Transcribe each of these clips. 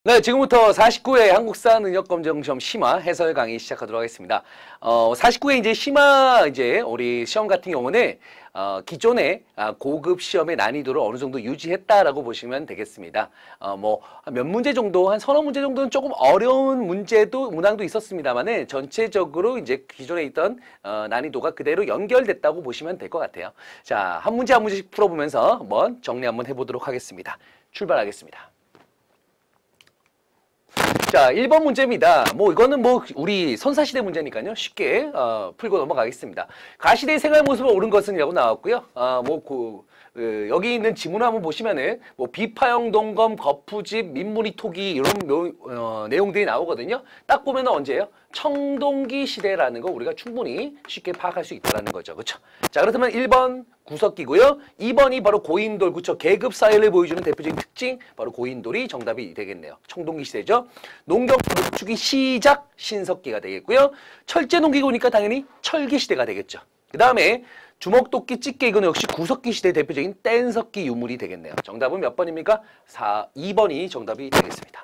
네, 지금부터 49회 한국사 능력검정시험 심화 해설 강의 시작하도록 하겠습니다. 49회 이제 심화 우리 시험 같은 경우는 기존의 고급 시험의 난이도를 어느 정도 유지했다라고 보시면 되겠습니다. 몇 문제 정도, 한 서너 문제 정도는 조금 어려운 문항도 있었습니다만은 전체적으로 이제 기존에 있던 난이도가 그대로 연결됐다고 보시면 될 것 같아요. 자, 한 문제 한 문제씩 풀어보면서 한번 정리 한번 해보도록 하겠습니다. 출발하겠습니다. 자, 1번 문제입니다. 이거는 우리 선사시대 문제니까요. 쉽게 풀고 넘어가겠습니다. 가시대의 생활 모습을 옳은 것은이라고 나왔고요. 여기 있는 지문 한번 보시면은 비파형 동검, 거푸집, 민무리 토기 이런 내용들이 나오거든요. 딱 보면은 언제예요? 청동기 시대라는 거 우리가 충분히 쉽게 파악할 수 있다는 거죠. 그렇죠? 자, 그렇다면 1번 구석기고요. 2번이 바로 고인돌, 그렇죠? 계급 사회를 보여주는 대표적인 특징, 바로 고인돌이 정답이 되겠네요. 청동기 시대죠. 농경 농축이 시작 신석기가 되겠고요. 철제 농기구니까 당연히 철기 시대가 되겠죠. 그 다음에 주먹도끼 집게 이거는 역시 구석기 시대 대표적인 뗀석기 유물이 되겠네요. 정답은 몇 번입니까? 2번이 정답이 되겠습니다.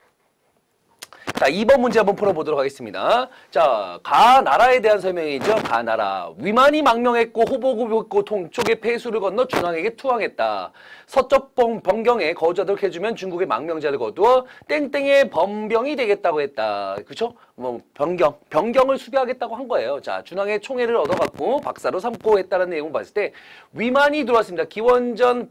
자, 2번 문제 한번 풀어보도록 하겠습니다. 자, 가나라에 대한 설명이죠. 가나라. 위만이 망명했고 호보구했고 동쪽의 폐수를 건너 준왕에게 투항했다. 서쪽 변경에 거주하도록 해주면 중국의 망명자를 거두어 땡땡의 범병이 되겠다고 했다. 그쵸? 변경을 수비하겠다고 한 거예요. 자, 준왕의 총애를 얻어갖고 박사로 삼고 했다는 내용을 봤을 때 위만이 들어왔습니다. 기원전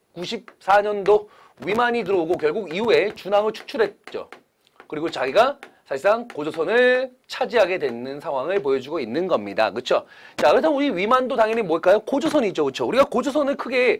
194년도 위만이 들어오고 결국 이후에 준왕을 축출했죠. 그리고 자기가 사실상 고조선을 차지하게 되는 상황을 보여주고 있는 겁니다. 그렇죠? 자, 그렇다면 우리 위만도 당연히 뭘까요? 고조선이죠. 그렇죠? 우리가 고조선을 크게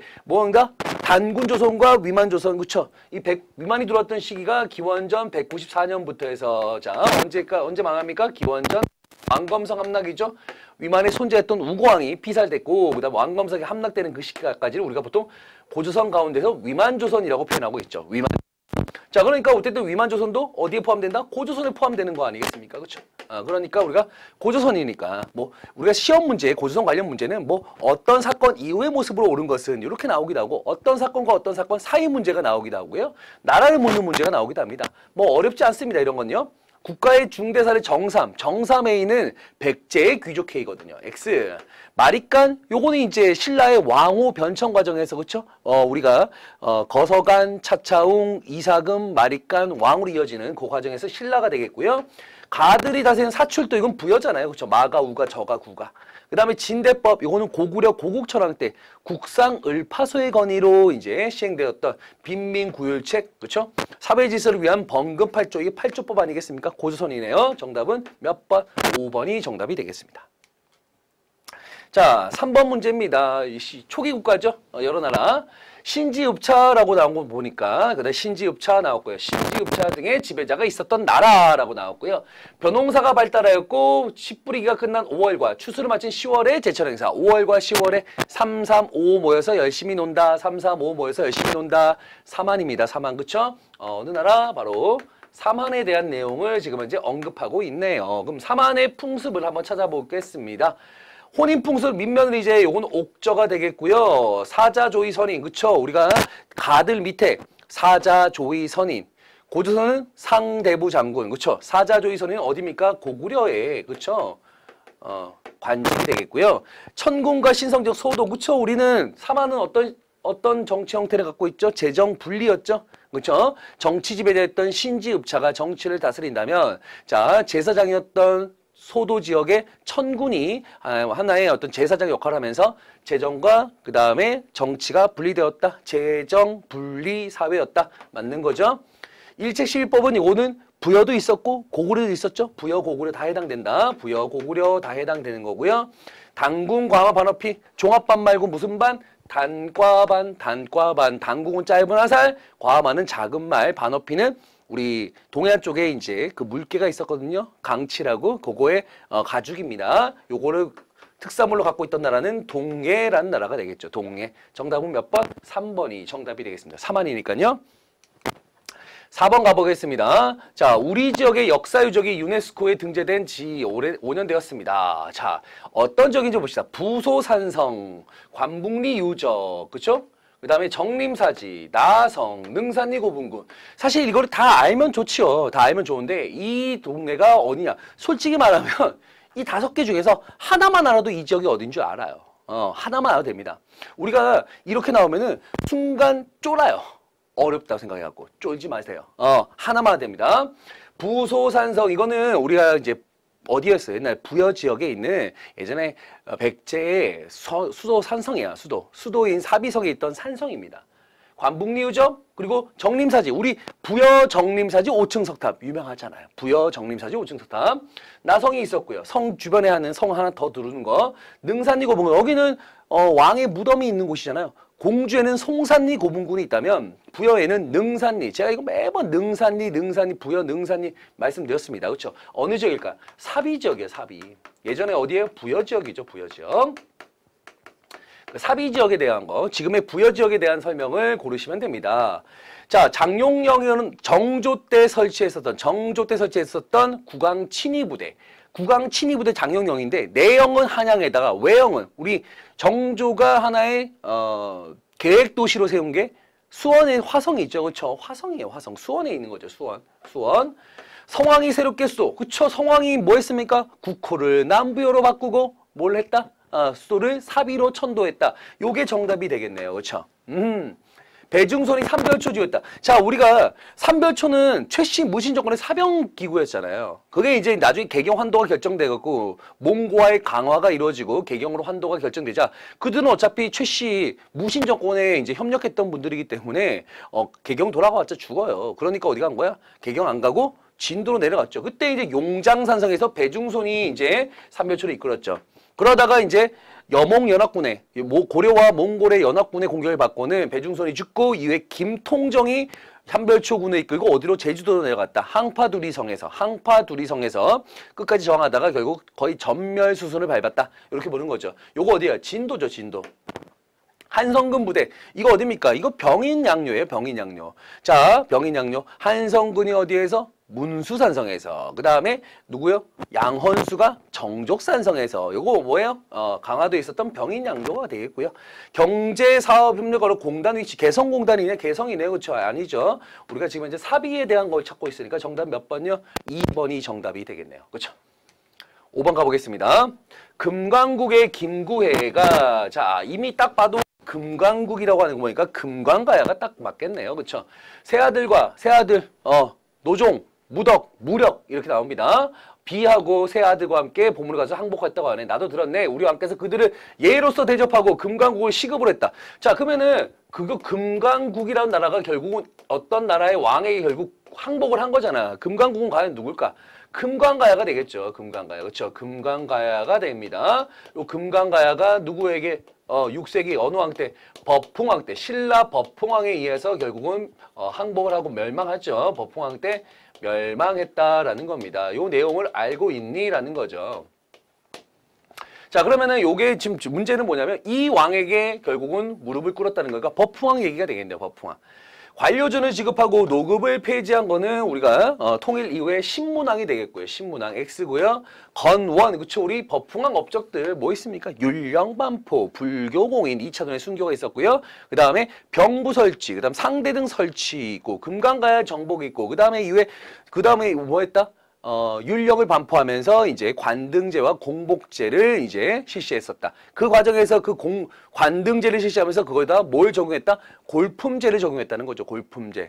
단군조선과 위만조선, 그렇죠? 위만이 들어왔던 시기가 기원전 194년부터 해서 자, 언제 망합니까? 기원전 왕검성 함락이죠. 위만에 손재했던 우고왕이 피살됐고 그다음 왕검성이 함락되는 그 시기까지를 우리가 보통 고조선 가운데서 위만조선이라고 표현하고 있죠. 위만. 자, 그러니까 어쨌든 위만조선도 어디에 포함된다? 고조선에 포함되는 거 아니겠습니까? 그렇죠? 그러니까 우리가 고조선이니까 우리가 시험 문제, 고조선 관련 문제는 어떤 사건 이후의 모습으로 옳은 것은 이렇게 나오기도 하고 어떤 사건과 어떤 사건 사이 문제가 나오기도 하고요. 나라를 묻는 문제가 나오기도 합니다. 어렵지 않습니다. 이런 건요. 국가의 중대사를 정삼에는 백제의 귀족회이거든요. X. 마리간, 요거는 이제 신라의 왕후 변청 과정에서, 그쵸? 우리가, 거서간, 차차웅, 이사금, 마리간, 왕으로 이어지는 그 과정에서 신라가 되겠고요. 가들이 다스리는 사출도 이건 부여잖아요. 그쵸? 마가, 우가, 저가, 구가. 그 다음에 진대법, 이거는 고구려 고국철왕 때 국상을파소의 건의로 이제 시행되었던 빈민구율책, 그쵸? 사회질서를 위한 범금 8조, 이게 8조법 아니겠습니까? 고조선이네요. 정답은 몇 번? 5번이 정답이 되겠습니다. 자, 3번 문제입니다. 초기 국가죠? 여러 나라. 신지읍차라고 나온 거 보니까 그다음에 신지읍차 나왔고요. 신지읍차 등의 지배자가 있었던 나라라고 나왔고요. 벼농사가 발달하였고 씨뿌리기가 끝난 5월과 추수를 마친 10월에 제철 행사. 5월과 10월에 3, 3, 5 모여서 열심히 논다. 3, 3, 5 모여서 열심히 논다. 사만입니다. 사만. 그쵸? 어느 나라? 바로 사만에 대한 내용을 지금 현재 언급하고 있네요. 그럼 사만의 풍습을 한번 찾아보겠습니다. 혼인풍습 민면을 이제 요건 옥저가 되겠고요. 사자조의 선인, 그쵸? 우리가 가들 밑에 사자조의 선인. 고조선은 상대부 장군, 그쵸? 사자조의 선인은 어디입니까? 고구려에, 그쵸? 관직이 되겠고요. 천군과 신성적 소도, 그쵸? 우리는 사만은 어떤 정치 형태를 갖고 있죠? 재정 분리였죠? 그쵸? 정치 지배자였던 신지읍차가 정치를 다스린다면, 자, 제사장이었던 소도 지역의 천군이 하나의 어떤 제사장 역할을 하면서 재정과 그 다음에 정치가 분리되었다. 재정 분리 사회였다. 맞는 거죠. 일책시비법은 이거는 부여도 있었고 고구려도 있었죠. 부여 고구려 다 해당된다. 부여 고구려 다 해당되는 거고요. 단군 과마 반어피 종합반 말고 무슨 반? 단과반. 단궁은 짧은 화살, 과마는 작은 말, 반어피는 우리 동해안 쪽에 이제 그 물개가 있었거든요. 강치라고. 그거의 가죽입니다. 요거를 특산물로 갖고 있던 나라는 동해라는 나라가 되겠죠. 동해. 정답은 몇 번? 3번이 정답이 되겠습니다. 사만이니까요. 4번 가보겠습니다. 자, 우리 지역의 역사 유적이 유네스코에 등재된 지 5년 되었습니다. 자, 어떤 적인지 봅시다. 부소산성, 관북리 유적, 그쵸? 그 다음에 정림사지, 나성, 능산리 고분군. 사실 이걸 다 알면 좋지요. 다 알면 좋은데 이 동네가 어디냐. 솔직히 말하면 이 5개 중에서 하나만 알아도 이 지역이 어딘 줄 알아요. 하나만 알아도 됩니다. 우리가 이렇게 나오면은 순간 쫄아요. 어렵다고 생각해갖고 쫄지 마세요. 하나만 알아도 됩니다. 부소산성, 이거는 우리가 이제 어디였어요? 옛날 부여 지역에 있는 예전에 백제의 수도 산성이야. 수도인 사비성에 있던 산성입니다. 관북리우점, 그리고 정림사지. 우리 부여 정림사지 5층 석탑 유명하잖아요. 부여 정림사지 5층 석탑. 나성이 있었고요. 성 주변에 하는 성 하나 더 두르는 거. 능산리 고분군. 여기는 왕의 무덤이 있는 곳이잖아요. 공주에는 송산리 고분군이 있다면 부여에는 능산리. 제가 이거 매번 능산리, 부여, 능산리 말씀드렸습니다. 그렇죠? 어느 지역일까? 사비 지역이에요. 사비. 예전에 어디에요? 부여 지역이죠. 부여 지역. 사비 지역에 대한 거, 지금의 부여 지역에 대한 설명을 고르시면 됩니다. 자, 장용영은 정조 때 설치했었던 국왕 친위부대. 국왕 친위부대 장용영인데 내영은 한양에다가 외영은 우리 정조가 하나의 계획 도시로 세운 게 수원에 화성이 있죠. 그렇죠? 화성이에요. 화성. 수원에 있는 거죠. 수원. 성왕이 새롭게 수도. 그렇죠? 성왕이 뭐 했습니까? 국호를 남부여로 바꾸고 뭘 했다? 수도를 사비로 천도했다. 요게 정답이 되겠네요. 그렇죠? 배중선이 삼별초 지었다. 자, 우리가 삼별초는 최씨 무신 정권의 사병기구였잖아요. 그게 이제 나중에 개경 환도가 결정돼갖고 몽고와의 강화가 이루어지고 개경으로 환도가 결정되자 그들은 어차피 최씨 무신 정권에 이제 협력했던 분들이기 때문에 개경 돌아가봤자 죽어요. 그러니까 어디 간 거야? 개경 안 가고 진도로 내려갔죠. 그때 이제 용장산성에서 배중손이 이제 삼별초를 이끌었죠. 그러다가 이제 여몽연합군의 고려와 몽골의 연합군의 공격을 받고는 배중손이 죽고 이후에 김통정이 삼별초군을 이끌고 어디로 제주도로 내려갔다. 항파두리성에서 끝까지 저항하다가 결국 거의 전멸 수순을 밟았다. 이렇게 보는 거죠. 요거 어디야? 진도죠. 진도. 한성근 부대. 이거 어디입니까? 이거 병인양요예요. 병인양요. 자, 병인양요. 한성근이 어디에서? 문수산성에서. 그 다음에 누구요? 양헌수가 정족산성에서. 요거 뭐예요? 강화도에 있었던 병인양조가 되겠고요. 경제사업협력으로 공단 위치. 개성공단이네. 개성이네요. 그렇죠? 아니죠. 우리가 지금 이제 사비에 대한 걸 찾고 있으니까 정답 몇 번이요? 2번이 정답이 되겠네요. 그렇죠? 5번 가보겠습니다. 금강국의 김구혜가 자 이미 딱 봐도 금강국이라고 하는 거 보니까 금강가야가 딱 맞겠네요. 그렇죠? 새아들 노종, 무덕, 무력 이렇게 나옵니다. 비하고 새아들과 함께 보물을 가서 항복했다고 하네. 나도 들었네. 우리 왕께서 그들을 예로서 대접하고 금강국을 시급을 했다. 자 그러면은 그거 금강국이라는 나라가 결국은 어떤 나라의 왕에게 결국 항복을 한 거잖아. 금강국은 과연 누굴까? 금강가야가 되겠죠. 금강가야. 그렇죠? 금강가야가 됩니다. 요 금강가야가 누구에게 6세기 어느 왕 때? 버풍왕 때. 신라 버풍왕에 의해서 결국은 항복을 하고 멸망하죠. 버풍왕 때 멸망했다라는 겁니다. 요 내용을 알고 있니? 라는 거죠. 자 그러면은 요게 지금 문제는 뭐냐면 이 왕에게 결국은 무릎을 꿇었다는 거니까 버풍왕 얘기가 되겠네요. 버풍왕. 관료전을 지급하고 노급을 폐지한 거는 우리가 통일 이후에 신문왕이 되겠고요. 신문왕 X고요. 건원, 그쵸? 우리 버풍왕 업적들 뭐 있습니까? 율령반포, 불교공인, 2차전에 순교가 있었고요. 그 다음에 병부 설치, 그 다음 상대등 설치 있고, 금강가야 정복이 있고, 그 다음에 뭐 했다? 율령을 반포하면서 이제 관등제와 공복제를 이제 실시했었다. 그 과정에서 관등제를 실시하면서 그거에다 뭘 적용했다? 골품제를 적용했다는 거죠. 골품제.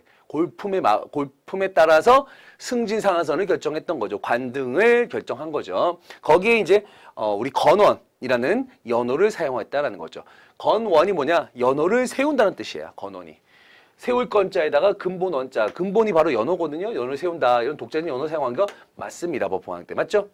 골품에 따라서 승진상하선을 결정했던 거죠. 관등을 결정한 거죠. 거기에 이제 우리 건원이라는 연호를 사용했다라는 거죠. 건원이 뭐냐? 연호를 세운다는 뜻이에요. 건원이. 세울 건자에다가 근본 원자. 근본이 바로 연호거든요. 연호를 세운다. 이런 독자적인 연호 사용한 거 맞습니다. 버풍왕 때. 맞죠?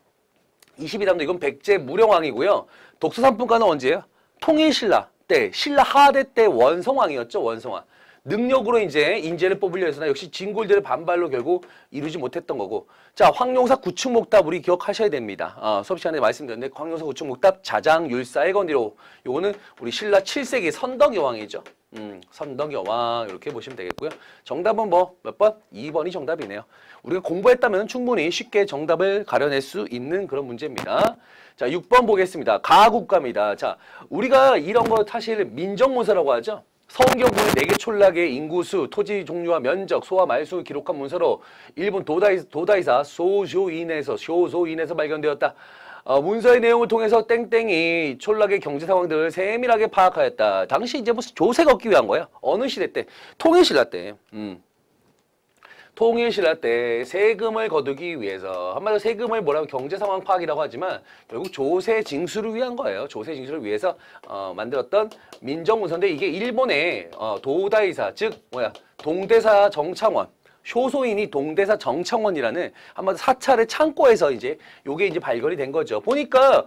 22단도 이건 백제 무령왕이고요. 독서산품가는 언제예요? 통일신라 때. 신라 하대 때 원성왕이었죠. 원성왕. 능력으로 이제 인재를 뽑으려 해서나 역시 진골들의 반발로 결국 이루지 못했던 거고. 자, 황룡사 구축목답 우리 기억하셔야 됩니다. 수업 시간에 말씀드렸는데 황룡사 구축목답 자장율사의 건디로. 요거는 우리 신라 7세기 선덕여왕이죠. 선덕여왕 이렇게 보시면 되겠고요. 정답은 뭐 몇 번? 2번이 정답이네요. 우리가 공부했다면 충분히 쉽게 정답을 가려낼 수 있는 그런 문제입니다. 자, 6번 보겠습니다. 가국가입니다. 자, 우리가 이런 거 사실 민정문서라고 하죠. 서원경군의 4개 촌락의 인구수, 토지 종류와 면적, 소와 말수를 기록한 문서로 일본 도다이사 쇼조인에서 발견되었다. 문서의 내용을 통해서 땡땡이 촌락의 경제 상황들을 세밀하게 파악하였다. 당시 이제 무슨 조세 걷기 위한 거야. 어느 시대 때? 통일신라 때. 통일신라 때 세금을 거두기 위해서, 한마디로 세금을 뭐라고 경제 상황 파악이라고 하지만 결국 조세 징수를 위한 거예요. 조세 징수를 위해서 만들었던 민정문서인데, 이게 일본의 도다이사, 즉 동대사 정창원, 쇼소인이 동대사 정창원이라는 한마디로 사찰의 창고에서 이제 요게 이제 발견이 된 거죠. 보니까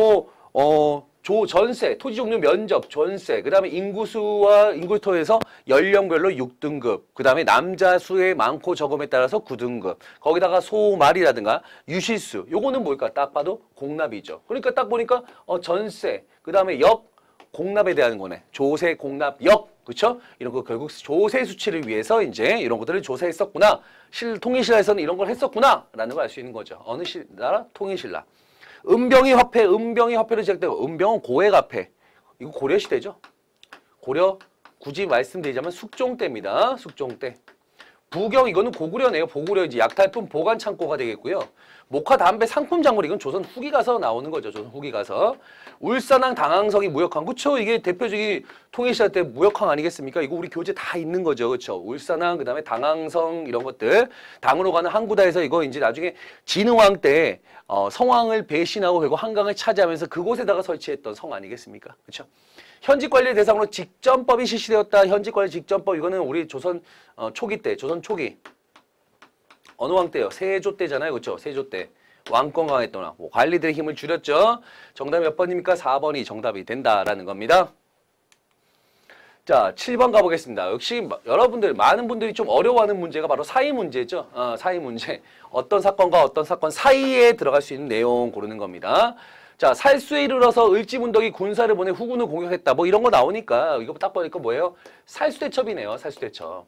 전세, 토지 종류 면적, 전세, 그 다음에 인구수와 인구토에서 연령별로 6등급, 그 다음에 남자 수의 많고 적음에 따라서 9등급, 거기다가 소, 말이라든가 유실수, 요거는 뭘까? 딱 봐도 공납이죠. 그러니까 딱 보니까 전세, 그 다음에 공납에 대한 거네. 조세, 공납, 그쵸? 이런 거 결국 조세 수치를 위해서 이제 이런 것들을 조사했었구나. 통일신라에서는 이런 걸 했었구나. 라는 걸 알 수 있는 거죠. 어느 나라? 통일신라. 은병이 화폐로 시작되고, 은병은 고액화폐. 이거 고려시대죠. 고려, 굳이 말씀드리자면 숙종 때입니다. 숙종 때. 부경, 이거는 고구려네요. 고구려 이제 약탈품 보관 창고가 되겠고요. 목화, 담배, 상품 작물, 이건 조선 후기 가서 나오는 거죠. 조선 후기 가서. 울산항, 당항성이 무역항. 그쵸? 이게 대표적인 통일시대 때 무역항 아니겠습니까? 이거 우리 교재 다 있는 거죠. 그쵸? 울산항, 그 다음에 당항성, 이런 것들. 당으로 가는 항구다에서 이거 이제 나중에 진흥왕 때 성왕을 배신하고 결국 한강을 차지하면서 그곳에다가 설치했던 성 아니겠습니까? 그쵸? 현직 관리 대상으로 직전법이 실시되었다. 현직 관리 직전법, 이거는 우리 조선 초기 때, 조선 초기. 어느 왕 때요? 세조 때잖아요. 그렇죠? 세조 때. 왕권 강했더나. 관리들의 힘을 줄였죠. 정답이 몇 번입니까? 4번이 정답이 된다라는 겁니다. 자, 7번 가보겠습니다. 역시 여러분들, 많은 분들이 좀 어려워하는 문제가 바로 사이 문제죠. 사이 문제. 어떤 사건과 어떤 사건 사이에 들어갈 수 있는 내용 고르는 겁니다. 자, 살수에 이르러서 을지문덕이 군사를 보내 후군을 공격했다. 뭐 이런 거 나오니까 이거 딱 보니까 뭐예요? 살수대첩이네요. 살수대첩.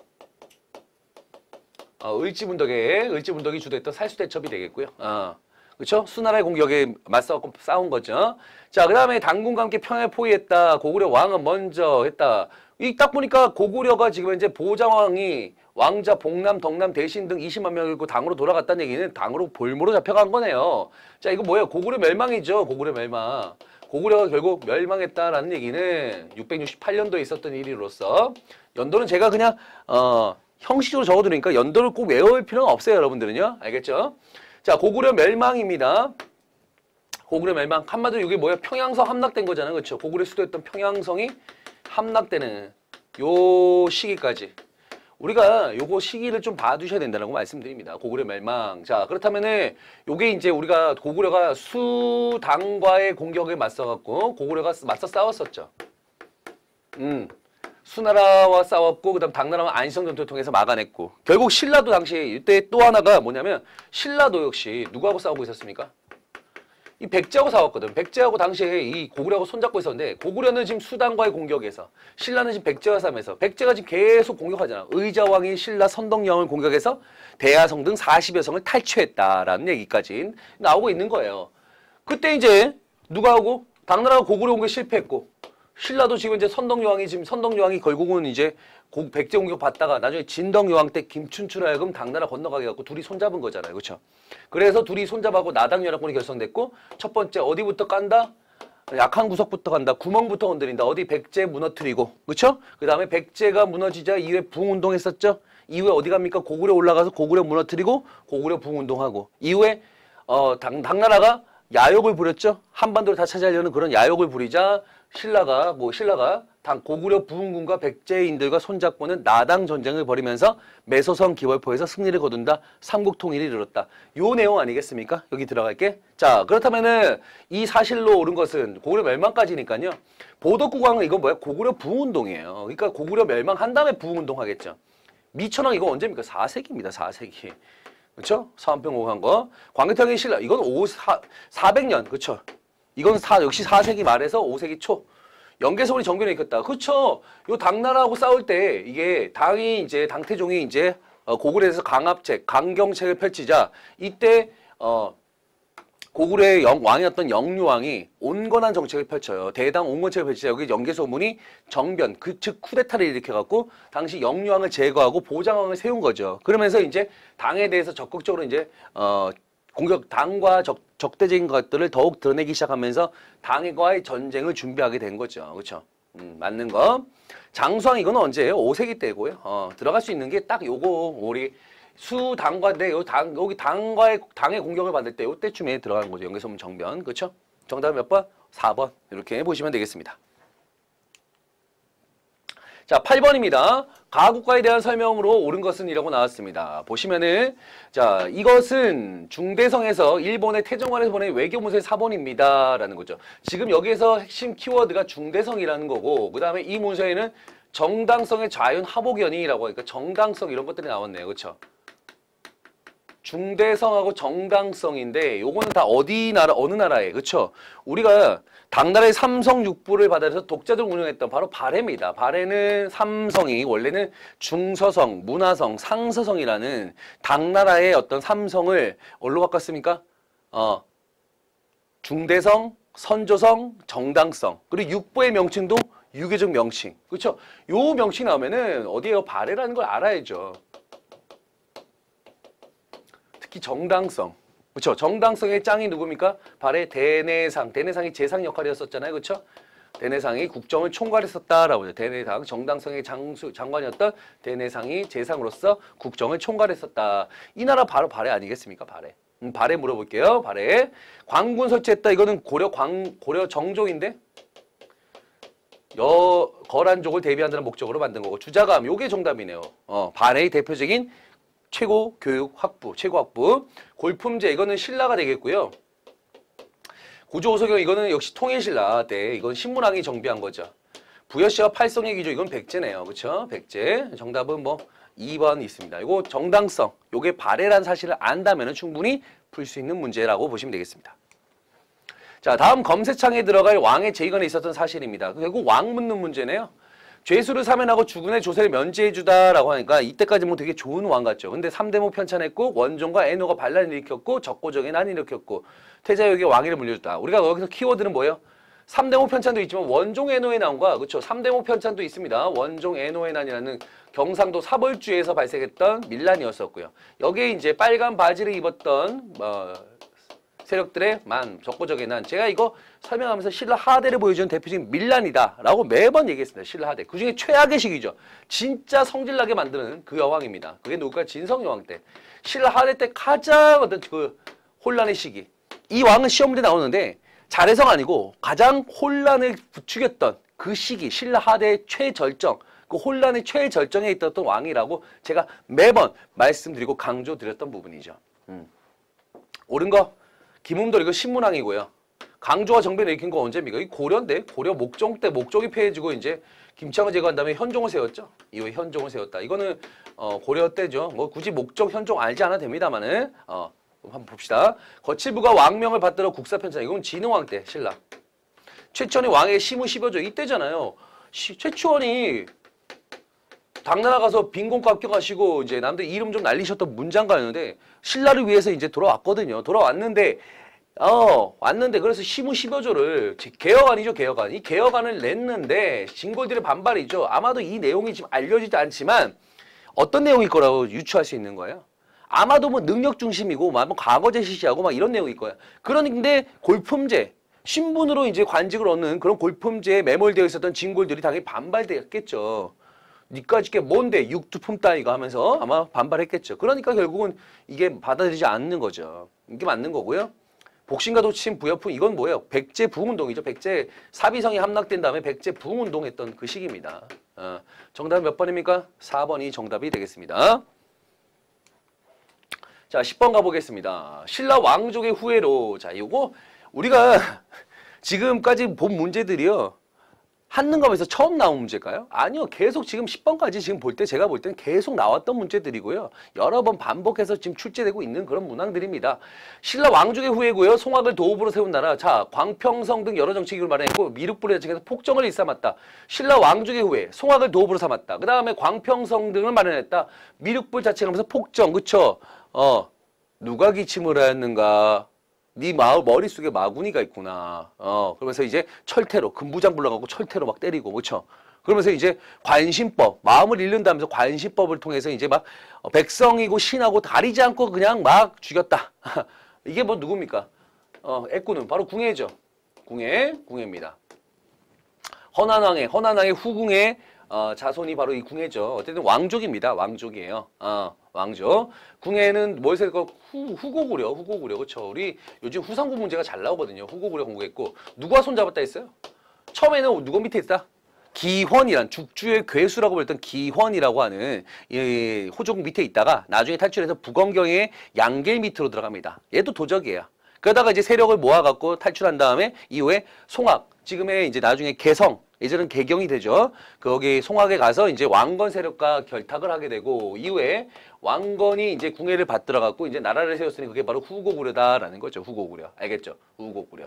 을지문덕이 주도했던 살수대첩이 되겠고요. 그렇죠? 수나라의 공격에 맞서고 싸운 거죠. 자, 그 다음에 당군과 함께 평야를 포위했다. 고구려 왕은 먼저 했다. 이 딱 보니까 고구려가 지금 이제 보장왕이 왕자, 복남, 덕남, 대신 등 20만 명을 잃고 당으로 돌아갔다는 얘기는 당으로 볼모로 잡혀간 거네요. 자, 이거 뭐예요? 고구려 멸망이죠. 고구려 멸망. 고구려가 결국 멸망했다라는 얘기는 668년도에 있었던 일이로서, 연도는 제가 그냥 형식적으로 적어두니까 연도를 꼭 외울 필요는 없어요. 여러분들은요. 알겠죠? 자, 고구려 멸망입니다. 고구려 멸망. 한마디로 이게 뭐야? 평양성 함락된 거잖아요. 그렇죠? 고구려 수도였던 평양성이 함락되는 요 시기까지. 우리가 요거 시기를 좀 봐두셔야 된다는 거 말씀드립니다. 고구려 멸망. 자, 그렇다면은 요게 이제 우리가 고구려가 수당과의 공격에 맞서갖고 고구려가 맞서 싸웠었죠. 수나라와 싸웠고, 그 다음 당나라와 안시성 전투를 통해서 막아냈고, 결국 신라도 당시에 이때 또 하나가 뭐냐면, 신라도 역시 누구하고 싸우고 있었습니까? 이 백제하고 싸웠거든. 백제하고 당시에 이 고구려하고 손잡고 있었는데, 고구려는 지금 수당과의 공격에서, 신라는 지금 백제와 싸움에서, 백제가 지금 계속 공격하잖아. 의자왕이 신라 선덕여왕을 공격해서 대하성 등 40여 성을 탈취했다라는 얘기까지 나오고 있는 거예요. 그때 이제 누가 하고? 당나라가 고구려 공격에 실패했고, 신라도 지금 이제 선덕여왕이 결국은 이제 백제 공격 받다가 나중에 진덕여왕 때 김춘추라 하여금 당나라 건너가게 갖고 둘이 손잡은 거잖아요. 그렇죠? 그래서 둘이 손잡아고 나당연합군이 결성됐고, 첫 번째 어디부터 깐다? 약한 구석부터 간다. 구멍부터 건드린다. 어디 백제 무너뜨리고. 그렇죠? 그다음에 백제가 무너지자 이후에 부흥운동 했었죠? 이후에 어디 갑니까? 고구려 올라가서 고구려 무너뜨리고 고구려 부흥운동하고, 이후에 당나라가 야욕을 부렸죠? 한반도를 다 차지하려는 그런 야욕을 부리자 신라가 고구려 부흥군과 백제인들과 손잡고는 나당 전쟁을 벌이면서 매소성 기월포에서 승리를 거둔다. 삼국 통일을 이뤘다. 요 내용 아니겠습니까? 여기 들어갈게. 자, 그렇다면은 이 사실로 옳은 것은 고구려 멸망까지니까요. 보덕국왕은 이건 뭐야? 고구려 부흥운동이에요. 그러니까 고구려 멸망한 다음에 부흥운동 하겠죠. 미천왕 이거 언제입니까? 4세기입니다. 4세기. 그렇죠? 사원병 한 거. 광개토의 신라 이건 400년. 그렇죠? 이건 역시 4세기 말에서 5세기 초. 연개성이 정변에 있겠다. 그렇죠? 요 당나라하고 싸울 때 이게 당태종이 이제 고구려에서 강압책, 강경책을 펼치자 이때 고구려의 왕이었던 영유왕이 온건한 정책을 펼쳐요. 대당 온건책을 펼치자 여기 연개소문이 정변, 즉 쿠데타를 일으켜갖고 당시 영유왕을 제거하고 보장왕을 세운 거죠. 그러면서 이제 당에 대해서 적극적으로 이제 당과 적대적인 것들을 더욱 드러내기 시작하면서 당과의 전쟁을 준비하게 된 거죠. 그렇죠? 맞는 거. 장수왕 이거는 언제예요? 5세기 때고요. 들어갈 수 있는 게 딱 요거 우리 수당과 여기 당의 공격을 받을 때 요때쯤에 들어가는 거죠. 연개소문 정변. 그렇죠? 정답은 몇 번? 4번. 이렇게 보시면 되겠습니다. 자, 8번입니다. 가국가에 대한 설명으로 옳은 것은 이라고 나왔습니다. 보시면은 자, 이것은 중대성에서 일본의 태종관에서 보낸 외교문서의 사본입니다. 라는 거죠. 지금 여기에서 핵심 키워드가 중대성이라는 거고 그 다음에 이 문서에는 정당성의 자윤하복연이라고 하니까 정당성 이런 것들이 나왔네요. 그렇죠? 중대성하고 정당성인데 요거는 다 어느 나라에 그렇죠? 우리가 당나라의 삼성육부를 받아서 독자적으로 운영했던 바로 발해입니다. 발해는 삼성이 원래는 중서성, 문화성, 상서성이라는 당나라의 어떤 삼성을 어디로 바꿨습니까? 중대성, 선조성, 정당성 그리고 육부의 명칭도 유교적 명칭 그렇죠? 요 명칭 나오면은 어디에요? 발해라는 걸 알아야죠. 특히 정당성. 그렇죠? 정당성의 짱이 누굽니까? 발해 대내상. 대내상이 재상 역할이었었잖아요. 그렇죠? 대내상이 국정을 총괄했었다라고 하죠. 대내상, 정당성의 장관이었던 대내상이 재상으로서 국정을 총괄했었다. 이 나라 바로 발해 아니겠습니까? 발해. 발해 물어볼게요. 발해. 광군 설치했다. 이거는 고려 정족인데 거란족을 대비한다는 목적으로 만든 거고 주자감. 요게 정답이네요. 발해의 대표적인 최고 교육 학부, 최고 학부. 골품제 이거는 신라가 되겠고요. 구조호석경 이거는 역시 통일신라 때 이건 신문왕이 정비한 거죠. 부여시와 팔성의 기조 이건 백제네요. 그렇죠? 백제. 정답은 뭐 2번 있습니다. 이거 정당성. 요게 발해란 사실을 안다면 충분히 풀 수 있는 문제라고 보시면 되겠습니다. 자, 다음 검색창에 들어갈 왕의 재위관에 있었던 사실입니다. 결국 왕 묻는 문제네요. 죄수를 사면하고 주군의 조세를 면제해주다라고 하니까 이때까지 뭐 되게 좋은 왕 같죠. 근데 삼대모 편찬했고 원종과 애노가 반란을 일으켰고 적고적인 한을 일으켰고 태자역의 왕위를 물려줬다. 우리가 여기서 키워드는 뭐예요? 삼대모 편찬도 있지만 원종 애노의 난과 그렇죠. 삼대모 편찬도 있습니다. 원종 애노의 난이라는 경상도 사벌주에서 발생했던 밀란이었었고요. 여기에 이제 빨간 바지를 입었던 세력들의 적고적인 난. 제가 이거 설명하면서 신라 하대를 보여주는 대표적인 밀란이다라고 매번 얘기했습니다. 신라 하대. 그중에 최악의 시기죠. 진짜 성질나게 만드는 그 여왕입니다. 그게 누굴까? 진성여왕 때. 신라 하대 때 가장 어떤 그 혼란의 시기. 이 왕은 시험 문제 나오는데 잘해서가 아니고 가장 혼란을 부추겼던 그 시기. 신라 하대의 최절정. 그 혼란의 최절정에 있었던 왕이라고 제가 매번 말씀드리고 강조드렸던 부분이죠. 옳은 거? 김웅돌 이거 신문왕이고요. 강조와 정변을 일으킨 거 언제입니까? 이 고려인데 고려 목종 때 목종이 폐해지고 이제 김창을 제거한 다음에 현종을 세웠죠. 이후에 현종을 세웠다. 이거는 고려 때죠. 뭐 굳이 목종 현종 알지 않아도 됩니다만은 한번 봅시다. 거칠부가 왕명을 받들어 국사 편찬. 이건 진흥왕 때 신라. 최치원이 왕의 시무 10여조 이때잖아요. 최치원이 당나라 가서 빈곤과 합격하시고 이제 남들 이름 좀 날리셨던 문장가였는데 신라를 위해서 이제 돌아왔거든요. 돌아왔는데 왔는데 그래서 시무 10여조를 개혁안이죠. 개혁안. 이 개혁안을 냈는데 진골들의 반발이죠. 아마도 이 내용이 지금 알려지지 않지만 어떤 내용일 거라고 유추할 수 있는 거예요. 아마도 뭐 능력 중심이고 뭐 과거제 시시하고 막 이런 내용일 거예요. 그런데 골품제 신분으로 이제 관직을 얻는 그런 골품제에 매몰되어 있었던 진골들이 당연히 반발되었겠죠. 니까지 게 뭔데 육두 품다 이거 하면서 아마 반발했겠죠. 그러니까 결국은 이게 받아들이지 않는 거죠. 이게 맞는 거고요. 복신과 도침 부여품 이건 뭐예요? 백제 부흥운동이죠. 백제 사비성이 함락된 다음에 백제 부흥운동했던 그 시기입니다. 정답은 몇 번입니까? 4번이 정답이 되겠습니다. 자, 10번 가보겠습니다. 신라 왕족의 후예로. 자, 이거 우리가 지금까지 본 문제들이요. 한능검에서 처음 나온 문제일까요? 아니요. 계속 지금 10번까지 지금 볼 때 제가 볼 때는 계속 나왔던 문제들이고요. 여러 번 반복해서 지금 출제되고 있는 그런 문항들입니다. 신라 왕족의 후예고요. 송악을 도읍으로 세운 나라. 자, 광평성 등 여러 정치기를 마련했고 미륵불의 정책에서 폭정을 일삼았다. 신라 왕족의 후예. 송악을 도읍으로 삼았다. 그 다음에 광평성 등을 마련했다. 미륵불 자책하면서 폭정. 그쵸? 누가 기침을 하였는가? 네 마을 머릿속에 마구니가 있구나. 그러면서 이제 철퇴로 금부장 불러갖고 철퇴로 막 때리고 그렇죠. 그러면서 이제 관심법 마음을 잃는다면서 관심법을 통해서 이제 막 백성이고 신하고 가리지 않고 그냥 막 죽였다. 이게 뭐 누굽니까? 애꾸는 바로 궁예죠. 궁예입니다. 허난왕의 후궁의 자손이 바로 이 궁예죠. 어쨌든 왕족입니다. 왕족이에요. 왕족. 궁예는 뭘 생각하고 후고구려. 그렇죠. 우리 요즘 후상구 문제가 잘 나오거든요. 후고구려 공부했고 누가 손잡았다 했어요? 처음에는 누가 밑에 있다? 기헌이란 죽주의 괴수라고 불렸던 기헌이라고 하는 이 호족 밑에 있다가 나중에 탈출해서 북원경의 양겔 밑으로 들어갑니다. 얘도 도적이에요. 그러다가 이제 세력을 모아갖고 탈출한 다음에 이후에 송악, 지금의 이제 나중에 개성, 예전은 개경이 되죠. 거기 송악에 가서 이제 왕건 세력과 결탁을 하게 되고 이후에 왕건이 이제 궁예를 받들어갖고 이제 나라를 세웠으니 그게 바로 후고구려다라는 거죠. 후고구려. 알겠죠? 후고구려.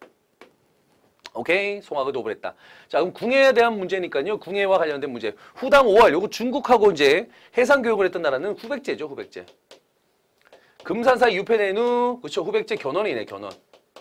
오케이, 송악을 도벌했다. 자, 그럼 궁예에 대한 문제니까요. 궁예와 관련된 문제. 후당 5월, 요거 중국하고 이제 해상 교육을 했던 나라는 후백제죠, 후백제. 금산사 유패내누, 그쵸, 후백제 견훤이네, 견훤.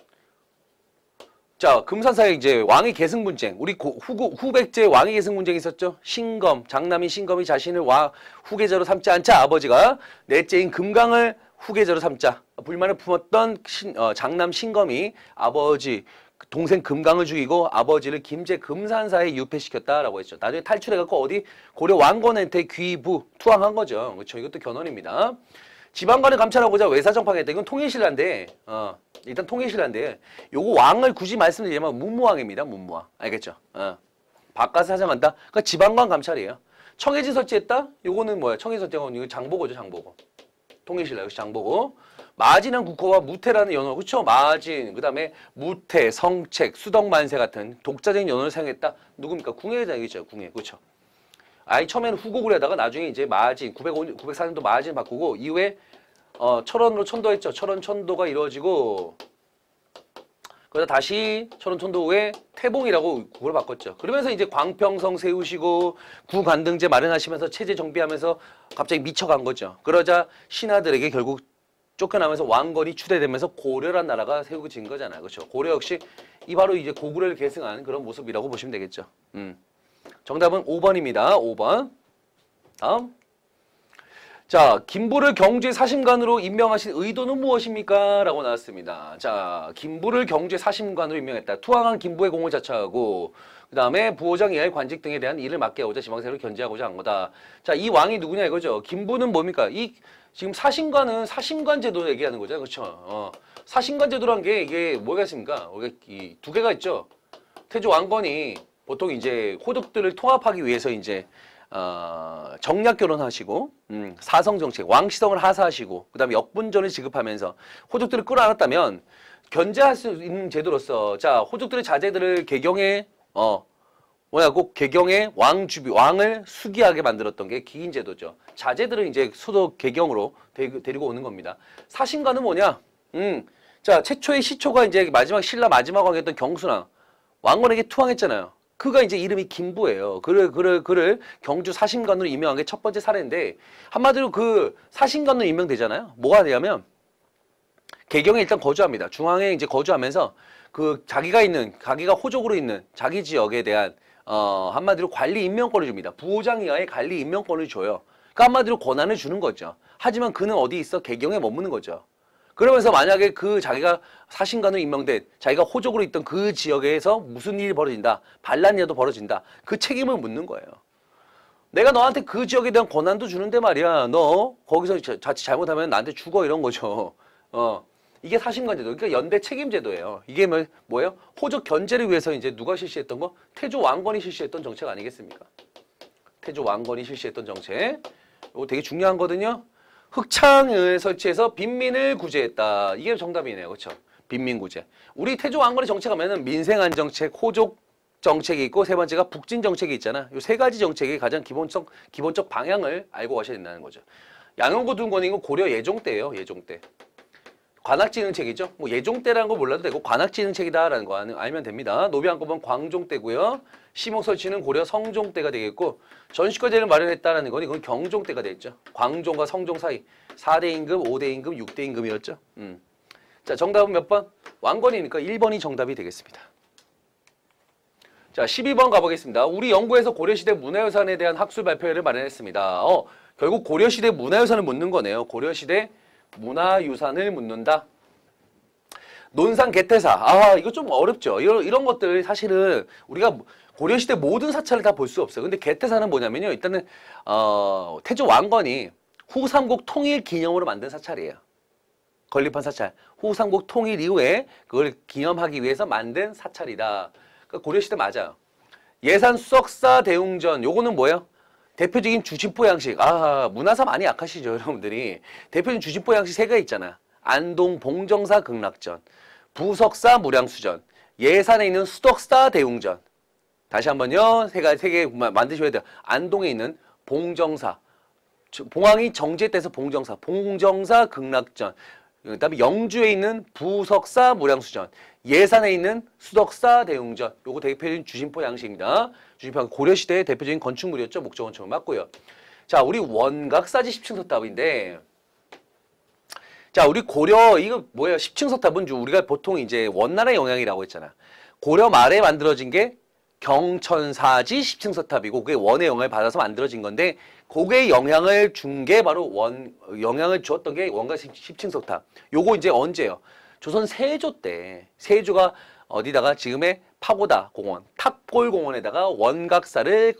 자, 금산사에 이제 왕위 계승 분쟁. 우리 후백제 왕위 계승 분쟁이 있었죠. 신검, 장남인 신검이 자신을 후계자로 삼지 않자 아버지가 넷째인 금강을 후계자로 삼자. 불만을 품었던 장남 신검이 아버지 동생 금강을 죽이고 아버지를 김제 금산사에 유폐시켰다라고 했죠. 나중에 탈출해갖고 어디 고려 왕건한테 귀부 투항한 거죠. 그렇죠. 이것도 견훤입니다. 지방관을 감찰하고자 외사정파겠다. 이건 통일신라인데 일단 통일신라인데 요거 왕을 굳이 말씀드리자면 문무왕입니다. 문무왕. 알겠죠? 바깥 사정한다. 그러니까 지방관 감찰이에요. 청해진 설치했다? 요거는 뭐야? 청해진 설치하고 이거 장보고죠. 장보고. 통일신라 역시 장보고. 마진한 국호와 무태라는 연호, 그렇죠? 마진, 그 다음에 무태, 성책, 수덕만세 같은 독자적인 연호를 사용했다. 누굽니까? 궁예장이죠. 궁예, 그렇죠? 처음에는 후고구려다가 나중에 이제 마진, 904년도 마진 바꾸고 이후에 철원으로 천도했죠. 철원 천도가 이루어지고 그러다 다시 철원 천도 후에 태봉이라고 국호를 바꿨죠. 그러면서 이제 광평성 세우시고 구간등제 마련하시면서 체제 정비하면서 갑자기 미쳐간 거죠. 그러자 신하들에게 결국 쫓겨나면서 왕건이 추대되면서 고려란 나라가 세워진 거잖아요. 그렇죠? 고려 역시 이 바로 이제 고구려를 계승한 그런 모습이라고 보시면 되겠죠. 정답은 5번입니다. 5번. 다음. 자, 김부를 경제 사심관으로 임명하신 의도는 무엇입니까? 라고 나왔습니다. 자, 김부를 경제 사심관으로 임명했다. 투항한 김부의 공을 자처하고 그 다음에 부호장 이하의 관직 등에 대한 일을 맡게 하고자 지방세력을 견제하고자 한 거다. 자, 이 왕이 누구냐 이거죠. 김부는 뭡니까? 지금 사심관은 사심관 제도 얘기하는 거죠. 그렇죠? 사심관 제도란 게 이게 뭐가 있습니까? 우리가 두 개가 있죠. 태조 왕건이 보통 이제 호족들을 통합하기 위해서 이제 정략 결혼하시고 사성 정책, 왕시성을 하사하시고 그다음에 역분전을 지급하면서 호족들을 끌어안았다면 견제할 수 있는 제도로서 자, 호족들의 자제들을 개경에 꼭 개경의 왕을 수기하게 만들었던 게 기인제도죠. 자제들은 이제 수도 개경으로 데리고 오는 겁니다. 사심관은 뭐냐? 자, 최초의 시초가 이제 신라 마지막 왕이었던 경순왕 왕건에게 투항했잖아요. 그가 이제 이름이 김부예요. 그를 경주 사심관으로 임명한 게 첫 번째 사례인데 한마디로 그 사심관으로 임명되잖아요. 뭐가 되냐면 개경에 일단 거주합니다. 중앙에 이제 거주하면서 그 자기가 호족으로 있는 자기 지역에 대한 한마디로 관리 임명권을 줍니다. 부호장 이하의 관리 임명권을 줘요. 그러니까 한마디로 권한을 주는 거죠. 하지만 그는 어디 있어? 개경에 머무는 거죠. 그러면서 만약에 자기가 사심관으로 임명된 자기가 호족으로 있던 그 지역에서 무슨 일이 벌어진다. 반란이라도 벌어진다. 그 책임을 묻는 거예요. 내가 너한테 그 지역에 대한 권한도 주는데 말이야. 너 거기서 자칫 잘못하면 나한테 죽어 이런 거죠. 이게 사심관제도. 그러니까 연대 책임제도예요. 이게 뭐예요? 호족 견제를 위해서 이제 누가 실시했던 거? 태조 왕건이 실시했던 정책 아니겠습니까? 태조 왕건이 실시했던 정책. 이거 되게 중요한 거거든요. 흑창을 설치해서 빈민을 구제했다. 이게 정답이네요. 그렇죠? 빈민구제. 우리 태조 왕건의 정책하면은 민생안정책, 호족 정책이 있고 세 번째가 북진 정책이 있잖아. 이 세 가지 정책의 가장 기본적 방향을 알고 가셔야 된다는 거죠. 양형고등권이고 고려 예종 때예요. 예종 때. 관악진흥책이죠. 뭐 예종 때라는 거 몰라도 되고 관악진흥책이다라는 거 알면 됩니다. 노비안법은 광종 때고요. 시목 설치는 고려 성종 때가 되겠고 전시과제를 마련했다라는 건 이건 경종 때가 되겠죠. 광종과 성종 사이 4대 임금, 5대 임금, 6대 임금이었죠. 자, 정답은 몇 번? 왕건이니까 1번이 정답이 되겠습니다. 자, 12번 가보겠습니다. 우리 연구에서 고려시대 문화유산에 대한 학술 발표회를 마련했습니다. 결국 고려시대 문화유산을 묻는 거네요. 고려시대 문화유산을 묻는다. 논산 개태사. 아, 이거 좀 어렵죠. 이런 것들 사실은 우리가 고려시대 모든 사찰을 다 볼 수 없어요. 근데 개태사는 뭐냐면요. 일단은, 태조 왕건이 후삼국 통일 기념으로 만든 사찰이에요. 건립한 사찰. 후삼국 통일 이후에 그걸 기념하기 위해서 만든 사찰이다. 그러니까 고려시대 맞아요. 예산 수석사 대웅전. 요거는 뭐예요? 대표적인 주진포 양식. 아, 문화사 많이 약하시죠, 여러분들이. 대표적인 주진포 양식 세 개 있잖아. 안동 봉정사 극락전, 부석사 무량수전, 예산에 있는 수덕사 대웅전. 다시 한번요. 세 개 만드셔야 돼요. 안동에 있는 봉정사. 봉황이 정제돼서 봉정사. 봉정사 극락전. 그다음에 영주에 있는 부석사 무량수전, 예산에 있는 수덕사 대웅전. 요거 대표적인 주진포 양식입니다. 주진포 고려시대의 대표적인 건축물이었죠. 목조 건축물 맞고요. 자, 우리 원각사지 10층 석탑인데, 자, 우리 고려 이거 뭐예요? 10층 석탑은 우리가 보통 이제 원나라의 영향이라고 했잖아. 고려 말에 만들어진 게 경천사지 10층 석탑이고 그게 원의 영향을 받아서 만들어진 건데 그게 영향을 준 게 바로 영향을 주었던 게 원각 10층 석탑. 요거 이제 언제요? 조선 세조 때 세조가 어디다가 지금의 파고다 공원, 탑골 공원에다가 원각사를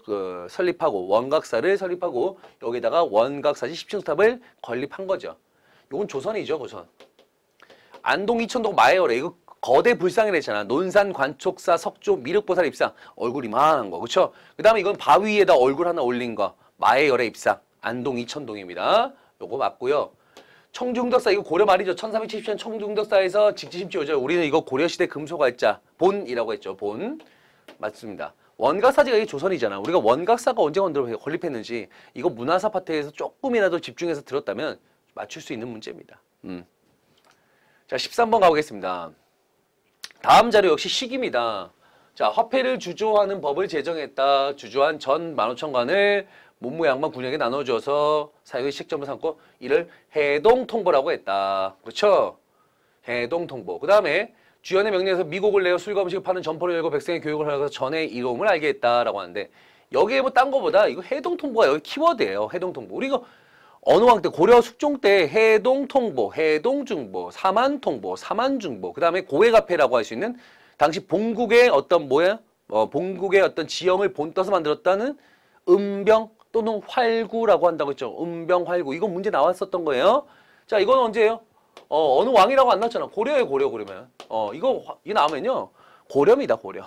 설립하고 여기다가 원각사지 10층 석탑을 건립한 거죠. 요건 조선이죠, 조선. 안동 이천동 마해열에 이거 거대 불상이랬잖아. 논산 관촉사 석조 미륵보살 입상. 얼굴 이만한 거. 그쵸? 그 다음에 이건 바위 위에다 얼굴 하나 올린 거. 마해열의 입상. 안동 이천동입니다. 요거 맞고요. 청주흥덕사 이거 고려 말이죠. 1370년 청주흥덕사에서 직지심지 오죠. 우리는 이거 고려시대 금소갈자 본이라고 했죠. 본. 맞습니다. 원각사지가 이게 조선이잖아. 우리가 원각사가 언제 건립했는지 이거 문화사 파트에서 조금이라도 집중해서 들었다면 맞출 수 있는 문제입니다. 자, 13번 가보겠습니다. 다음 자료 역시 시기입니다. 자, 화폐를 주조하는 법을 제정했다. 주조한 전 15,000관을 문무양만 군역에 나눠줘서 사용의 시점을 삼고 이를 해동통보라고 했다. 그렇죠? 해동통보. 그 다음에 주연의 명령에서 미국을 내어 술과 음식을 파는 점포를 열고 백성의 교육을 하여서 전의 이로움을 알게 했다라고 하는데 여기에 뭐 딴 거보다 이거 해동통보가 여기 키워드예요. 해동통보. 우리 이거 어느 왕 때 고려 숙종 때 해동통보, 해동중보, 사만통보, 사만중보, 그 다음에 고해가패라고 할 수 있는 당시 본국의 어떤 본국의 어떤 지형을 본떠서 만들었다는 음병 또는 활구라고 한다고 했죠. 음병, 활구. 이거 문제 나왔었던 거예요. 자, 이건 언제예요? 어느 왕이라고 안 나왔잖아. 고려예요, 고려, 그러면. 이거 나오면요. 고려입니다, 고려.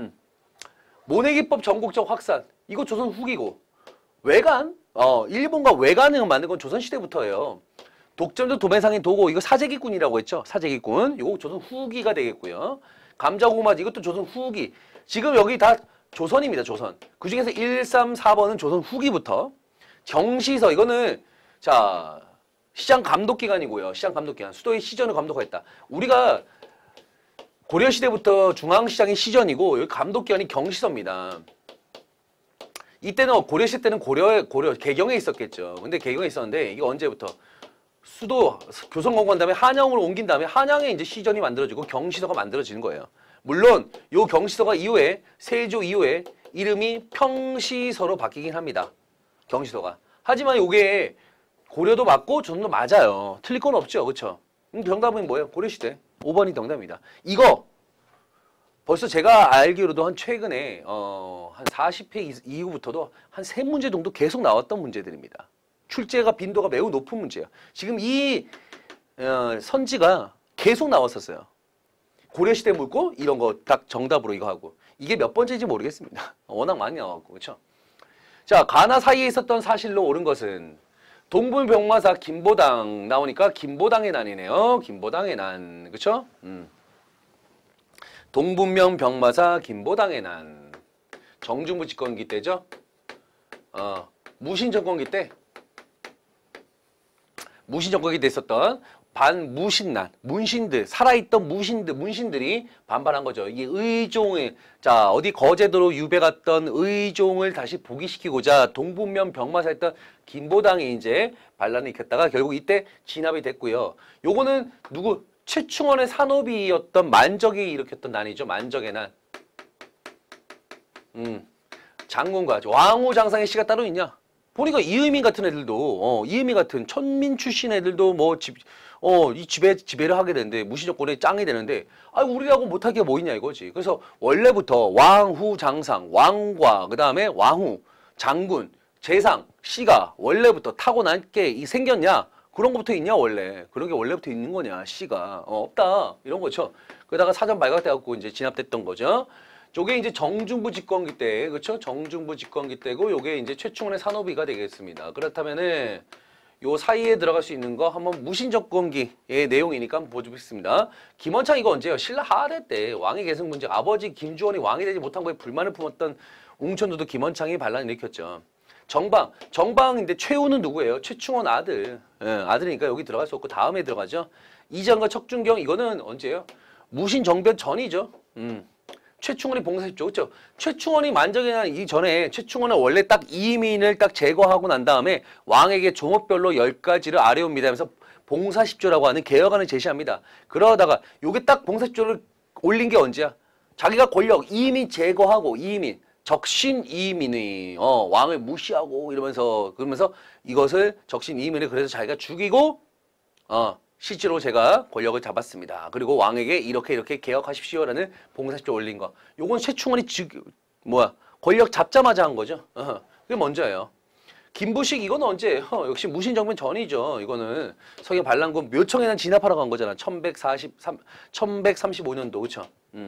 모내기법 전국적 확산. 이거 조선 후기고. 외관? 일본과 외관을 만든 건 조선시대부터예요. 독점적 도매상인 도고, 이거 사재기꾼이라고 했죠. 사재기꾼. 이거 조선 후기가 되겠고요. 감자고구마지, 이것도 조선 후기. 지금 여기 다 조선입니다, 조선. 그 중에서 1, 3, 4번은 조선 후기부터. 정시서, 이거는, 자, 시장 감독기관이고요. 시장 감독기관. 수도의 시전을 감독했다. 우리가 고려시대부터 중앙시장이 시전이고, 여기 감독기관이 경시서입니다. 이때는 고려시대 때는 고려 개경에 있었겠죠. 근데 개경에 있었는데 이게 언제부터 수도 교성공관 다음에 한양으로 옮긴 다음에 한양에 이제 시전이 만들어지고 경시서가 만들어지는 거예요. 물론 요 경시서가 이후에 세조 이후에 이름이 평시서로 바뀌긴 합니다. 경시서가. 하지만 요게 고려도 맞고 조선도 맞아요. 틀릴 건 없죠. 그렇죠? 정답은 뭐예요? 고려시대. 5번이 정답입니다. 이거 벌써 제가 알기로도 한 최근에 한 40회 이후부터도 한 3문제 정도 계속 나왔던 문제들입니다. 출제가 빈도가 매우 높은 문제예요. 지금 이 선지가 계속 나왔었어요. 고려시대 묻고 이런 거 딱 정답으로 이거 하고. 이게 몇 번째인지 모르겠습니다. 워낙 많이 나왔고. 그렇죠? 자, 가나 사이에 있었던 사실로 옳은 것은 동불병마사 김보당 나오니까 김보당의 난이네요. 김보당의 난. 그렇죠? 동분명 병마사 김보당의 난. 정중부 집권기 때죠. 무신 정권기 때 있었던 반무신난, 문신들, 살아있던 문신들이 반발한 거죠. 이게 의종을, 자, 어디 거제도로 유배 갔던 의종을 다시 복위시키고자 동분명 병마사 했던 김보당이 이제 반란을 일으켰다가 결국 이때 진압이 됐고요. 요거는 누구? 최충원의 산업이었던 만적이 일으켰던 난이죠. 만적의 난. 장군과 왕후 장상의 시가 따로 있냐? 보니까 이의민 같은 애들도 이의민 같은 천민 출신 애들도 뭐 이 지배를 하게 되는데 무시조건에 짱이 되는데 우리하고 못할 게 뭐 있냐 이거지. 그래서 원래부터 왕후 장상, 왕과 그다음에 왕후, 장군, 재상, 씨가 원래부터 타고난게 생겼냐? 그런 거부터 있냐 원래. 그런 게 원래부터 있는 거냐 씨가. 없다. 이런 거죠. 그러다가 사전 발각돼 갖고 이제 진압됐던 거죠. 저게 이제 정중부 집권기 때, 그렇죠? 정중부 집권기 때고 요게 이제 최충원의 산업이가 되겠습니다. 그렇다면은 요 사이에 들어갈 수 있는 거 한번 무신접권기의 내용이니까 한번 보여주겠습니다. 김원창 이거 언제요? 신라 하대 때 왕위 계승 문제, 아버지 김주원이 왕이 되지 못한 거에 불만을 품었던 웅천도도 김원창이 반란을 일으켰죠. 정방인데 최우는 누구예요? 최충원 아들. 아들이니까 여기 들어갈 수 없고 다음에 들어가죠. 이장과 척준경 이거는 언제예요? 무신정변 전이죠. 최충원이 봉사십조, 그렇죠? 최충원이 만적이 난 이전에 최충원은 원래 딱 이민을 딱 제거하고 난 다음에 왕에게 종업별로 10가지를 아뢰옵니다 하면서 봉사십조라고 하는 개혁안을 제시합니다. 그러다가 요게 딱 봉사십조를 올린 게 언제야? 자기가 권력 이민 제거하고 이민 적신 이민이 왕을 무시하고 그러면서 이것을 적신 이민을 그래서 자기가 죽이고 실제로 제가 권력을 잡았습니다. 그리고 왕에게 이렇게 개혁하십시오라는 봉사십조 올린 거. 요건 최충원이 권력 잡자마자 한 거죠. 그게 먼저예요. 김부식 이건 언제예요? 역시 무신정변 전이죠. 이거는 서기 반란군 묘청에는 진압하러 간 거잖아. 1135년도 그렇죠?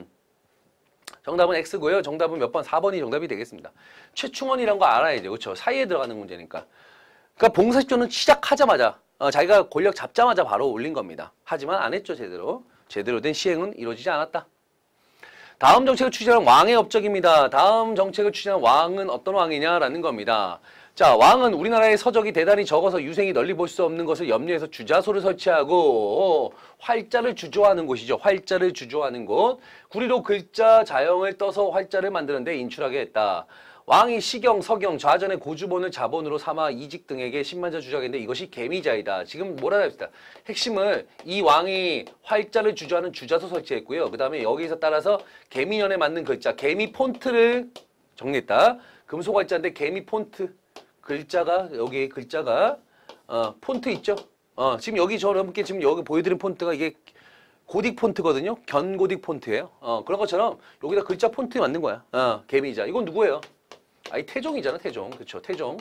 정답은 X고요. 정답은 몇 번? 4번이 정답이 되겠습니다. 최충원이란 거 알아야죠. 그렇죠? 사이에 들어가는 문제니까. 그러니까 봉사십조는 시작하자마자 자기가 권력 잡자마자 바로 올린 겁니다. 하지만 안 했죠. 제대로 된 시행은 이루어지지 않았다. 다음 정책을 추진한 왕의 업적입니다. 다음 정책을 추진한 왕은 어떤 왕이냐라는 겁니다. 자, 왕은 우리나라의 서적이 대단히 적어서 유생이 널리 볼 수 없는 것을 염려해서 주자소를 설치하고 활자를 주조하는 곳이죠. 활자를 주조하는 곳. 구리로 글자 자형을 떠서 활자를 만드는 데 인출하게 했다. 왕이 시경, 서경, 좌전의 고주본을 자본으로 삼아 이직 등에게 10만자 주자했는데 이것이 계미자이다. 지금 뭐라 합시다. 핵심을 이 왕이 활자를 주조하는 주자소 설치했고요. 그 다음에 여기서 따라서 계미년에 맞는 글자, 계미 폰트를 정리했다. 금속 활자인데 계미 폰트 글자가 여기 글자가 폰트 있죠. 지금 여기 여러분께 지금 여기 보여드린 폰트가 이게 고딕 폰트거든요. 견고딕 폰트예요. 그런 것처럼 여기다 글자 폰트 만든 거야. 계미자. 이건 누구예요? 이 태종이잖아, 태종. 그렇죠, 태종.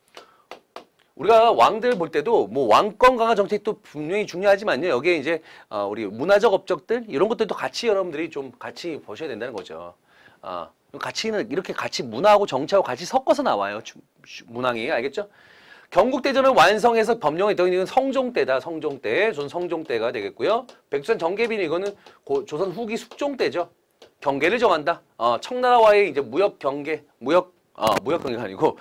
우리가 왕들 볼 때도 뭐 왕권 강화 정책도 분명히 중요하지만요. 여기에 이제 우리 문화적 업적들 이런 것들도 같이 여러분들이 좀 같이 보셔야 된다는 거죠. 가치는 이렇게 같이 문화하고 정치하고 같이 섞어서 나와요. 문항이 알겠죠? 경국대전을 완성해서 법령했던 이건 성종때다. 성종때. 조선 성종때가 되겠고요. 백두산 정계빈 이거는 조선 후기 숙종때죠. 경계를 정한다. 청나라와의 이제 무역 경계가 아니고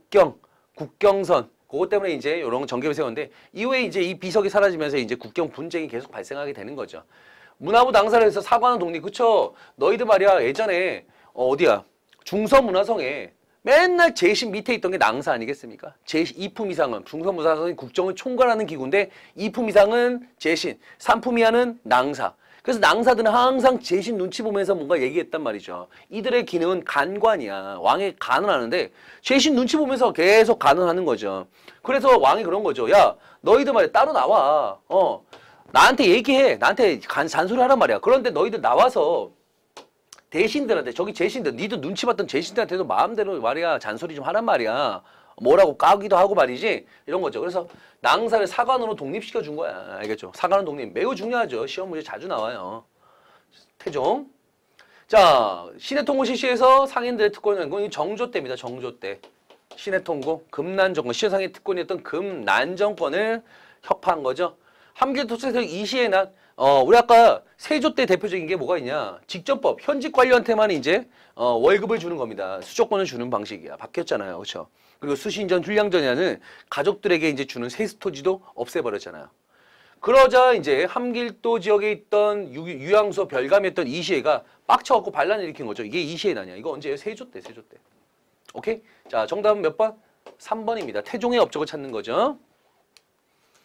국경선. 그것 때문에 이제 이런 정계를 세웠는데 이후에 이제 이 비석이 사라지면서 이제 국경 분쟁이 계속 발생하게 되는 거죠. 문화부 당사를 해서 사관원 독립. 그쵸? 너희들 말이야 예전에 어디야? 중서문화성에 맨날 제신 밑에 있던 게 낭사 아니겠습니까? 제신 2품 이상은 중서문화성이 국정을 총괄하는 기구인데 2품 이상은 제신, 3품 이하는 낭사. 그래서 낭사들은 항상 제신 눈치 보면서 뭔가 얘기했단 말이죠. 이들의 기능은 간관이야. 왕의 간을 하는데 제신 눈치 보면서 계속 간을 하는 거죠. 그래서 왕이 그런 거죠. 야, 너희들 말이야 따로 나와. 나한테 얘기해. 나한테 잔소리 하란 말이야. 그런데 너희들 나와서 대신들한테 저기 제신들 니들 눈치 봤던 제신들한테도 마음대로 말이야 잔소리 좀 하란 말이야. 뭐라고 까기도 하고 말이지 이런 거죠. 그래서 낭사를 사관으로 독립시켜 준 거야. 알겠죠? 사관원 독립 매우 중요하죠. 시험 문제 자주 나와요. 태종. 자, 신해통고 실시해서 상인들의 특권을 건 정조 때입니다. 정조 때. 신해통고 금난정권 시해상의 특권이었던 금난정권을 혁파한 거죠. 함길도책에서 이시의 난 우리 아까 세조 때 대표적인 게 뭐가 있냐. 직전법 현직 관료한테만 이제 월급을 주는 겁니다. 수조권을 주는 방식이야. 바뀌었잖아요. 그렇죠? 그리고 수신전 훈량전이라는 가족들에게 이제 주는 세습토지도 없애버렸잖아요. 그러자 이제 함길도 지역에 있던 유양소 별감이었던 이시해가 빡쳐갖고 반란을 일으킨 거죠. 이게 이시해 난이야. 이거 언제예요? 세조 때, 세조 때. 오케이? 자, 정답은 몇 번? 3번입니다. 태종의 업적을 찾는 거죠.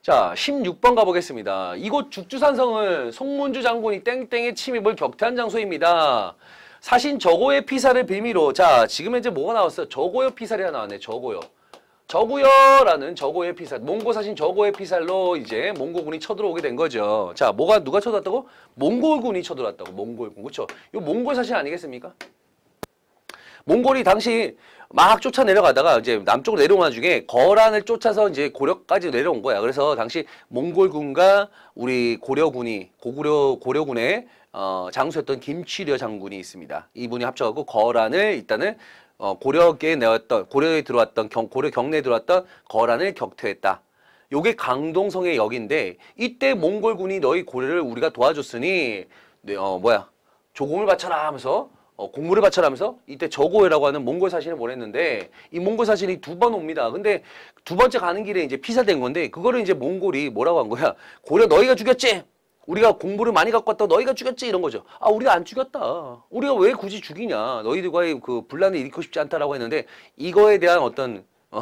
자, 16번 가보겠습니다. 이곳 죽주산성은 송문주 장군이 땡땡의 침입을 격퇴한 장소입니다. 사신 저고의 피살을 빌미로, 자, 지금 현재 뭐가 나왔어요? 저고의 피살이 하나 나왔네. 저고요. 저고요라는 저고의 피살, 몽고 사신 저고의 피살로 이제 몽고군이 쳐들어오게 된 거죠. 자, 누가 쳐들어왔다고? 몽골군이 쳐들어왔다고. 몽골군, 그렇죠? 이거 몽골 사신 아니겠습니까? 몽골이 당시 막 쫓아 내려가다가 이제 남쪽으로 내려온 와중에 거란을 쫓아서 이제 고려까지 내려온 거야. 그래서 당시 몽골군과 우리 고려군의 장수였던 김취려 장군이 있습니다. 이분이 합쳐갖고 거란을 일단은 고려에 들어왔던 고려 경내에 들어왔던 거란을 격퇴했다. 요게 강동성의 역인데, 이때 몽골군이 너희 고려를 우리가 도와줬으니 조공을 바쳐라 하면서 공물을 바쳐라 하면서 이때 저고해라고 하는 몽골 사신을 보냈는데, 이 몽골 사신이 두 번 옵니다. 근데 두 번째 가는 길에 이제 피살된 건데, 그거를 이제 몽골이 뭐라고 한 거야? 고려 너희가 죽였지? 우리가 공부를 많이 갖고 왔다 너희가 죽였지? 이런 거죠. 아, 우리가 안 죽였다. 우리가 왜 굳이 죽이냐. 너희들과의 그 분란을 일으키고 싶지 않다라고 했는데, 이거에 대한 어떤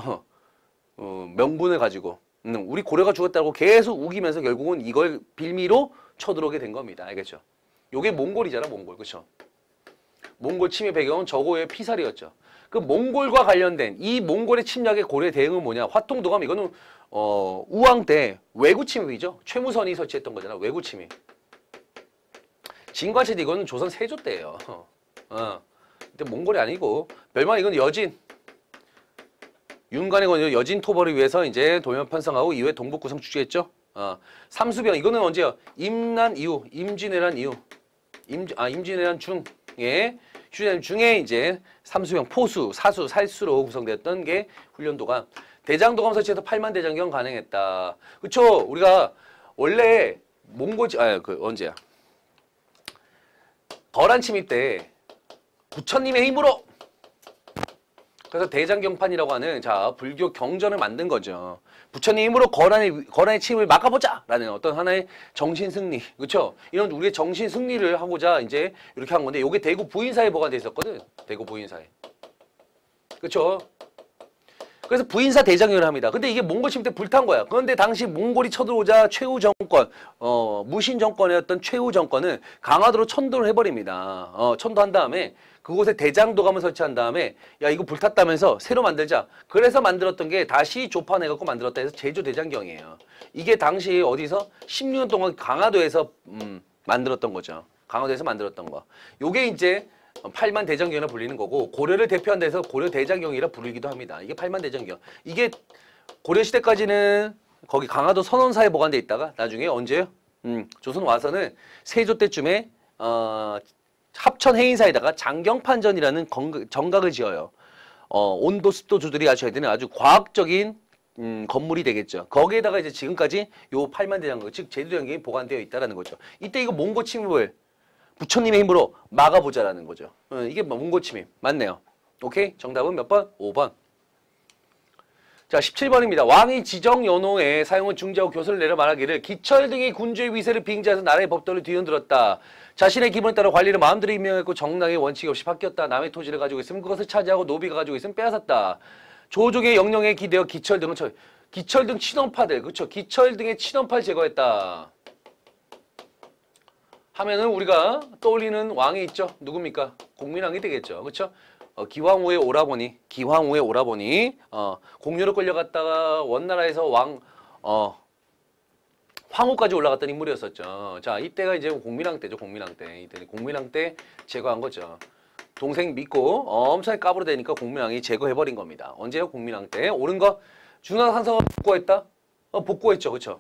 명분을 가지고 우리 고려가 죽었다고 계속 우기면서 결국은 이걸 빌미로 쳐들어오게 된 겁니다. 알겠죠? 요게 몽골이잖아, 몽골. 그렇죠? 몽골 침입 배경은 저고의 피살이었죠. 그 몽골과 관련된 이 몽골의 침략의 고려의 대응은 뭐냐? 화통도감, 이거는 우왕 때 외구 침입이죠. 최무선이 설치했던 거잖아. 외구 침입. 진과체도 이거는 조선 세조 때예요. 근데 몽골이 아니고 별만 이건 여진. 윤관의 권유 여진 토벌을 위해서 이제 도면 편성하고 이후에 동북 구성 주재했죠. 삼수병 이거는 언제요? 임난 이후, 임진왜란 이후. 임진왜란 중에 휴전 중에 이제 삼수병, 포수, 사수, 살수로 구성되었던 게 훈련도가. 대장도감 설치해서 8만 대장경 가능했다. 그쵸? 우리가 원래 언제야? 거란 침입 때 부처님의 힘으로, 그래서 대장경판이라고 하는 불교 경전을 만든 거죠. 부처님 힘으로 거란의 침입을 막아보자라는 어떤 하나의 정신 승리, 그렇죠? 이런 우리의 정신 승리를 하고자 이제 이렇게 한 건데, 이게 대구 부인사에 보관돼 있었거든. 대구 부인사에, 그렇죠? 그래서 부인사 대장경을 합니다. 근데 이게 몽골 침입 때 불탄 거야. 그런데 당시 몽골이 쳐들어오자 최후 정권, 무신 정권이었던 최후 정권은 강화도로 천도를 해버립니다. 천도한 다음에 그곳에 대장도감을 설치한 다음에 야 이거 불탔다면서 새로 만들자. 그래서 만들었던 게 다시 조판해갖고 만들었다 해서 제조대장경이에요. 이게 당시 어디서 16년 동안 강화도에서 만들었던 거죠. 강화도에서 만들었던 거. 요게 이제 8만 대장경이라 불리는 거고, 고려를 대표한 데서 고려 대장경이라 부르기도 합니다. 이게 8만 대장경. 이게 고려시대까지는 거기 강화도 선원사에 보관돼 있다가 나중에 언제요? 조선 와서는 세조 때쯤에 합천 해인사에다가 장경판전이라는 정각을 지어요. 온도 습도 조절이 하셔야 되는 아주 과학적인 건물이 되겠죠. 거기에다가 이제 지금까지 요 8만 대장경, 즉 제주대장경이 보관되어 있다라는 거죠. 이때 이거 몽고 침입을 부처님의 힘으로 막아보자라는 거죠. 이게 몽고 침입 맞네요. 오케이? 정답은 몇 번? 5번. 자, 17번입니다. 왕이 지정 연호에 사용은 중재하고 교서를 내려 말하기를 기철 등의 군주의 위세를 빙자해서 나라의 법도를 뒤흔들었다. 자신의 기분에 따라 관리를 마음대로 임명했고 정당의 원칙이 없이 바뀌었다. 남의 토지를 가지고 있으면 그것을 차지하고 노비가 가지고 있으면 빼앗았다. 조종의 영령에 기대어 기철 등은 기철 등 친원파들, 그렇죠? 기철 등의 친원파를 제거했다. 하면은 우리가 떠올리는 왕이 있죠. 누굽니까? 공민왕이 되겠죠. 그렇죠? 기황후의 오라버니 공유로 끌려갔다가 원나라에서 황후까지 올라갔던 인물이었었죠. 자, 이때가 이제 공민왕 때죠. 공민왕 때. 이때 공민왕 때 제거한 거죠. 동생 믿고 엄청 까불어대니까 공민왕이 제거해버린 겁니다. 언제요? 공민왕 때. 옳은 거 중앙산성을 복구했다? 복구했죠. 그렇죠?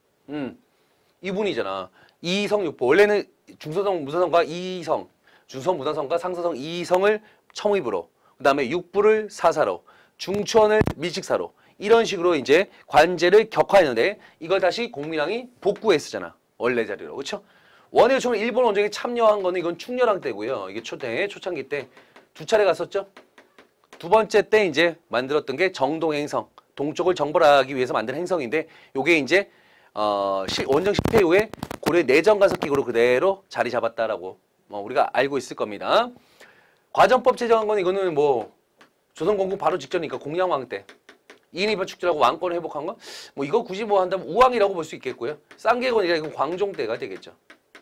이분이잖아. 이성육보. 원래는 중서성 무서성과 이성, 중서 무서성과 상서성 이성을 첨입으로, 그 다음에 육부를 사사로, 중추원을 밀식사로, 이런 식으로 이제 관제를 격화했는데 이걸 다시 공민왕이 복구했었잖아. 원래 자리로. 그렇죠? 원의 요청을 일본 원정에 참여한 거는 이건 충렬왕 때고요. 이게 초창기 때 두 차례 갔었죠. 두 번째 때 이제 만들었던 게 정동행성, 동쪽을 정벌하기 위해서 만든 행성인데, 요게 이제 원정 실패 이후에 고려 내정간섭기구로 그대로 자리 잡았다라고 우리가 알고 있을 겁니다. 과정법 제정한 건 이거는 뭐 조선건국 바로 직전이니까 공양왕 때. 이인이번 축제라고 왕권을 회복한 거? 뭐 이거 굳이 뭐 한다면 우왕이라고 볼 수 있겠고요. 쌍계건이라 이건 광종 때가 되겠죠.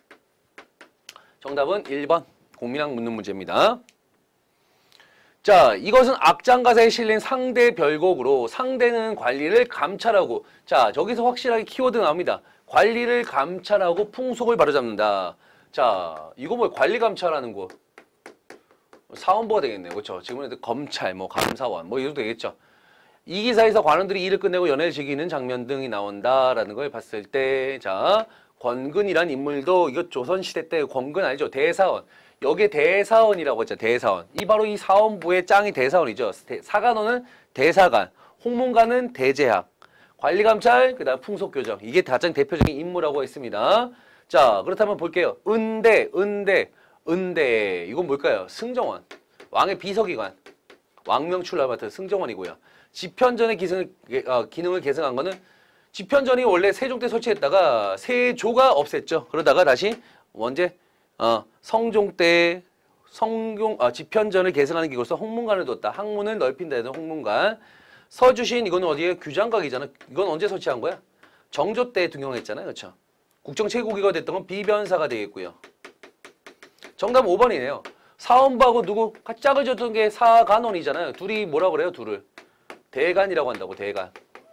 정답은 1번 공민학 묻는 문제입니다. 자, 이것은 악장가사에 실린 상대 별곡으로 상대는 관리를 감찰하고 자, 저기서 확실하게 키워드 나옵니다. 관리를 감찰하고 풍속을 바로잡는다. 자, 이거 뭐 관리 감찰하는 거 사원부가 되겠네요. 그렇죠? 지금은 검찰, 뭐 감사원 뭐 이래도 되겠죠. 이 기사에서 관원들이 일을 끝내고 연애를 즐기는 장면 등이 나온다라는 걸 봤을 때 자, 권근이란 인물도 이거 조선시대 때 권근 아니죠? 대사원. 여기에 대사원이라고 했죠. 대사원. 이 바로 이 사원부의 짱이 대사원이죠. 사관원은 대사관, 홍문관은 대제학, 관리감찰, 그다음 풍속교정. 이게 가장 대표적인 임무라고 했습니다. 자, 그렇다면 볼게요. 은대. 이건 뭘까요? 승정원. 왕의 비서기관. 왕명출날 맡은 승정원이고요. 집현전의 기능을 계승한 거는 집현전이 원래 세종 때 설치했다가 세조가 없앴죠. 그러다가 다시 언제? 성종 때 집현전을 계승하는 기구로서 홍문관을 뒀다. 학문을 넓힌다 해서 홍문관. 서주신 이거는 어디에? 규장각이잖아. 이건 언제 설치한 거야? 정조 때 등용했잖아요. 그렇죠? 국정 최고기가 됐던 건 비변사가 되겠고요. 정답 5번이네요. 사원부하고 누구? 같이 짝을 졌던 게 사간원이잖아요. 둘이 뭐라 그래요? 둘을. 대간이라고 한다고. 대간.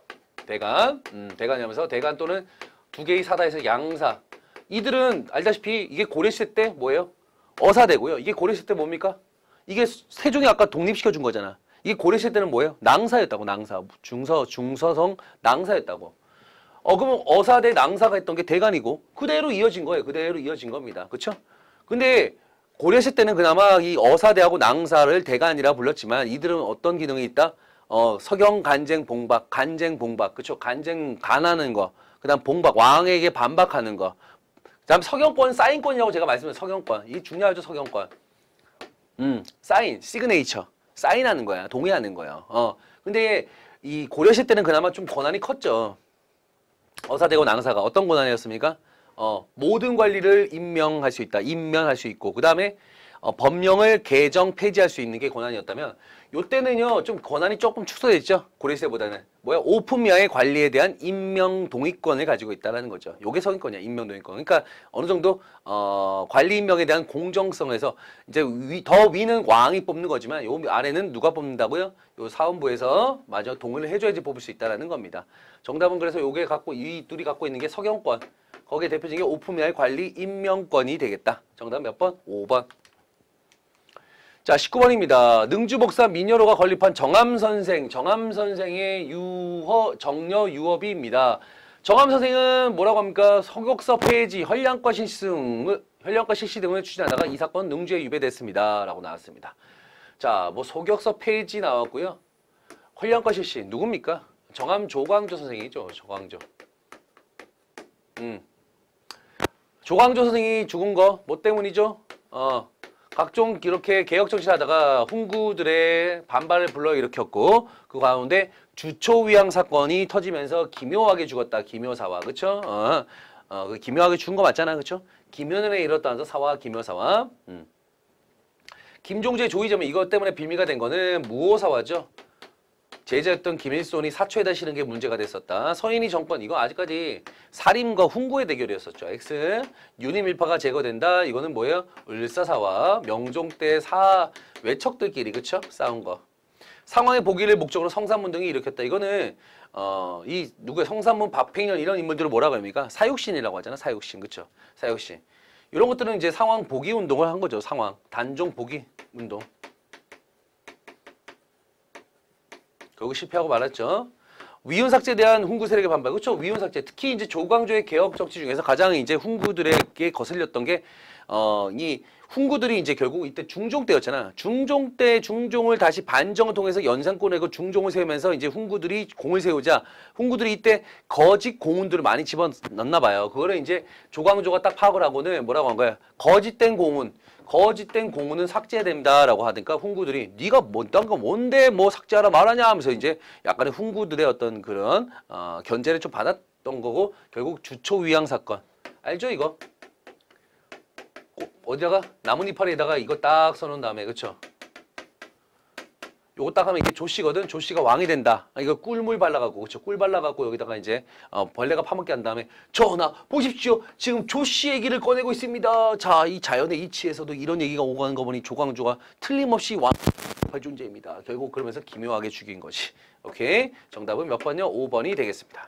대간이라면서 대간 또는 두 개의 사다에서 양사. 이들은 알다시피 이게 고려시대 때 뭐예요? 어사되고요. 이게 고려시대 때 뭡니까? 이게 세종이 아까 독립시켜준 거잖아. 이게 고려시대 때는 뭐예요? 낭사였다고. 낭사. 중서성 낭사였다고. 그러면 어사대 낭사가 했던 게 대간이고 그대로 이어진 거예요. 그대로 이어진 겁니다. 그쵸? 근데 고려시대 때는 그나마 이 어사대하고 낭사를 대간이라 불렀지만 이들은 어떤 기능이 있다? 서경, 간쟁, 봉박, 그쵸? 간하는 거. 그 다음 봉박, 왕에게 반박하는 거. 그 다음 서경권, 사인권이라고 제가 말씀드린 서경권. 이게 중요하죠, 서경권. 사인, 시그네이처. 사인하는 거야. 동의하는 거예요. 근데 이 고려시대 때는 그나마 좀 권한이 컸죠. 어사대고 낭사가 어떤 권한이었습니까? 모든 관리를 임명할 수 있다. 임면할 수 있고. 그 다음에 법령을 개정, 폐지할 수 있는 게 권한이었다면 요때는요 좀 권한이 조금 축소됐죠. 고려시대보다는 뭐야? 오픈명의 관리에 대한 임명 동의권을 가지고 있다는 거죠. 요게 서인권이야. 임명 동의권. 그러니까 어느 정도 관리 임명에 대한 공정성에서 이제 더 위는 왕이 뽑는 거지만 요 아래는 누가 뽑는다고요? 요 사원부에서 마저 동의를 해줘야지 뽑을 수 있다는 겁니다. 정답은 그래서 요게 갖고 이 둘이 갖고 있는 게 서경권. 거기에 대표적인 게 오픈명의 관리 임명권이 되겠다. 정답 몇 번? 5번. 자, 19번입니다. 능주복사 민여로가 건립한 정암선생의 정려 유업이입니다. 정암선생은 뭐라고 합니까? 서격서 폐지, 헐량과 실시 등을 추진하다가 이 사건 능주에 유배됐습니다. 라고 나왔습니다. 자, 뭐 소격서 폐지 나왔고요. 헐량과 실시 누굽니까? 조광조 선생이죠. 조광조 선생이 죽은 거 뭐 때문이죠? 각종 이렇게 개혁 정치하다가 훈구들의 반발을 불러일으켰고 그 가운데 주초위양 사건이 터지면서 기묘하게 죽었다. 기묘사화. 그쵸? 그 기묘하게 죽은 거 맞잖아. 그쵸? 기묘년에 이뤘다면서 사화 기묘사화. 김종재 조이점은 이것 때문에 빌미가 된 거는 무오사화죠. 제자였던 김일손이 사초에다 실은 게 문제가 됐었다. 서인이 정권 이거 아직까지 사림과 훈구의 대결이었었죠. X 유림일파가 제거된다. 이거는 뭐예요? 을사사와 명종 때 외척들끼리 그쵸? 싸운 거. 상황의 보기를 목적으로 성산문 등이 일으켰다. 이거는 누구야? 성산문, 박팽년 이런 인물들을 뭐라고 합니까? 사육신이라고 하잖아. 사육신 그쵸? 사육신. 이런 것들은 이제 상황 보기 운동을 한 거죠. 상황 단종 보기 운동. 결국 실패하고 말았죠. 위훈 삭제에 대한 훈구 세력의 반발. 그렇죠? 위훈 삭제. 특히 이제 조광조의 개혁 정치 중에서 가장 이제 훈구들에게 거슬렸던 게 이 훈구들이 이제 결국 이때 중종 때였잖아. 중종 때 중종을 다시 반정을 통해서 연산권에 중종을 세우면서 이제 훈구들이 공을 세우자 훈구들이 이때 거짓 공훈들을 많이 집어넣나 봐요. 그거를 이제 조광조가 딱 파악을 하고는 뭐라고 한 거야? 거짓된 공훈은 삭제해야 됩니다라고 하니까 훈구들이 네가 뭔데 뭐 삭제하라 말하냐 하면서 이제 약간의 훈구들의 어떤 그런 견제를 좀 받았던 거고 결국 주초위양 사건 알죠 이거? 어디다가 나뭇잎파리에다가 이거 딱 써놓은 다음에 그쵸? 요거 딱 하면 이게 조씨거든. 조씨가 왕이 된다. 이거 꿀물 발라갖고, 그쵸? 꿀 발라갖고 여기다가 이제 벌레가 파먹게 한 다음에 전하 보십시오. 지금 조씨 얘기를 꺼내고 있습니다. 자, 이 자연의 이치에서도 이런 얘기가 오가는 거 보니 조광조가 틀림없이 왕의 존재입니다. 결국 그러면서 기묘하게 죽인 것이. 오케이. 정답은 몇 번요? 5번이 되겠습니다.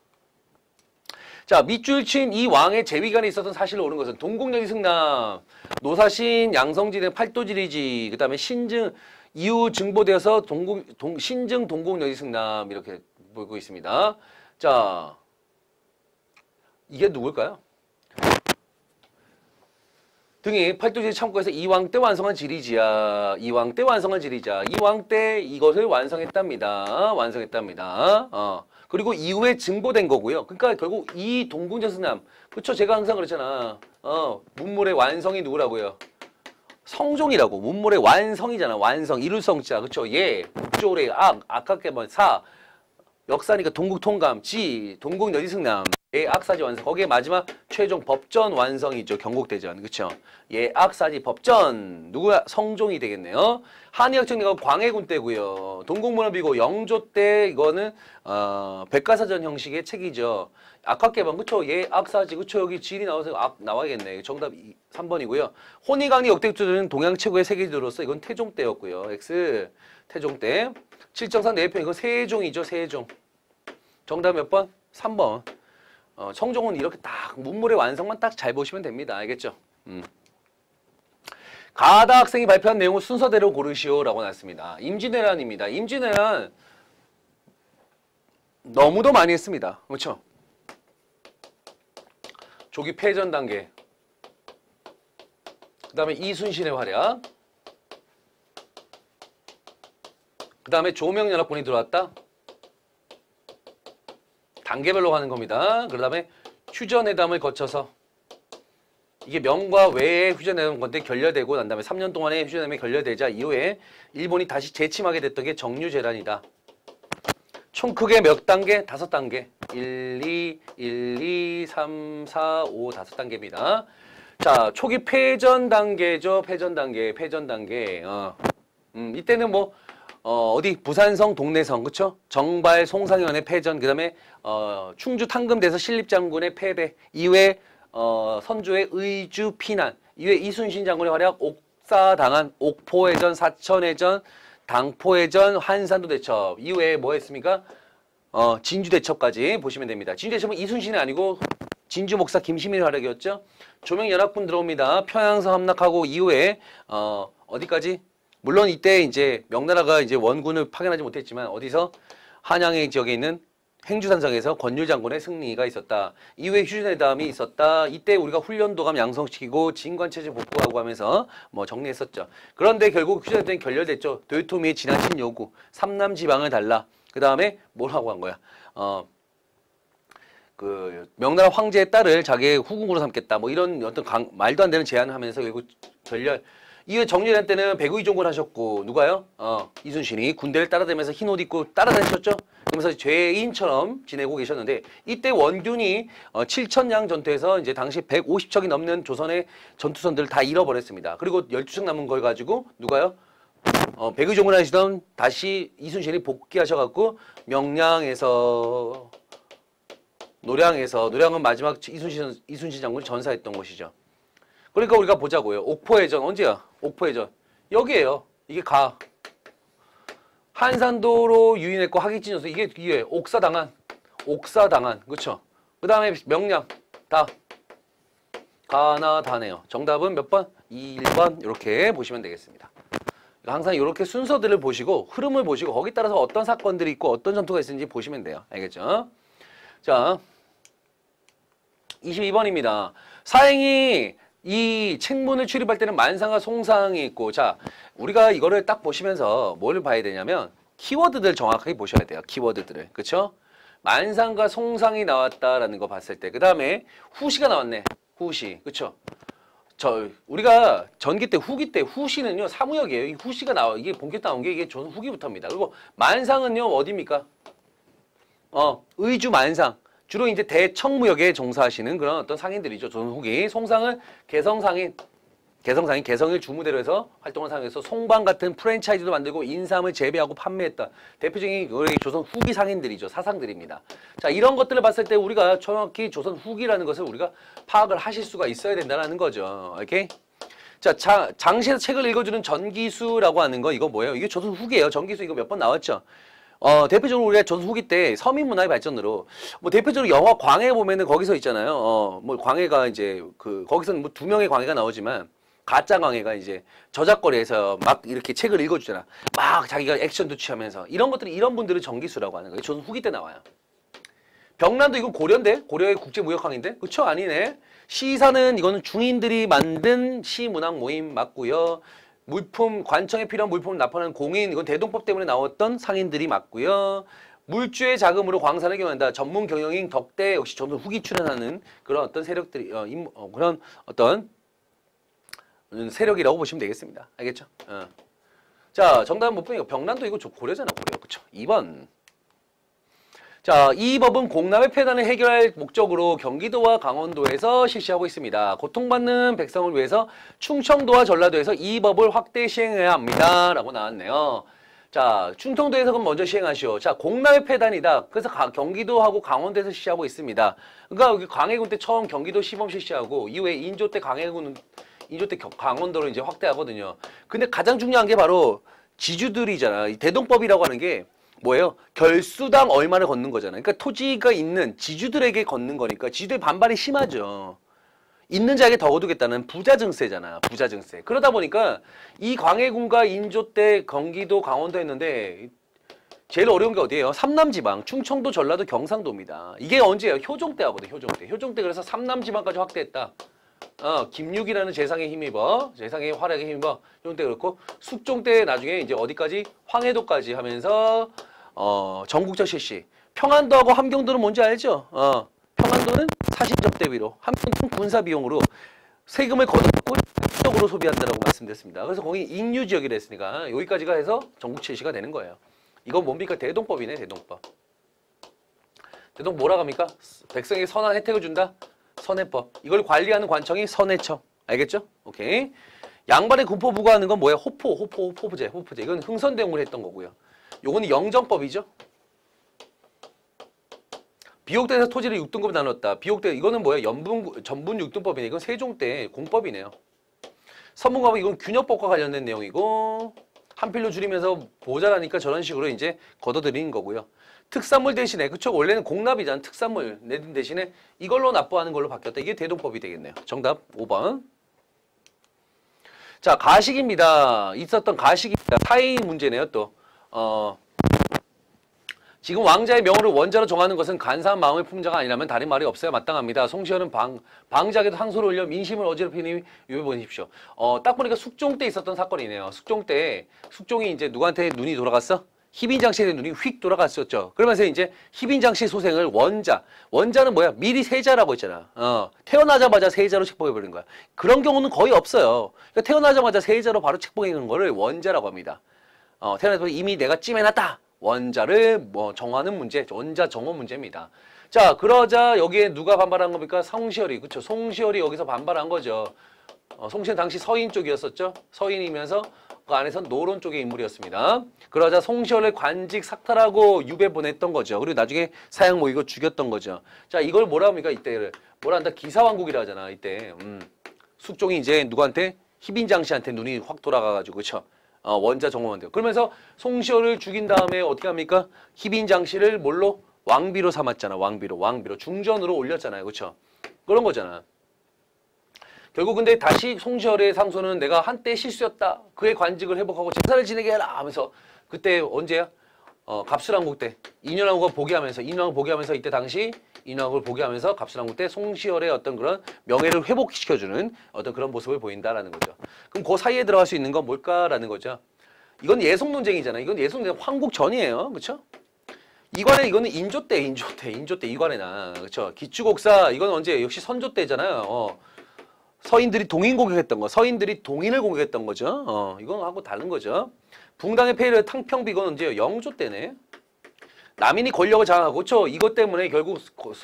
자, 밑줄 친 이 왕의 재위관에 있었던 사실을 옳은 것은 동국여지 승남, 노사신, 양성지 등 팔도지리지, 그 다음에 신증, 이후 증보되어서 신증 동국여지 승남 이렇게 보고 있습니다. 자, 이게 누굴까요? 등이 팔도지리 참고해서 이왕 때 완성한 지리지야. 이왕 때 완성한 지리자. 이왕 때 이것을 완성했답니다. 완성했답니다. 그리고 이후에 증보된 거고요. 그러니까 결국 이 동국여승남, 그쵸? 제가 항상 그랬잖아. 문물의 완성이 누구라고요? 성종이라고. 문물의 완성이잖아. 완성. 이룰성자. 그쵸? 예. 국조래. 아깝게 뭐 사. 역사니까 동국통감. 지. 동국여지승남. 예. 악사지 완성. 거기에 마지막 최종 법전 완성이죠. 경국대전. 그쵸? 예. 악사지 법전. 누구야? 성종이 되겠네요. 한의학정리가 광해군 때고요. 동국문화비고 영조 때 이거는 백과사전 형식의 책이죠. 악학개방 그쵸? 예, 악사지 그쵸? 여기 지리 나와서 나와야겠네. 정답 3번이고요. 혼이강리 역대급조는 동양 최고의 세계지도로서 이건 태종 때였고요. X 태종 때. 칠정산 내편 이건 세종이죠. 세종. 정답 몇 번? 3번. 성종은 이렇게 딱 문물의 완성만 딱 잘 보시면 됩니다. 알겠죠? 가하다 학생이 발표한 내용을 순서대로 고르시오라고 났습니다. 임진왜란입니다. 임진왜란 너무도 많이 했습니다. 그렇죠? 조기 패전 단계, 그 다음에 이순신의 활약, 그 다음에 조명연합군이 들어왔다. 단계별로 가는 겁니다. 그 다음에 휴전회담을 거쳐서 이게 명과 외에 휴전회담 건데 결렬되고 난 다음에 3년 동안의 휴전회담이 결렬되자 이후에 일본이 다시 재침하게 됐던 게 정류재란이다. 총 크게 몇 단계? 5단계. 1, 2, 3, 4, 5, 5단계입니다. 자, 초기 패전 단계죠. 패전 단계. 이때는 뭐 어디 부산성, 동래성, 그쵸? 정발, 송상현의 패전, 그 다음에 충주 탕금대에서 신립장군의 패배, 이후에 선조의 의주 피난, 이후에 이순신 장군의 활약, 옥사당한, 옥포해전, 사천해전, 당포해전, 한산도 대첩, 이후에 뭐 했습니까? 진주 대첩까지 보시면 됩니다. 진주 대첩은 이순신이 아니고 진주 목사 김시민의 활약이었죠. 조명연합군 들어옵니다. 평양성 함락하고 이후에 어디까지? 물론 이때 이제 명나라가 이제 원군을 파견하지 못했지만 어디서 한양의 지역에 있는 행주산성에서 권율 장군의 승리가 있었다. 이후에 휴전회담이 있었다. 이때 우리가 훈련도감 양성시키고 진관체제 복구하고 하면서 뭐 정리했었죠. 그런데 결국 휴전회담이 결렬됐죠. 도요토미의 지나친 요구, 삼남지방을 달라. 그 다음에 뭐라고 한 거야? 그 명나라 황제의 딸을 자기의 후궁으로 삼겠다. 뭐 이런 어떤 말도 안 되는 제안을 하면서 결국 결렬. 이후에 정렬할 때는 백의종군 하셨고 누가요? 이순신이 군대를 따라다니면서 흰 옷 입고 따라다니셨죠? 그러면서 죄인처럼 지내고 계셨는데 이때 원균이 7천량 전투에서 이제 당시 150척이 넘는 조선의 전투선들을 다 잃어버렸습니다. 그리고 12척 남은 걸 가지고 누가요? 백의종군 하시던 다시 이순신이 복귀하셔갖고 명량에서 노량은 마지막 이순신 장군이 전사했던 곳이죠. 그러니까 우리가 보자고요. 옥포해전 언제야? 옥포해전 여기에요. 이게 가 한산도로 유인했고 하객진여서 이게 옥사당한 그쵸? 그 다음에 명량 다 가나 다네요. 정답은 몇 번? 1번 이렇게 보시면 되겠습니다. 항상 이렇게 순서들을 보시고 흐름을 보시고 거기에 따라서 어떤 사건들이 있고 어떤 전투가 있는지 보시면 돼요. 알겠죠? 자 22번입니다. 사행이 이 책문을 출입할 때는 만상과 송상이 있고 자 우리가 이거를 딱 보시면서 뭘 봐야 되냐면 키워드들 정확하게 보셔야 돼요. 키워드들을. 그쵸? 만상과 송상이 나왔다라는 거 봤을 때 그 다음에 후시가 나왔네. 후시. 그쵸? 우리가 전기 때 후기 때 후시는요 사무역이에요. 이 후시가 나와 이게 본격 나온 게 이게 조선 후기부터입니다. 그리고 만상은요 어디입니까? 의주 만상. 주로 이제 대청무역에 종사하시는 그런 어떤 상인들이죠. 조선 후기. 송상은 개성상인. 개성상인 개성일 주무대로 해서 활동을 상해서 송방 같은 프랜차이즈도 만들고 인삼을 재배하고 판매했다. 대표적인 우리 조선 후기 상인들이죠. 사상들입니다. 자, 이런 것들을 봤을 때 우리가 정확히 조선 후기라는 것을 우리가 파악을 하실 수가 있어야 된다는 거죠. 오케이? 자, 장시에서 책을 읽어주는 전기수라고 하는 거 이거 뭐예요? 이게 조선 후기예요. 전기수 이거 몇 번 나왔죠? 대표적으로 우리가 조선 후기 때 서민 문화의 발전으로 뭐 대표적으로 영화 광해 보면은 거기서 있잖아요. 뭐 광해가 이제 거기서는 뭐 두 명의 광해가 나오지만 가짜 광해가 이제 저작거리에서 막 이렇게 책을 읽어주잖아. 막 자기가 액션도 취하면서 이런 것들이 이런 분들을 전기수라고 하는 거예요. 조선 후기 때 나와요. 병란도 이거 고려인데? 고려의 국제무역항인데? 그쵸? 아니네. 시사는 이거는 중인들이 만든 시문학 모임 맞고요. 물품, 관청에 필요한 물품을 납품하는 공인, 이건 대동법 때문에 나왔던 상인들이 맞고요. 물주의 자금으로 광산을 경영한다. 전문 경영인 덕대 역시 조선 후기 출연하는 그런 어떤 세력들이 그런 어떤 세력이라고 보시면 되겠습니다. 알겠죠? 자, 정답은 못 보니까 병란도 이거 고려잖아. 고려. 그쵸? 2번. 자, 이 법은 공납의 폐단을 해결할 목적으로 경기도와 강원도에서 실시하고 있습니다. 고통받는 백성을 위해서 충청도와 전라도에서 이 법을 확대 시행해야 합니다. 라고 나왔네요. 자, 충청도에서 그럼 먼저 시행하시오. 자, 공납의 폐단이다. 그래서 경기도하고 강원도에서 실시하고 있습니다. 그러니까 광해군 때 처음 경기도 시범 실시하고 이후에 인조 때 강원도로 이제 확대하거든요. 근데 가장 중요한 게 바로 지주들이잖아. 이 대동법이라고 하는 게 뭐예요? 결수당 얼마를 걷는 거잖아요. 그러니까 토지가 있는 지주들에게 걷는 거니까 지주들의 반발이 심하죠. 있는 자에게 더 거두겠다는 부자 증세잖아. 부자 증세. 그러다 보니까 이 광해군과 인조 때 경기도 강원도 했는데 제일 어려운 게 어디예요? 삼남지방, 충청도, 전라도, 경상도입니다. 이게 언제예요? 효종 때 하거든. 효종 때. 효종 때 그래서 삼남지방까지 확대했다. 김육이라는 재상에 힘입어. 재상의 활약에 힘입어. 효종 때 그렇고 숙종 때 나중에 이제 어디까지? 황해도까지 하면서 전국적 실시. 평안도하고 함경도는 뭔지 알죠? 평안도는 사실적 대비로, 함경도는 군사 비용으로 세금을 걷어먹고 적으로 소비한다라고 말씀드렸습니다. 그래서 거기 인유 지역이라 했으니까 여기까지가 해서 전국 실시가 되는 거예요. 이건 뭡니까? 대동법이네, 대동법. 대동법 뭐라고 합니까? 백성에게 선한 혜택을 준다? 선해법. 이걸 관리하는 관청이 선해청. 알겠죠? 오케이. 양반의 군포 부과하는 건 뭐예요? 호포부제. 이건 흥선대용을 했던 거고요. 요거는 영정법이죠. 비옥대에서 토지를 6등급에 나눴다. 비옥대 이거는 뭐예요? 전분 6등법이네. 이건 세종 때 공법이네요. 선문과목 이건 균역법과 관련된 내용이고 한 필로 줄이면서 모자라니까 저런 식으로 이제 걷어들이는 거고요. 특산물 대신에 그쵸? 원래는 공납이잖아. 특산물 내는 대신에 이걸로 납부하는 걸로 바뀌었다. 이게 대동법이 되겠네요. 정답 5번. 자, 가식입니다. 있었던 가식입니다. 사회 문제네요. 또 지금 왕자의 명호를 원자로 정하는 것은 간사한 마음의 품자가 아니라면 다른 말이 없어야 마땅합니다. 송시현은 방작에도 항소를 올려 민심을 어지럽히니 요에 보십시오. 딱 보니까 숙종 때 있었던 사건이네요. 숙종 때 숙종이 이제 누구한테 눈이 돌아갔어? 희빈장 씨의 눈이 휙 돌아갔었죠. 그러면서 이제 희빈장 씨 소생을 원자는 뭐야? 미리 세자라고 했잖아. 태어나자마자 세자로 책봉해버린 거야. 그런 경우는 거의 없어요. 그러니까 태어나자마자 세자로 바로 책봉해놓은 거를 원자라고 합니다. 태어나서 이미 내가 찜해놨다. 원자를 뭐 정하는 문제, 원자 정원 문제입니다. 자, 그러자 여기에 누가 반발한 겁니까? 송시열이, 그쵸? 송시열이 여기서 반발한 거죠. 송시열 당시 서인 쪽이었었죠. 서인이면서 그 안에서 노론 쪽의 인물이었습니다. 그러자 송시열을 관직 삭탈하고 유배 보냈던 거죠. 그리고 나중에 사형모 이거 죽였던 거죠. 자, 이걸 뭐라 합니까? 이때를 뭐라 한다? 기사왕국이라 하잖아. 이때 숙종이 이제 누구한테? 희빈장 씨한테 눈이 확 돌아가가지고, 그쵸? 원자 정원대요. 그러면서 송시열을 죽인 다음에 어떻게 합니까? 희빈장 씨를 뭘로? 왕비로 삼았잖아. 왕비로 중전으로 올렸잖아요. 그렇죠? 그런 거잖아. 결국 근데 다시 송시열의 상소는 내가 한때 실수였다. 그의 관직을 회복하고 제사를 지내게 해라 하면서 그때 언제야? 갑술왕국 때 인현왕국을 보게하면서 이때 당시 인현왕국을 보게하면서 갑술왕국 때 송시열의 어떤 그런 명예를 회복시켜주는 어떤 그런 모습을 보인다라는 거죠. 그럼 그 사이에 들어갈 수 있는 건 뭘까라는 거죠. 이건 예속 논쟁이잖아. 이건 예속 논쟁 황국 전이에요. 그렇죠? 이관에 이거는 인조 때 이관에나 그렇죠. 기축옥사 이건 언제? 역시 선조 때잖아요. 서인들이 동인 공격했던 거, 서인들이 동인을 공격했던 거죠. 이건 하고 다른 거죠. 붕당의 폐해를 탕평비 이건 언제요? 영조 때네. 남인이 권력을 장악하고 그렇죠. 이것 때문에 결국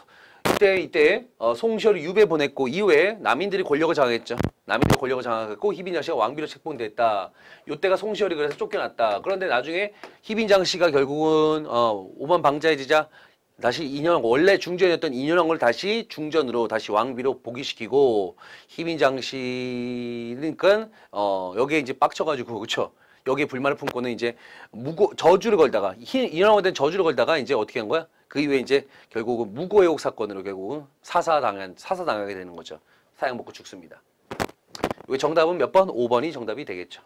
이때 송시열이 유배 보냈고 이후에 남인들이 권력을 장악했죠. 남인들이 권력을 장악했고 희빈장 씨가 왕비로 책봉됐다. 이때가 송시열이 그래서 쫓겨났다. 그런데 나중에 희빈장 씨가 결국은 오만 방자의 제자 다시 원래 중전이었던 인현왕을 다시 중전으로 다시 왕비로 복위시키고 희빈장 씨는 여기에 이제 빡쳐가지고 그쵸? 여기에 불만을 품고는 이제 저주를 걸다가 인현왕한테는 저주를 걸다가 이제 어떻게 한 거야? 그 이후에 이제 결국은 무고해옥 사건으로 결국은 사사당하게 되는 거죠. 사형 먹고 죽습니다. 여기 정답은 몇 번? 5번이 정답이 되겠죠.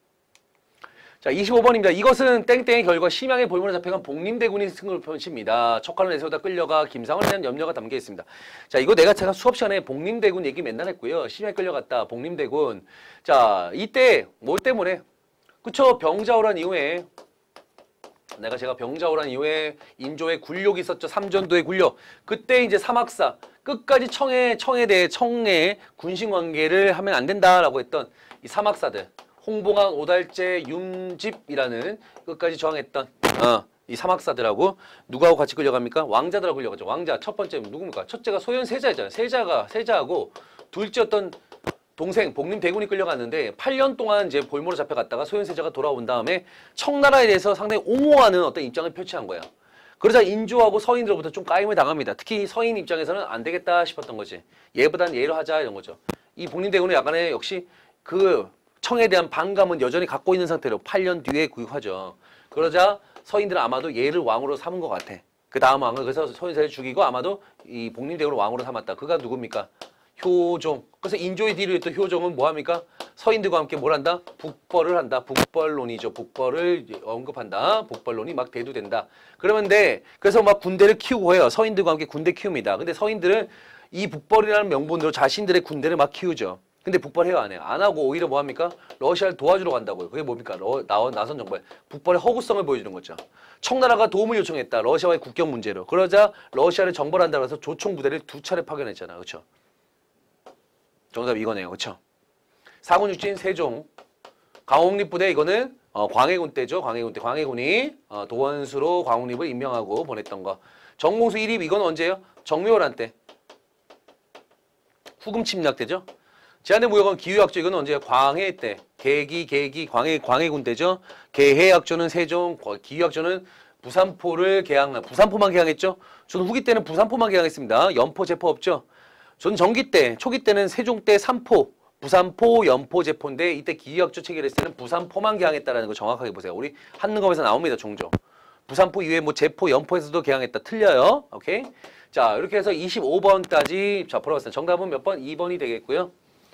자, 25번입니다. 이것은 땡땡의 결과 심양의 볼모로 잡혀간 복림대군이 승을 펼칩니다. 척화를 내세우다 끌려가 김상원에 대한 염려가 담겨 있습니다. 자, 이거 제가 수업 시간에 복림대군 얘기 맨날 했고요. 심양에 끌려갔다. 복림대군. 자, 이때 뭐 때문에? 그쵸? 병자호란 이후에 제가 병자호란 이후에 인조의 굴욕이 있었죠. 삼전도의 굴욕. 그때 이제 사막사 끝까지 청에 군신 관계를 하면 안 된다라고 했던 이 사막사들. 홍봉왕, 오달제, 윤집이라는 끝까지 저항했던 이 사막사들하고 누구하고 같이 끌려갑니까? 왕자들하고 끌려가죠. 왕자 첫 번째 누굽니까? 첫째가 소현세자잖아요. 세자하고 둘째였던 동생 복림대군이 끌려갔는데 8년 동안 이제 볼모로 잡혀갔다가 소현세자가 돌아온 다음에 청나라에 대해서 상당히 옹호하는 어떤 입장을 표치한 거예요. 그러자 인조하고 서인들로부터 좀 까임을 당합니다. 특히 서인 입장에서는 안 되겠다 싶었던 거지. 얘보단 얘로 하자 이런 거죠. 이 복림대군은 약간의 역시 그 청에 대한 반감은 여전히 갖고 있는 상태로 8년 뒤에 구육하죠. 그러자 서인들은 아마도 얘를 왕으로 삼은 것 같아. 그 다음 왕을 그래서 소현세자를 죽이고 아마도 이 복림대군을 왕으로 삼았다. 그가 누굽니까? 효종. 그래서 인조의 뒤를 또 효종은 뭐합니까? 서인들과 함께 뭘 한다? 북벌을 한다. 북벌론이죠. 북벌을 언급한다. 북벌론이 막 대두된다. 그래서 막 군대를 키우고 해요. 서인들과 함께 군대 키웁니다. 근데 서인들은 이 북벌이라는 명분으로 자신들의 군대를 막 키우죠. 근데 북벌해요 안 해요? 안 하고 오히려 뭐합니까? 러시아를 도와주러 간다고요. 그게 뭡니까? 나선 정부의 북벌의 허구성을 보여주는 거죠. 청나라가 도움을 요청했다. 러시아와의 국경 문제로. 그러자 러시아를 정벌한다고 해서 조총 부대를 2차례 파견했잖아. 그렇죠? 정답 이거네요. 그렇죠? 사군 육진 세종. 광옥립 부대 이거는 광해군 때죠. 광해군이 도원수로 광옥립을 임명하고 보냈던 거. 정공수 1입 이건 언제예요? 정묘호란 때. 후금 침략 때죠. 제한의 무역은 기후약조 이건 언제예요? 광해 때. 계기 광해군 때죠. 계해약조는 세종, 기후약조는 부산포만 개항했죠. 저는 후기 때는 부산포만 개항했습니다. 연포 제포 없죠. 저는 전기 때, 초기 때는 세종 때 삼포, 부산포, 연포, 제포인데 이때 기후약조 체결했을 때는 부산포만 개항했다라는 거 정확하게 보세요. 우리 한능검에서 나옵니다. 종종. 부산포 이외에 뭐 제포, 연포에서도 개항했다. 틀려요. 오케이? 자, 이렇게 해서 25번까지 자, 풀어봤습니다. 정답은 몇 번? 2번이 되겠고요.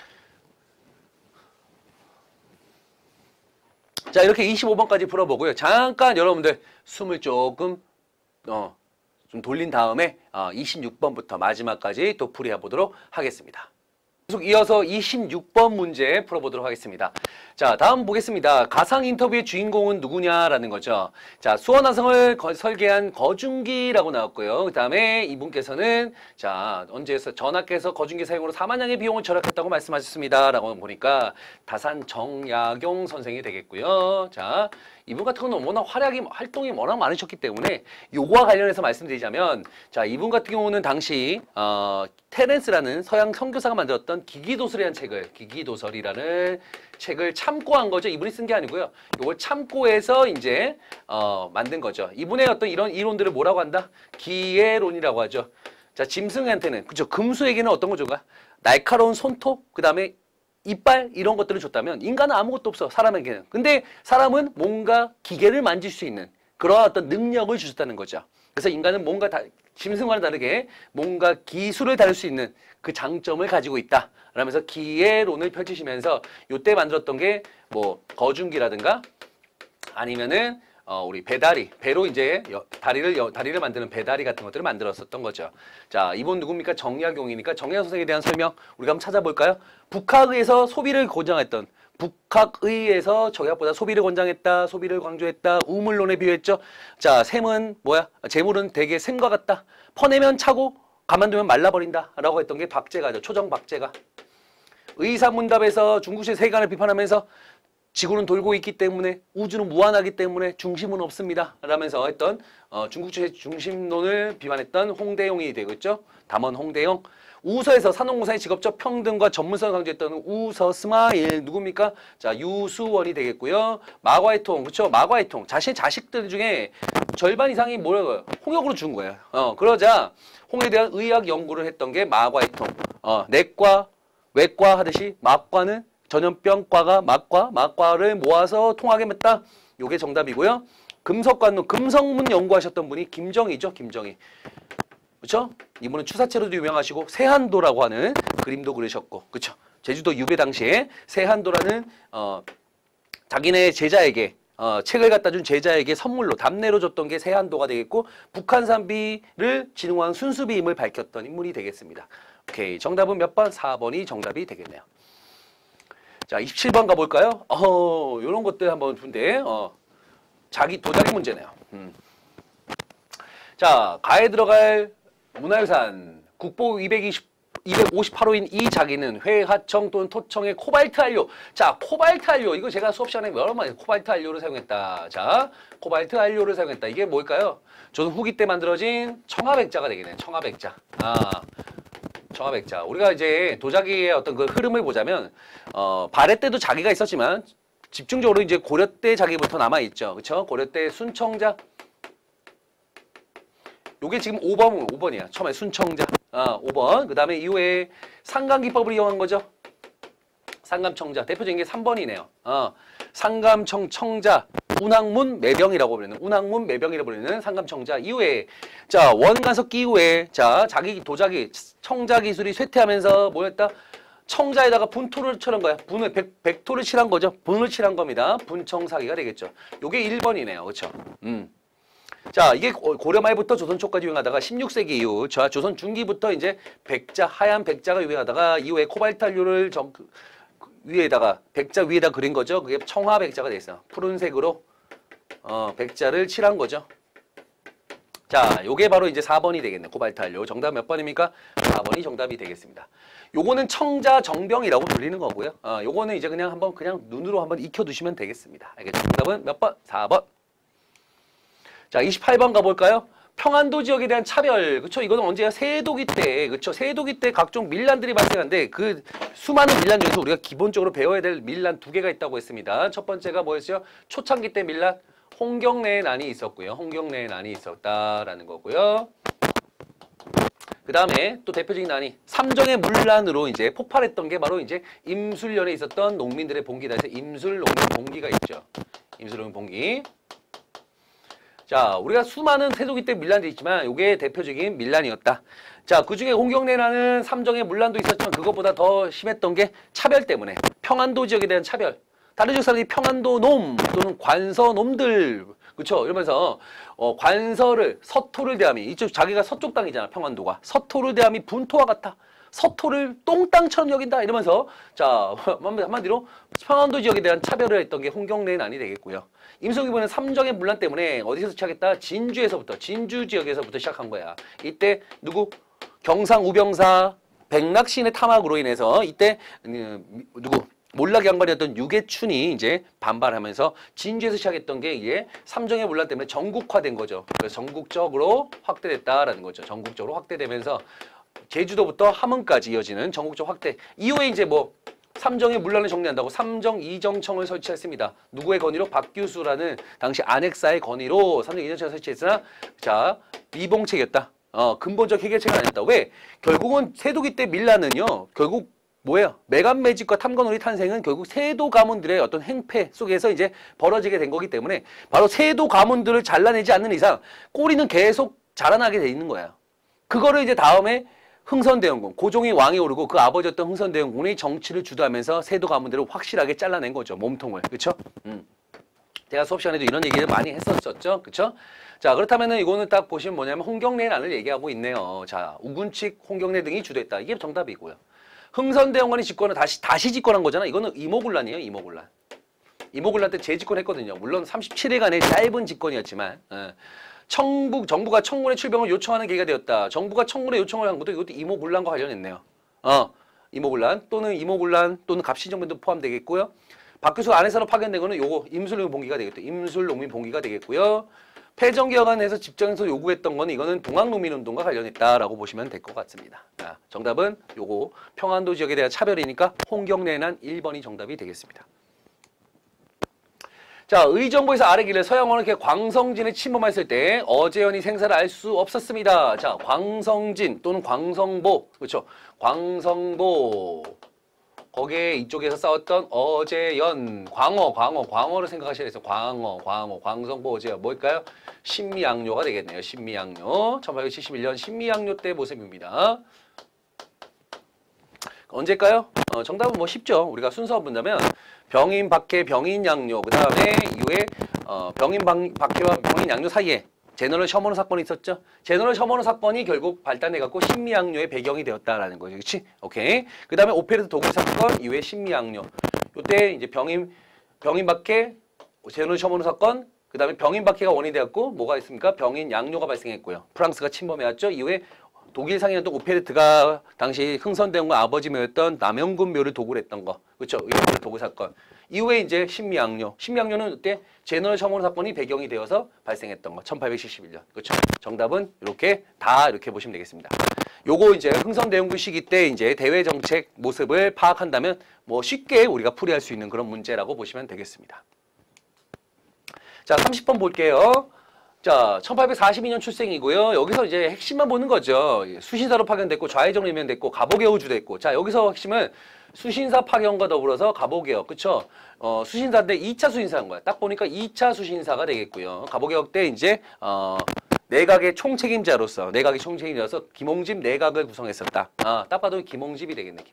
자, 이렇게 25번까지 풀어보고요. 잠깐 여러분들 숨을 조금 좀 돌린 다음에 26번부터 마지막까지 또 풀이해보도록 하겠습니다. 계속 이어서 26번 문제 풀어보도록 하겠습니다. 자, 다음 보겠습니다. 가상 인터뷰의 주인공은 누구냐라는 거죠. 자, 수원화성을 설계한 거중기라고 나왔고요. 그 다음에 이분께서는 자, 전하께서 거중기 사용으로 4만냥의 비용을 절약했다고 말씀하셨습니다. 라고 보니까 다산 정약용 선생이 되겠고요. 자, 이분 같은 경우는 워낙 활동이 워낙 많으셨기 때문에 요거와 관련해서 말씀드리자면 자, 이분 같은 경우는 당시 테렌스라는 서양 선교사가 만들었던 기기도설이라는 책을 참고한 거죠. 이분이 쓴 게 아니고요. 이걸 참고해서 이제 만든 거죠. 이분의 어떤 이런 이론들을 뭐라고 한다? 기예론이라고 하죠. 자, 짐승한테는 그죠? 금수에게는 어떤 거 줘가? 날카로운 손톱, 그 다음에 이빨 이런 것들을 줬다면 인간은 아무것도 없어. 사람에게는. 근데 사람은 뭔가 기계를 만질 수 있는 그러한 어떤 능력을 주셨다는 거죠. 그래서 인간은 뭔가 짐승과는 다르게 뭔가 기술을 다룰 수 있는 그 장점을 가지고 있다. 라면서 기예론을 펼치시면서 요때 만들었던 게 뭐 거중기라든가 아니면은 우리 배로 이제 다리를 만드는 배다리 같은 것들을 만들었었던 거죠. 자, 이분 누굽니까? 정약용이니까 정약 선생에 대한 설명 우리가 한번 찾아볼까요? 북학의에서 소비를 권장했던 북학의에서 정약보다 소비를 권장했다, 소비를 강조했다, 우물론에 비유했죠. 자, 샘은 뭐야? 재물은 대개 샘과 같다. 퍼내면 차고 가만두면 말라버린다. 라고 했던 게 박제가죠. 초정 박제가. 의사문답에서 중국식 세간을 비판하면서 지구는 돌고 있기 때문에 우주는 무한하기 때문에 중심은 없습니다. 라면서 했던 중국주의 중심론을 비판했던 홍대용이 되겠죠. 담원 홍대용. 우서에서 산업공사의 직업적 평등과 전문성을 강조했던 우서 스마일 누굽니까? 자, 유수원이 되겠고요. 마과의 통, 그렇죠? 마과의 통. 자신의 자식들 중에 절반 이상이 뭐라고요? 홍역으로 죽은 거예요. 그러자 홍에 대한 의학 연구를 했던 게 마과의 통. 내과, 외과 하듯이 막과는 전염병과가 막과를 모아서 통하게 맺다. 요게 정답이고요. 금석관론, 금성문 연구하셨던 분이 김정희죠. 김정희. 그렇죠? 이분은 추사체로도 유명하시고 세한도라고 하는 그림도 그리셨고, 그렇죠? 제주도 유배 당시에 세한도라는 자기네 제자에게 책을 갖다 준 제자에게 선물로 답례로 줬던 게 세한도가 되겠고, 북한산비를 진흥한 순수비임을 밝혔던 인물이 되겠습니다. 오케이, 정답은 몇 번? 4번이 정답이 되겠네요. 자, 27번 가볼까요? 요런 것들 한번 본데 자기 도자기 문제네요. 자, 가에 들어갈 문화유산 국보 258호인 이 자기는 회, 하청 또는 토청의 코발트 한료. 자, 코발트 한료. 이거 제가 수업 시간에 여러 번 코발트 한료를 사용했다. 자, 코발트 한료를 사용했다. 이게 뭘까요? 조선 후기 때 만들어진 청화백자가 되겠네. 청화백자. 청화백자. 우리가 이제 도자기의 어떤 그 흐름을 보자면 발해 때도 자기가 있었지만 집중적으로 이제 고려 때 자기부터 남아 있죠. 그렇죠? 고려 때 순청자. 요게 지금 5번이야. 처음에 순청자. 5번. 그 다음에 이후에 상감기법을 이용한 거죠. 상감청자. 대표적인 게 3번이네요. 상감청자. 운항문 매병이라고 부르는, 운항문 매병이라고 부르는 상감청자. 이후에, 자, 원간석기 이후에, 자, 자기 도자기, 청자 기술이 쇠퇴하면서 뭐였다? 청자에다가 분토를 칠한 거야. 백토를 칠한 거죠. 분을 칠한 겁니다. 분청사기가 되겠죠. 요게 1번이네요. 그쵸? 자, 이게 고려 말부터 조선 초까지 유행하다가 16세기 이후, 자, 조선 중기부터 이제 백자, 하얀 백자가 유행하다가 이후에 코발트한료를 위에다가, 백자 위에다 그린 거죠. 그게 청화 백자가 돼 있어요. 푸른색으로, 백자를 칠한 거죠. 자, 요게 바로 이제 4번이 되겠네. 코발트한료. 정답 몇 번입니까? 4번이 정답이 되겠습니다. 요거는 청자 정병이라고 불리는 거고요. 요거는 이제 그냥 눈으로 한번 익혀두시면 되겠습니다. 알겠죠? 정답은 몇 번? 4번. 자, 28번 가볼까요? 평안도 지역에 대한 차별. 그쵸? 이거는 언제야? 세도기 때. 그쵸? 세도기 때 각종 밀란들이 발생하는데 그 수많은 밀란 중에서 우리가 기본적으로 배워야 될 밀란 2개가 있다고 했습니다. 첫 번째가 뭐였죠? 초창기 때 밀란. 홍경래의 난이 있었고요. 홍경래의 난이 있었다라는 거고요. 그 다음에 또 대표적인 난이 삼정의 문란으로 이제 폭발했던 게 바로 이제 임술련에 있었던 농민들의 봉기다 해서 임술 농민 봉기가 있죠. 임술 농민 봉기. 자, 우리가 수많은 세도기 때 밀란도 있지만 이게 대표적인 밀란이었다. 자, 그중에 홍경래라는 삼정의 문란도 있었지만 그것보다 더 심했던 게 차별 때문에 평안도 지역에 대한 차별. 다른 지역 사람들이 평안도 놈 또는 관서 놈들, 그렇죠? 이러면서 관서를 서토를 대함이, 이쪽 자기가 서쪽 땅이잖아. 평안도가 서토를 대함이 분토와 같아. 서토를 똥땅처럼 여긴다 이러면서, 자, 한마디로 평안도 지역에 대한 차별을 했던 게 홍경래의 난이 되겠고요. 임성기보는 삼정의 문란 때문에 어디서 시작했다? 진주에서부터, 진주 지역에서부터 시작한 거야. 이때 누구? 경상 우병사 백낙신의 탐악으로 인해서 이때 누구? 몰락의 양반이었던 유계춘이 이제 반발하면서 진주에서 시작했던 게 이게 삼정의 문란 때문에 전국화된 거죠. 그래서 전국적으로 확대됐다라는 거죠. 전국적으로 확대되면서 제주도부터 함흥까지 이어지는 전국적 확대. 이후에 이제 뭐 삼정의 문란을 정리한다고 삼정 이정청을 설치했습니다. 누구의 건의로? 박규수라는 당시 안핵사의 건의로 삼정 이정청을 설치했으나, 자, 미봉책이었다. 근본적 해결책은 아니었다. 왜? 결국은 세도기 때 밀란은요, 결국 뭐예요? 매간매직과 탐관오리 탄생은 결국 세도 가문들의 어떤 행패 속에서 이제 벌어지게 된 거기 때문에 바로 세도 가문들을 잘라내지 않는 이상 꼬리는 계속 자라나게 돼 있는 거예요. 그거를 이제 다음에 흥선대원군, 고종이 왕에 오르고 그 아버지였던 흥선대원군이 정치를 주도하면서 세도 가문들을 확실하게 잘라낸 거죠. 몸통을. 그쵸? 제가 수업 시간에도 이런 얘기를 많이 했었죠. 그쵸? 자, 그렇다면은 이거는 딱 보시면 뭐냐면 홍경래의 난을 얘기하고 있네요. 자, 우군칙, 홍경래 등이 주도했다. 이게 정답이고요. 흥선대원군이 집권을 다시 집권한 거잖아. 이거는 이모군란이에요. 이모군란. 이모군란 때 재집권했거든요. 물론 37일간의 짧은 집권이었지만, 정부가 청군의 출병을 요청하는 계기가 되었다. 정부가 청군의 요청을 한 것도 이것도 이모군란과 관련했네요. 이모군란 또는 갑신정변도 포함되겠고요. 박규수 안에서로 파견된 거는 요거 임술농민봉기가 되겠죠. 임술농민봉기가 되겠고요. 패정기여관에서 집정에서 요구했던 거는 이거는 동학농민운동과 관련했다라고 보시면 될 것 같습니다. 자, 정답은 요거 평안도 지역에 대한 차별이니까 홍경래난 1번이 정답이 되겠습니다. 자, 의정부에서 아래 길을 서양어는 이렇게 광성진에 침범했을 때 어재현이 생사를 알 수 없었습니다. 자, 광성진 또는 광성보, 그렇죠? 광성보 거기에 이쪽에서 싸웠던 어재연, 광어를 생각하셔야 돼서 광성보 어재연 뭘까요? 신미양요가 되겠네요. 신미양요. 1871년 신미양요 때 모습입니다. 언제일까요? 정답은 뭐 쉽죠. 우리가 순서 본다면 병인 박해, 병인 양요, 그 다음에 이후에 병인 박해와 병인 양요 사이에 제너럴 셔먼 사건이 있었죠. 제너럴 셔먼 사건이 결국 발단해갖고 신미양요의 배경이 되었다라는 거죠. 그렇지? 오케이. 그 다음에 오페르트 독일 사건 이후에 신미양요. 요때 이제 병인 박해, 제너럴 셔먼 사건, 그 다음에 병인 박해가 원인이 되었고 뭐가 있습니까? 병인 양요가 발생했고요. 프랑스가 침범해왔죠. 이후에 독일 상인했던 오페르트가 당시 흥선대원과 아버지 묘였던 남영군 묘를 도굴 했던 거. 그렇죠? 의정부 도굴 사건. 이후에 이제 신미양요. 신미양요는 그때 제너럴 셔먼 사건이 배경이 되어서 발생했던 거. 1871년. 그렇죠? 정답은 이렇게 다 이렇게 보시면 되겠습니다. 요거 이제 흥선대원군 시기 때 이제 대외 정책 모습을 파악한다면 뭐 쉽게 우리가 풀이할 수 있는 그런 문제라고 보시면 되겠습니다. 자, 30번 볼게요. 자, 1842년 출생이고요. 여기서 이제 핵심만 보는 거죠. 수신사로 파견됐고 좌회전 임명됐고 갑오개우주 됐고. 자, 여기서 핵심은 수신사 파견과 더불어서 갑오개혁. 그쵸? 수신사인데 2차 수신사인 거야. 딱 보니까 2차 수신사가 되겠고요. 갑오개혁 때 이제 내각의 총책임자로서 김홍집 내각을 구성했었다. 딱 봐도 김홍집이 되겠네.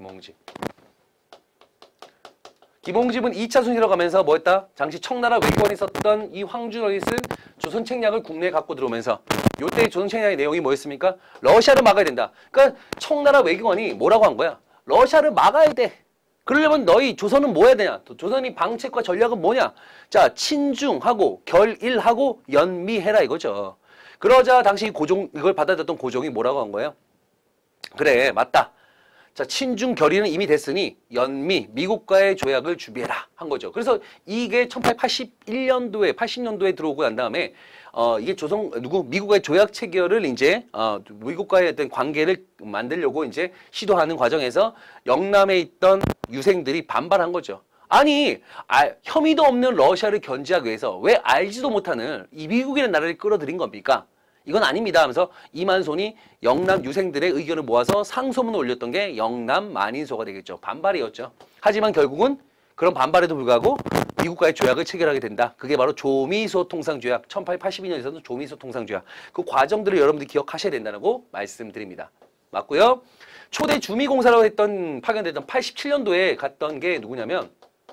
김홍집은 2차 순위로 가면서 뭐 했다? 당시 청나라 외교관이 썼던 이 황준원이 쓴 조선책략을 국내에 갖고 들어오면서 요때 조선책략의 내용이 뭐였습니까? 러시아를 막아야 된다. 그러니까 청나라 외교관이 뭐라고 한 거야? 러시아를 막아야 돼. 그러려면 너희 조선은 뭐 해야 되냐? 조선이 방책과 전략은 뭐냐? 자, 친중하고 결일하고 연미해라 이거죠. 그러자 당시 이걸 받아들였던 고종이 뭐라고 한 거예요? 그래, 맞다. 자, 친중 결의는 이미 됐으니 미국과의 조약을 준비해라 한 거죠. 그래서 이게 1881년도에 80년도에 들어오고 난 다음에 이게 미국과의 조약 체결을 이제 미국과의 어떤 관계를 만들려고 이제 시도하는 과정에서 영남에 있던 유생들이 반발한 거죠. 아니, 혐의도 없는 러시아를 견제하기 위해서 왜 알지도 못하는 이 미국이라는 나라를 끌어들인 겁니까? 이건 아닙니다 하면서 이만손이 영남 유생들의 의견을 모아서 상소문을 올렸던 게 영남 만인소가 되겠죠. 반발이었죠. 하지만 결국은 그런 반발에도 불구하고 미국과의 조약을 체결하게 된다. 그게 바로 조미소 통상조약. 1882년에서는 조미소 통상조약. 그 과정들을 여러분들이 기억하셔야 된다고 말씀드립니다. 맞고요. 초대 주미공사라고 파견됐던 87년도에 갔던 게 누구냐면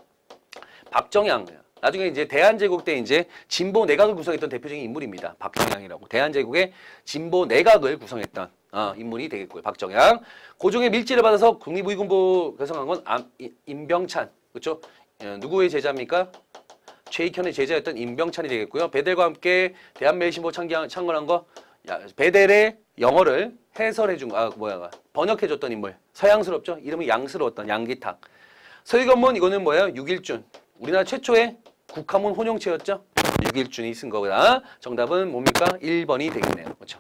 박정양. 나중에 이제 대한제국 때 이제 진보 내각을 구성했던 대표적인 인물입니다. 박정양이라고. 대한제국의 진보 내각을 구성했던 인물이 되겠고요. 박정양. 고종의 밀지를 받아서 국립의군부 구성한 건 임병찬. 그렇죠? 누구의 제자입니까? 최익현의 제자였던 임병찬이 되겠고요. 베델과 함께 대한매일신보 창건한 거 베델의 영어를 해설해준 번역해줬던 인물. 서양스럽죠? 이름이 양스러웠던 양기탁. 서희건문 이거는 뭐예요? 육일준. 우리나라 최초의 국화문 혼용체였죠? 육일준이 쓴 거구나. 정답은 뭡니까? 1번이 되겠네요. 그렇죠?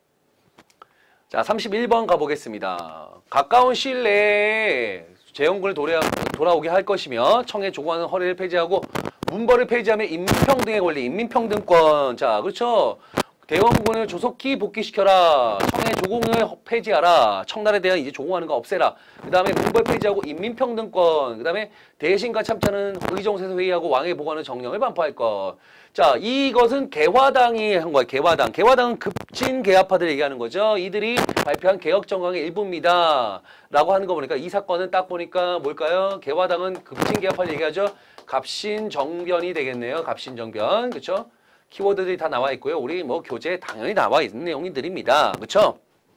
자, 31번 가보겠습니다. 가까운 시일 내에 재헌군을 돌아오게 할 것이며 청해 조공하는 허례를 폐지하고 문벌을 폐지하며 인민평등의 권리, 인민평등권. 자, 그렇죠? 대원군을 조속히 복귀시켜라. 청해 조공을 폐지하라. 청나라에 대한 이제 조공하는 거 없애라. 그 다음에 문벌 폐지하고 인민평등권. 그 다음에 대신과 참차는 의정세서 회의하고 왕의 보관을 정령을 반포할 것. 자, 이것은 개화당이 한 거예요. 개화당. 개화당은 급진 개화파들 얘기하는 거죠. 이들이 발표한 개혁정강의 일부입니다. 라고 하는 거 보니까 이 사건은 딱 보니까 뭘까요? 개화당은 급진 개화파를 얘기하죠. 갑신정변이 되겠네요. 갑신정변. 그렇죠? 키워드들이 다 나와 있고요. 우리 뭐 교재에 당연히 나와 있는 내용들입니다. 그렇죠?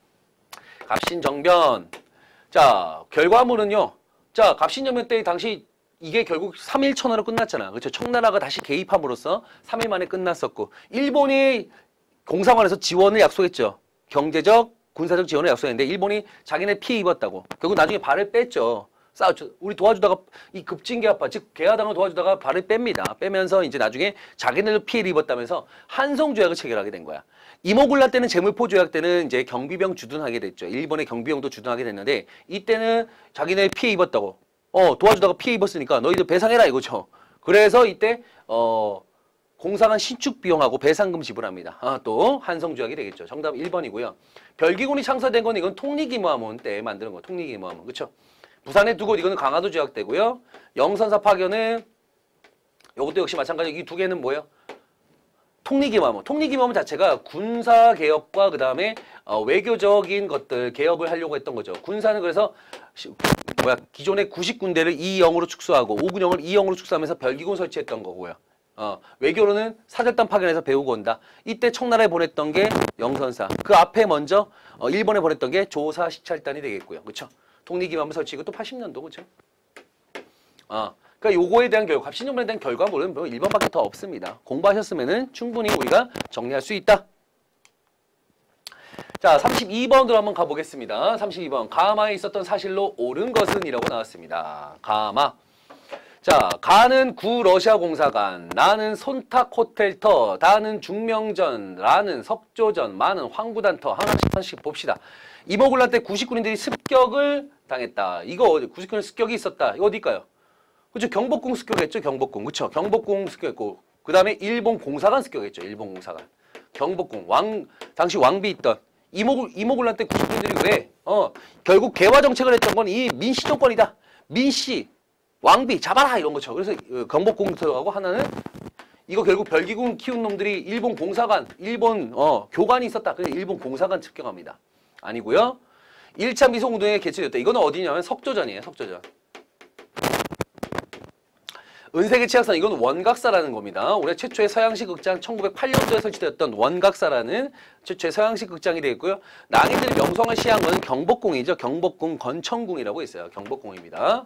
갑신정변. 자, 결과물은요. 자, 갑신정변 때 당시 이게 결국 3일 천하로 끝났잖아. 그렇죠? 청나라가 다시 개입함으로써 3일 만에 끝났었고 일본이 공사관에서 지원을 약속했죠. 경제적, 군사적 지원을 약속했는데 일본이 자기네 피해 입었다고. 결국 나중에 발을 뺐죠. 우리 도와주다가 이 급진계합파, 즉 계하당을 도와주다가 발을 뺍니다. 빼면서 이제 나중에 자기네도 피해를 입었다면서 한성조약을 체결하게 된 거야. 이모군란 때는 제물포 조약 때는 이제 경비병 주둔하게 됐죠. 일본의 경비병도 주둔하게 됐는데 이때는 자기네 피해 입었다고 도와주다가 피해 입었으니까 너희들 배상해라 이거죠. 그래서 이때 공사관 신축 비용하고 배상금 지불합니다. 또 한성조약이 되겠죠. 정답 1번이고요. 별기군이 창설된 건 이건 통리기무함원 때 만드는 거. 통리기무함원. 그렇죠? 부산에 두 곳 이거는 강화도 조약 때고요. 영선사 파견은 이것도 역시 마찬가지. 이 두 개는 뭐예요? 통리기무함원. 통리기무함원 자체가 군사 개혁과 그다음에 외교적인 것들 개혁을 하려고 했던 거죠. 군사는 그래서 기존의 90군대를 2영으로 축소하고 5군영을 2영으로 축소하면서 별기군 설치했던 거고요. 외교로는 사절단 파견해서 배우고 온다. 이때 청나라에 보냈던 게 영선사. 그 앞에 먼저 일본에 보냈던 게 조사 시찰단이 되겠고요. 그렇죠? 통리기무함원 설치고 또 80년도 그렇죠? 그러니까 요거에 대한 결과, 갑신정변에 대한 결과물은 뭐 1번밖에 더 없습니다. 공부하셨으면은 충분히 우리가 정리할 수 있다. 자, 32번으로 한번 가보겠습니다. 32번. 가마에 있었던 사실로 옳은 것은 이라고 나왔습니다. 가마. 자, 가는 구 러시아 공사관, 나는 손탁 호텔터, 다는 중명전, 라는 석조전, 마는 황구단터. 하나씩 봅시다. 이모군란 때 99인들이 습격을 당했다. 이거 99년 습격이 있었다. 이거 어딜까요? 그죠? 경복궁 습격했죠? 경복궁. 그쵸? 경복궁 습격했고, 그 다음에 일본 공사관 습격했죠? 일본 공사관. 경복궁. 당시 왕비 있던. 이모군란 때 99인들이 왜? 결국 개화 정책을 했던 건 이 민씨 정권이다. 민씨, 왕비, 잡아라! 이런 거죠. 그래서 경복궁 들어가고 하나는 이거 결국 별기군 키운 놈들이 일본 공사관, 일본, 교관이 있었다. 그래서 일본 공사관 습격합니다. 아니고요. 1차 미송운동에 개최됐다. 이거는 어디냐면 석조전이에요. 석조전. 은세계 치악산 이건 원각사라는 겁니다. 올해 최초의 서양식 극장 1908년도에 설치되었던 원각사라는 최초의 서양식 극장이 되겠고요. 낭인들이 명성을 시한 거는 경복궁이죠. 경복궁 건천궁이라고 있어요. 경복궁입니다.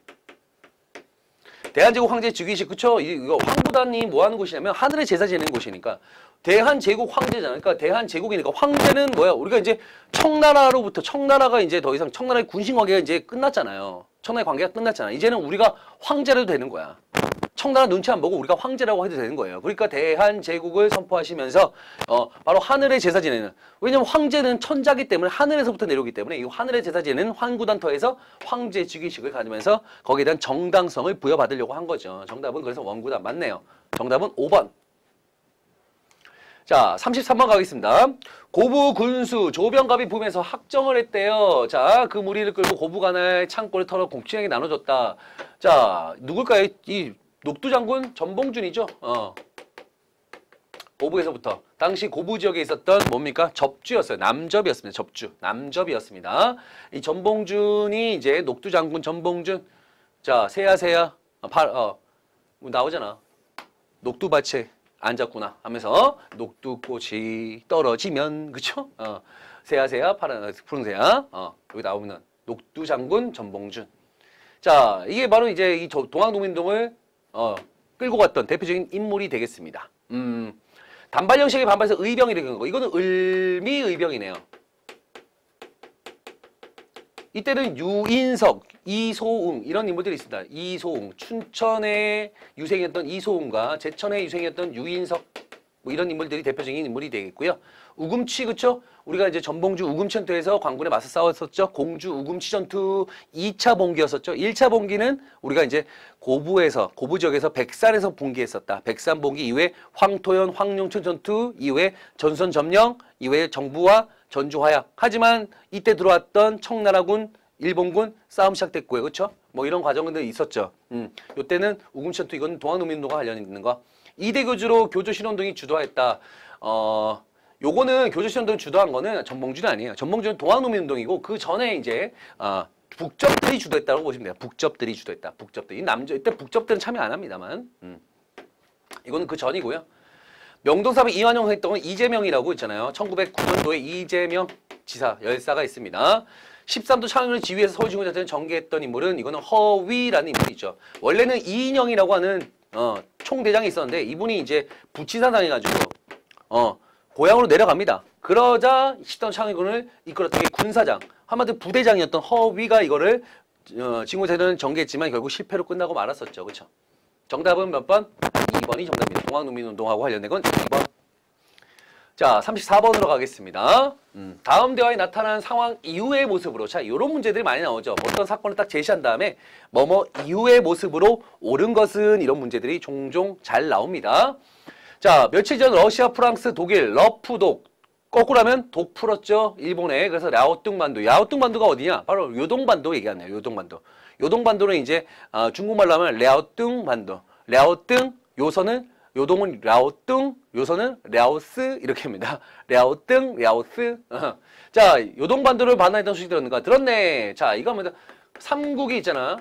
대한제국 황제 즉위식 그쵸? 이거 황구단이 뭐 하는 곳이냐면 하늘의 제사 지내는 곳이니까 대한제국 황제잖아요. 그러니까 대한제국이니까 황제는 뭐야? 우리가 이제 청나라가 이제 더 이상 청나라의 군신 관계가 이제 끝났잖아요. 청나라의 관계가 끝났잖아. 이제는 우리가 황제라도 되는 거야. 청나라 눈치 안 보고 우리가 황제라고 해도 되는 거예요. 그러니까 대한제국을 선포하시면서 바로 하늘의 제사 지내는, 왜냐면 황제는 천자기 때문에 하늘에서부터 내려오기 때문에 이 하늘의 제사 지내는 황구단터에서 황제 즉위식을 가지면서 거기에 대한 정당성을 부여받으려고 한 거죠. 정답은 그래서 원구단 맞네요. 정답은 5번. 자, 33번 가겠습니다. 고부 군수 조병갑이 부면서 학정을 했대요. 자, 그 무리를 끌고 고부간의 창고를 털어 공친에게 나눠줬다. 자, 누굴까요? 이 녹두 장군 전봉준이죠. 고부에서부터 당시 고부 지역에 있었던 뭡니까? 접주였어요. 남접이었습니다. 접주. 남접이었습니다. 이 전봉준이 이제 녹두 장군 전봉준. 자, 새야 뭐 나오잖아. 녹두밭에 앉았구나 하면서 녹두꽃이 떨어지면 그쵸? 새야 파란 푸른새야 여기 나오는 녹두 장군 전봉준. 자, 이게 바로 이제 이 동학농민동을 끌고 갔던 대표적인 인물이 되겠습니다. 단발 형식에 반발해서 의병이 된 거. 이거는 을미의병이네요. 이때는 유인석, 이소웅 이런 인물들이 있습니다. 이소웅, 춘천의 유생이었던 이소웅과 제천의 유생이었던 유인석 뭐 이런 인물들이 대표적인 인물이 되겠고요. 우금치 그쵸? 우리가 이제 전봉주 우금치 전투에서 광군에 맞서 싸웠었죠. 공주 우금치 전투 2차 봉기였었죠. 1차 봉기는 우리가 이제 고부 지역에서 백산에서 봉기했었다. 백산 봉기 이후에 황토현, 황룡천 전투 이후에 전선 점령 이후에 정부와 전주 화약. 하지만 이때 들어왔던 청나라군, 일본군 싸움 시작됐고요. 그렇죠? 뭐 이런 과정들이 있었죠. 요때는 우금치 전투 이건 동학농민운동과 관련 있는 거. 이대교주로 교조신운동이 주도했다. 요거는 교조신운동 주도한 거는 전봉준이 아니에요. 전봉준은 동학농민운동이고 그 전에 이제 북접들이 주도했다고 보시면 돼요. 북접들이 주도했다. 북접들. 이때 북접들은 참여 안 합니다만. 이거는 그 전이고요. 명동사업에 이완용 했던 건 이재명이라고 있잖아요. 1909년도에 이재명 지사 열사가 있습니다. 13도 창원을 지휘해서 서울지구자들을 전개했던 인물은 이거는 허위라는 인물이죠. 원래는 이인영이라고 하는 총대장이 있었는데 이분이 이제 부치사 당해가지고 고향으로 내려갑니다. 그러자 13도 창원군을 이끌었던 게 군사장, 한마디로 부대장이었던 허위가 이거를 진공제는 전개했지만 결국 실패로 끝나고 말았었죠. 그렇죠? 정답은 몇 번? 2번이 정답입니다. 동학농민운동하고 관련된 건 2번. 자, 34번으로 가겠습니다. 다음 대화에 나타난 상황 이후의 모습으로. 자, 이런 문제들이 많이 나오죠. 어떤 사건을 딱 제시한 다음에 뭐뭐 이후의 모습으로 옳은 것은 이런 문제들이 종종 잘 나옵니다. 자, 며칠 전 러시아, 프랑스, 독일, 러프독. 거꾸로 하면 독 풀었죠. 일본에. 그래서 랴오뚱반도. 랴오뚱반도가 어디냐? 바로 요동반도 얘기하네요. 요동반도. 요동반도는 이제 중국말로 하면 랴오뚱반도. 랴오뚱, 요서는 요동은 랴오뚱, 요서는 랴오스 이렇게 합니다. 랴오뚱, 랴오스. 자, 요동반도를 반환했던 소식 들었는가? 들었네. 자, 이거 합니다. 삼국이 있잖아.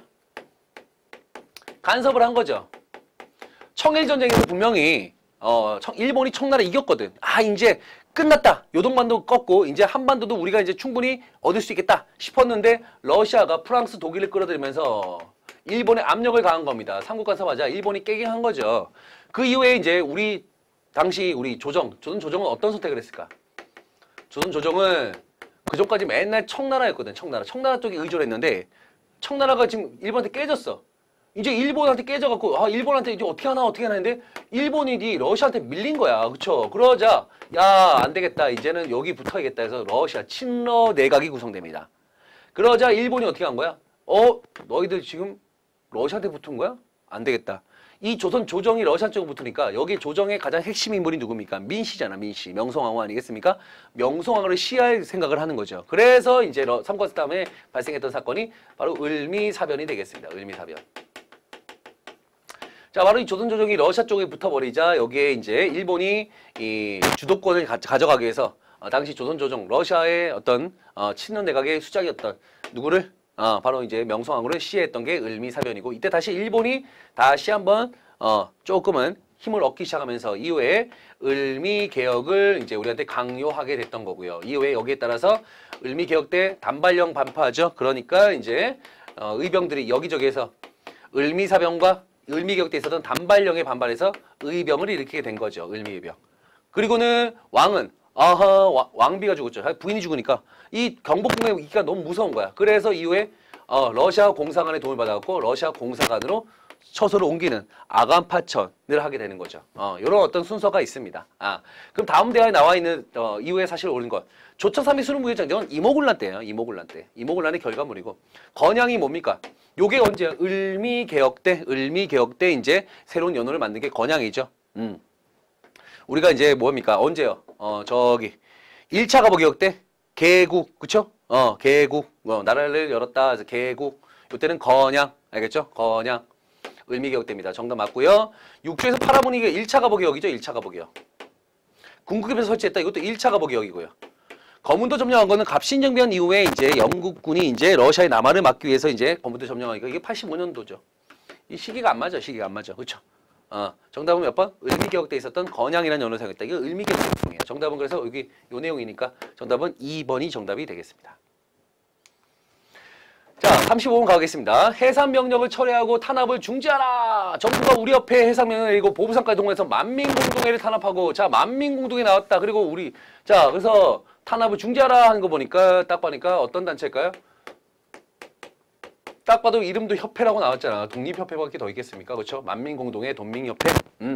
간섭을 한 거죠. 청일전쟁에서 분명히 일본이 청나라 이겼거든. 아, 이제 끝났다. 요동반도 꺾고 이제 한반도도 우리가 이제 충분히 얻을 수 있겠다 싶었는데 러시아가 프랑스, 독일을 끌어들이면서 일본에 압력을 가한 겁니다. 삼국 간섭하자 일본이 깨갱한 거죠. 그 이후에 이제 당시 우리 조선 조정은 어떤 선택을 했을까? 조선 조정은 그 전까지 맨날 청나라였거든. 청나라 쪽에 의존을 했는데 청나라가 지금 일본한테 깨졌어. 이제 일본한테 깨져갖고 일본한테 이제 어떻게 하나 했는데 일본이 러시아한테 밀린 거야. 그쵸? 그러자 야, 안 되겠다. 이제는 여기 붙어야겠다 해서 러시아 친러 내각이 구성됩니다. 그러자 일본이 어떻게 한 거야? 너희들 지금 러시아한테 붙은 거야? 안 되겠다. 이 조선 조정이 러시아 쪽으로 붙으니까 여기 조정의 가장 핵심 인물이 누굽니까? 민씨잖아, 민씨. 명성황후 아니겠습니까? 명성황후를 시할 생각을 하는 거죠. 그래서 이제 삼국다음에 발생했던 사건이 바로 을미사변이 되겠습니다. 을미사변. 자, 바로 이 조선 조정이 러시아 쪽에 붙어버리자 여기에 이제 일본이 이 주도권을 가져가기 위해서 당시 조선 조정 러시아의 어떤 친러 내각의 수장이었던 누구를 바로 이제 명성황후를 시해했던 게 을미사변이고 이때 다시 일본이 다시 한번 조금은 힘을 얻기 시작하면서 이후에 을미개혁을 이제 우리한테 강요하게 됐던 거고요. 이후에 여기에 따라서 을미개혁 때 단발령 반파하죠. 그러니까 이제 의병들이 여기저기에서 을미사변과 을미개혁 때 있었던 단발령에 반발해서 의병을 일으키게 된 거죠. 을미의병. 그리고는 왕은 왕비가 죽었죠. 부인이 죽으니까 이 경복궁에 있기가 너무 무서운 거야. 그래서 이후에 러시아 공사관의 도움을 받아갖고 러시아 공사관으로 처소를 옮기는 아간파천을 하게 되는 거죠. 이런 어떤 순서가 있습니다. 그럼 다음 대화에 나와 있는 이후에 사실 옳은 것. 조처 3위 수능무효장정은 이모군란 때예요. 이모군란 때. 이모군란의 결과물이고 건양이 뭡니까? 요게 언제야? 을미개혁 때 이제 새로운 연호를 만든 게 건양이죠. 우리가 이제 뭡니까? 언제요? 저기 1차 갑오개혁 때 개국, 그쵸? 개국, 나라를 열었다. 그래서 개국. 요때는 건양, 알겠죠? 건양. 을미개혁 때입니다. 정답 맞고요. 6조에서 팔아보니가 1차 갑오개혁이죠. 1차 갑오개혁. 궁극급에서 설치했다. 이것도 1차 갑오개혁이고요. 거문도 점령한 거는 갑신정변 이후에 이제 영국군이 이제 러시아의 남하를 막기 위해서 이제 거문도 점령하니까 이게 85년도죠. 이 시기가 안 맞아. 그렇죠? 정답은 몇 번? 을미개혁 때 있었던 건양이라는 연호를 사용했다. 이거 을미개혁 내용이에요. 정답은 그래서 여기 요 내용이니까 정답은 2번이 정답이 되겠습니다. 자, 35번 가겠습니다. 해산명령을 철회하고 탄압을 중지하라. 정부가 우리 옆에 해산명령을 내리고 보부상까지 동원해서 만민공동회를 탄압하고 자, 만민공동회 나왔다. 그리고 자, 그래서 탄압을 중지하라 하는 거 보니까 딱 보니까 어떤 단체일까요? 딱 봐도 이름도 협회라고 나왔잖아. 독립협회밖에 더 있겠습니까? 그렇죠? 만민공동회, 돈민협회.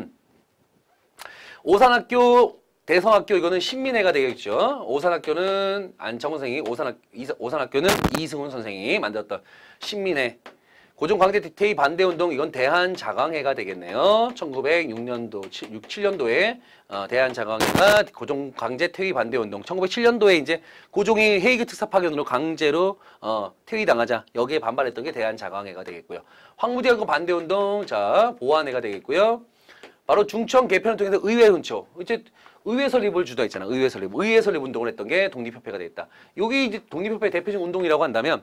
오산학교, 대성학교 이거는 신민회가 되겠죠. 오산학교는 안창호 선생이, 오산학교는 이승훈 선생이 만들었던 신민회. 고종강제퇴위 반대운동 이건 대한자강회가 되겠네요. 1906년도, 7년도에 대한자강회가 고종강제퇴위 반대운동. 1907년도에 이제 고종이 헤이그 특사 파견으로 강제로 퇴위당하자 여기에 반발했던 게 대한자강회가 되겠고요. 황무지하고 반대운동 자 보완회가 되겠고요. 바로 중청 개편을 통해서 의회 hun초. 이제 의회 설립을 주도했잖아. 의회 설립 운동을 했던 게 독립협회가 되겠다. 여기 이제 독립협회 대표적인 운동이라고 한다면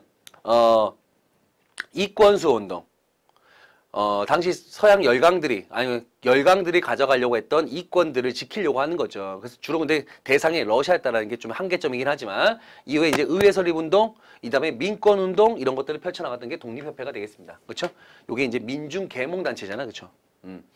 이권수호 운동. 당시 서양 열강들이 가져가려고 했던 이권들을 지키려고 하는 거죠. 그래서 주로 근데 대상이 러시아였다라는 게 좀 한계점이긴 하지만 이후에 이제 의회 설립 운동, 이 다음에 민권 운동 이런 것들을 펼쳐나갔던 게 독립협회가 되겠습니다. 그렇죠? 요게 이제 민중 계몽 단체잖아. 그렇죠?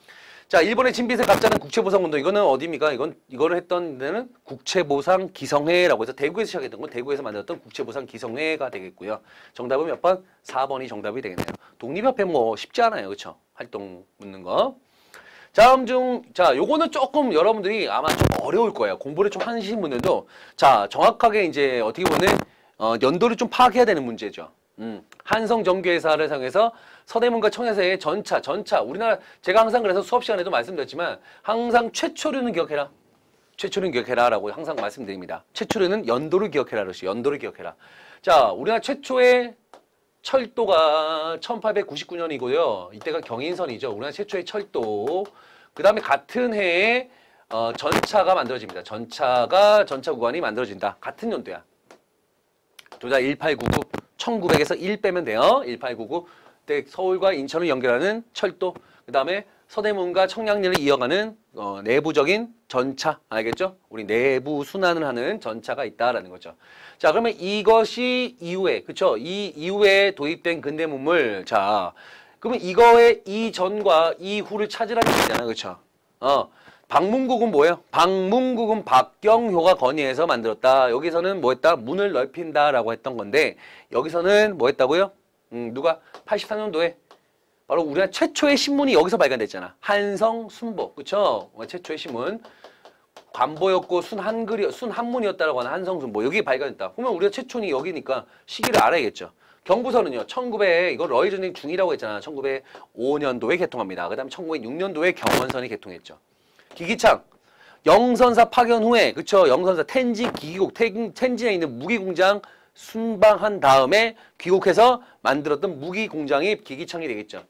자, 일본의 진빚을 갚자는 국채보상운동. 이거는 어디입니까? 이거를 했던 데는 국채보상기성회라고 해서 대구에서 시작했던 건 대구에서 만들었던 국채보상기성회가 되겠고요. 정답은 몇 번? 4번이 정답이 되겠네요. 독립협회 뭐 쉽지 않아요. 그쵸? 활동 묻는 거. 다음 중, 자, 요거는 조금 여러분들이 아마 좀 어려울 거예요. 공부를 좀 하시는 분들도. 자, 정확하게 이제 어떻게 보면, 연도를 좀 파악해야 되는 문제죠. 한성정규회사를 사용해서 서대문과 청야사의 전차. 우리나라, 제가 항상 그래서 수업 시간에도 말씀드렸지만, 항상 최초류는 기억해라. 최초류는 기억해라라고 항상 말씀드립니다. 최초류는 연도를 기억해라. 그러시 연도를 기억해라. 자, 우리나라 최초의 철도가 1899년이고요. 이때가 경인선이죠. 우리나라 최초의 철도. 그 다음에 같은 해에 전차가 만들어집니다. 전차 구간이 만들어진다. 같은 연도야. 조자 1899, 1900에서 1 빼면 돼요. 1899. 그때 서울과 인천을 연결하는 철도. 그 다음에 서대문과 청량리를 이어가는 내부적인 전차. 알겠죠? 우리 내부 순환을 하는 전차가 있다라는 거죠. 자, 그러면 이것이 이후에, 그쵸? 이 이후에 도입된 근대문물. 자, 그러면 이거의 이전과 이후를 찾으라는 얘기잖아. 그쵸? 방문국은 뭐예요? 방문국은 박경효가 건의해서 만들었다. 여기서는 뭐 했다? 문을 넓힌다라고 했던 건데, 여기서는 뭐 했다고요? 누가? 83년도에 바로 우리나라 최초의 신문이 여기서 발간됐잖아. 한성순보. 그쵸? 최초의 신문. 관보였고 순한문이었다라고 하는 한성순보. 여기 발간됐다. 그러면 우리가 최초니 여기니까 시기를 알아야겠죠. 경부선은요. 1900, 이거 러일전쟁 중이라고 했잖아. 1905년도에 개통합니다. 그 다음에 1906년도에 경원선이 개통했죠. 기기창. 영선사 파견 후에, 그쵸? 영선사 텐지 기기국, 텐지에 있는 무기공장 순방한 다음에 귀국해서 만들었던 무기공장이 기기창이 되겠죠.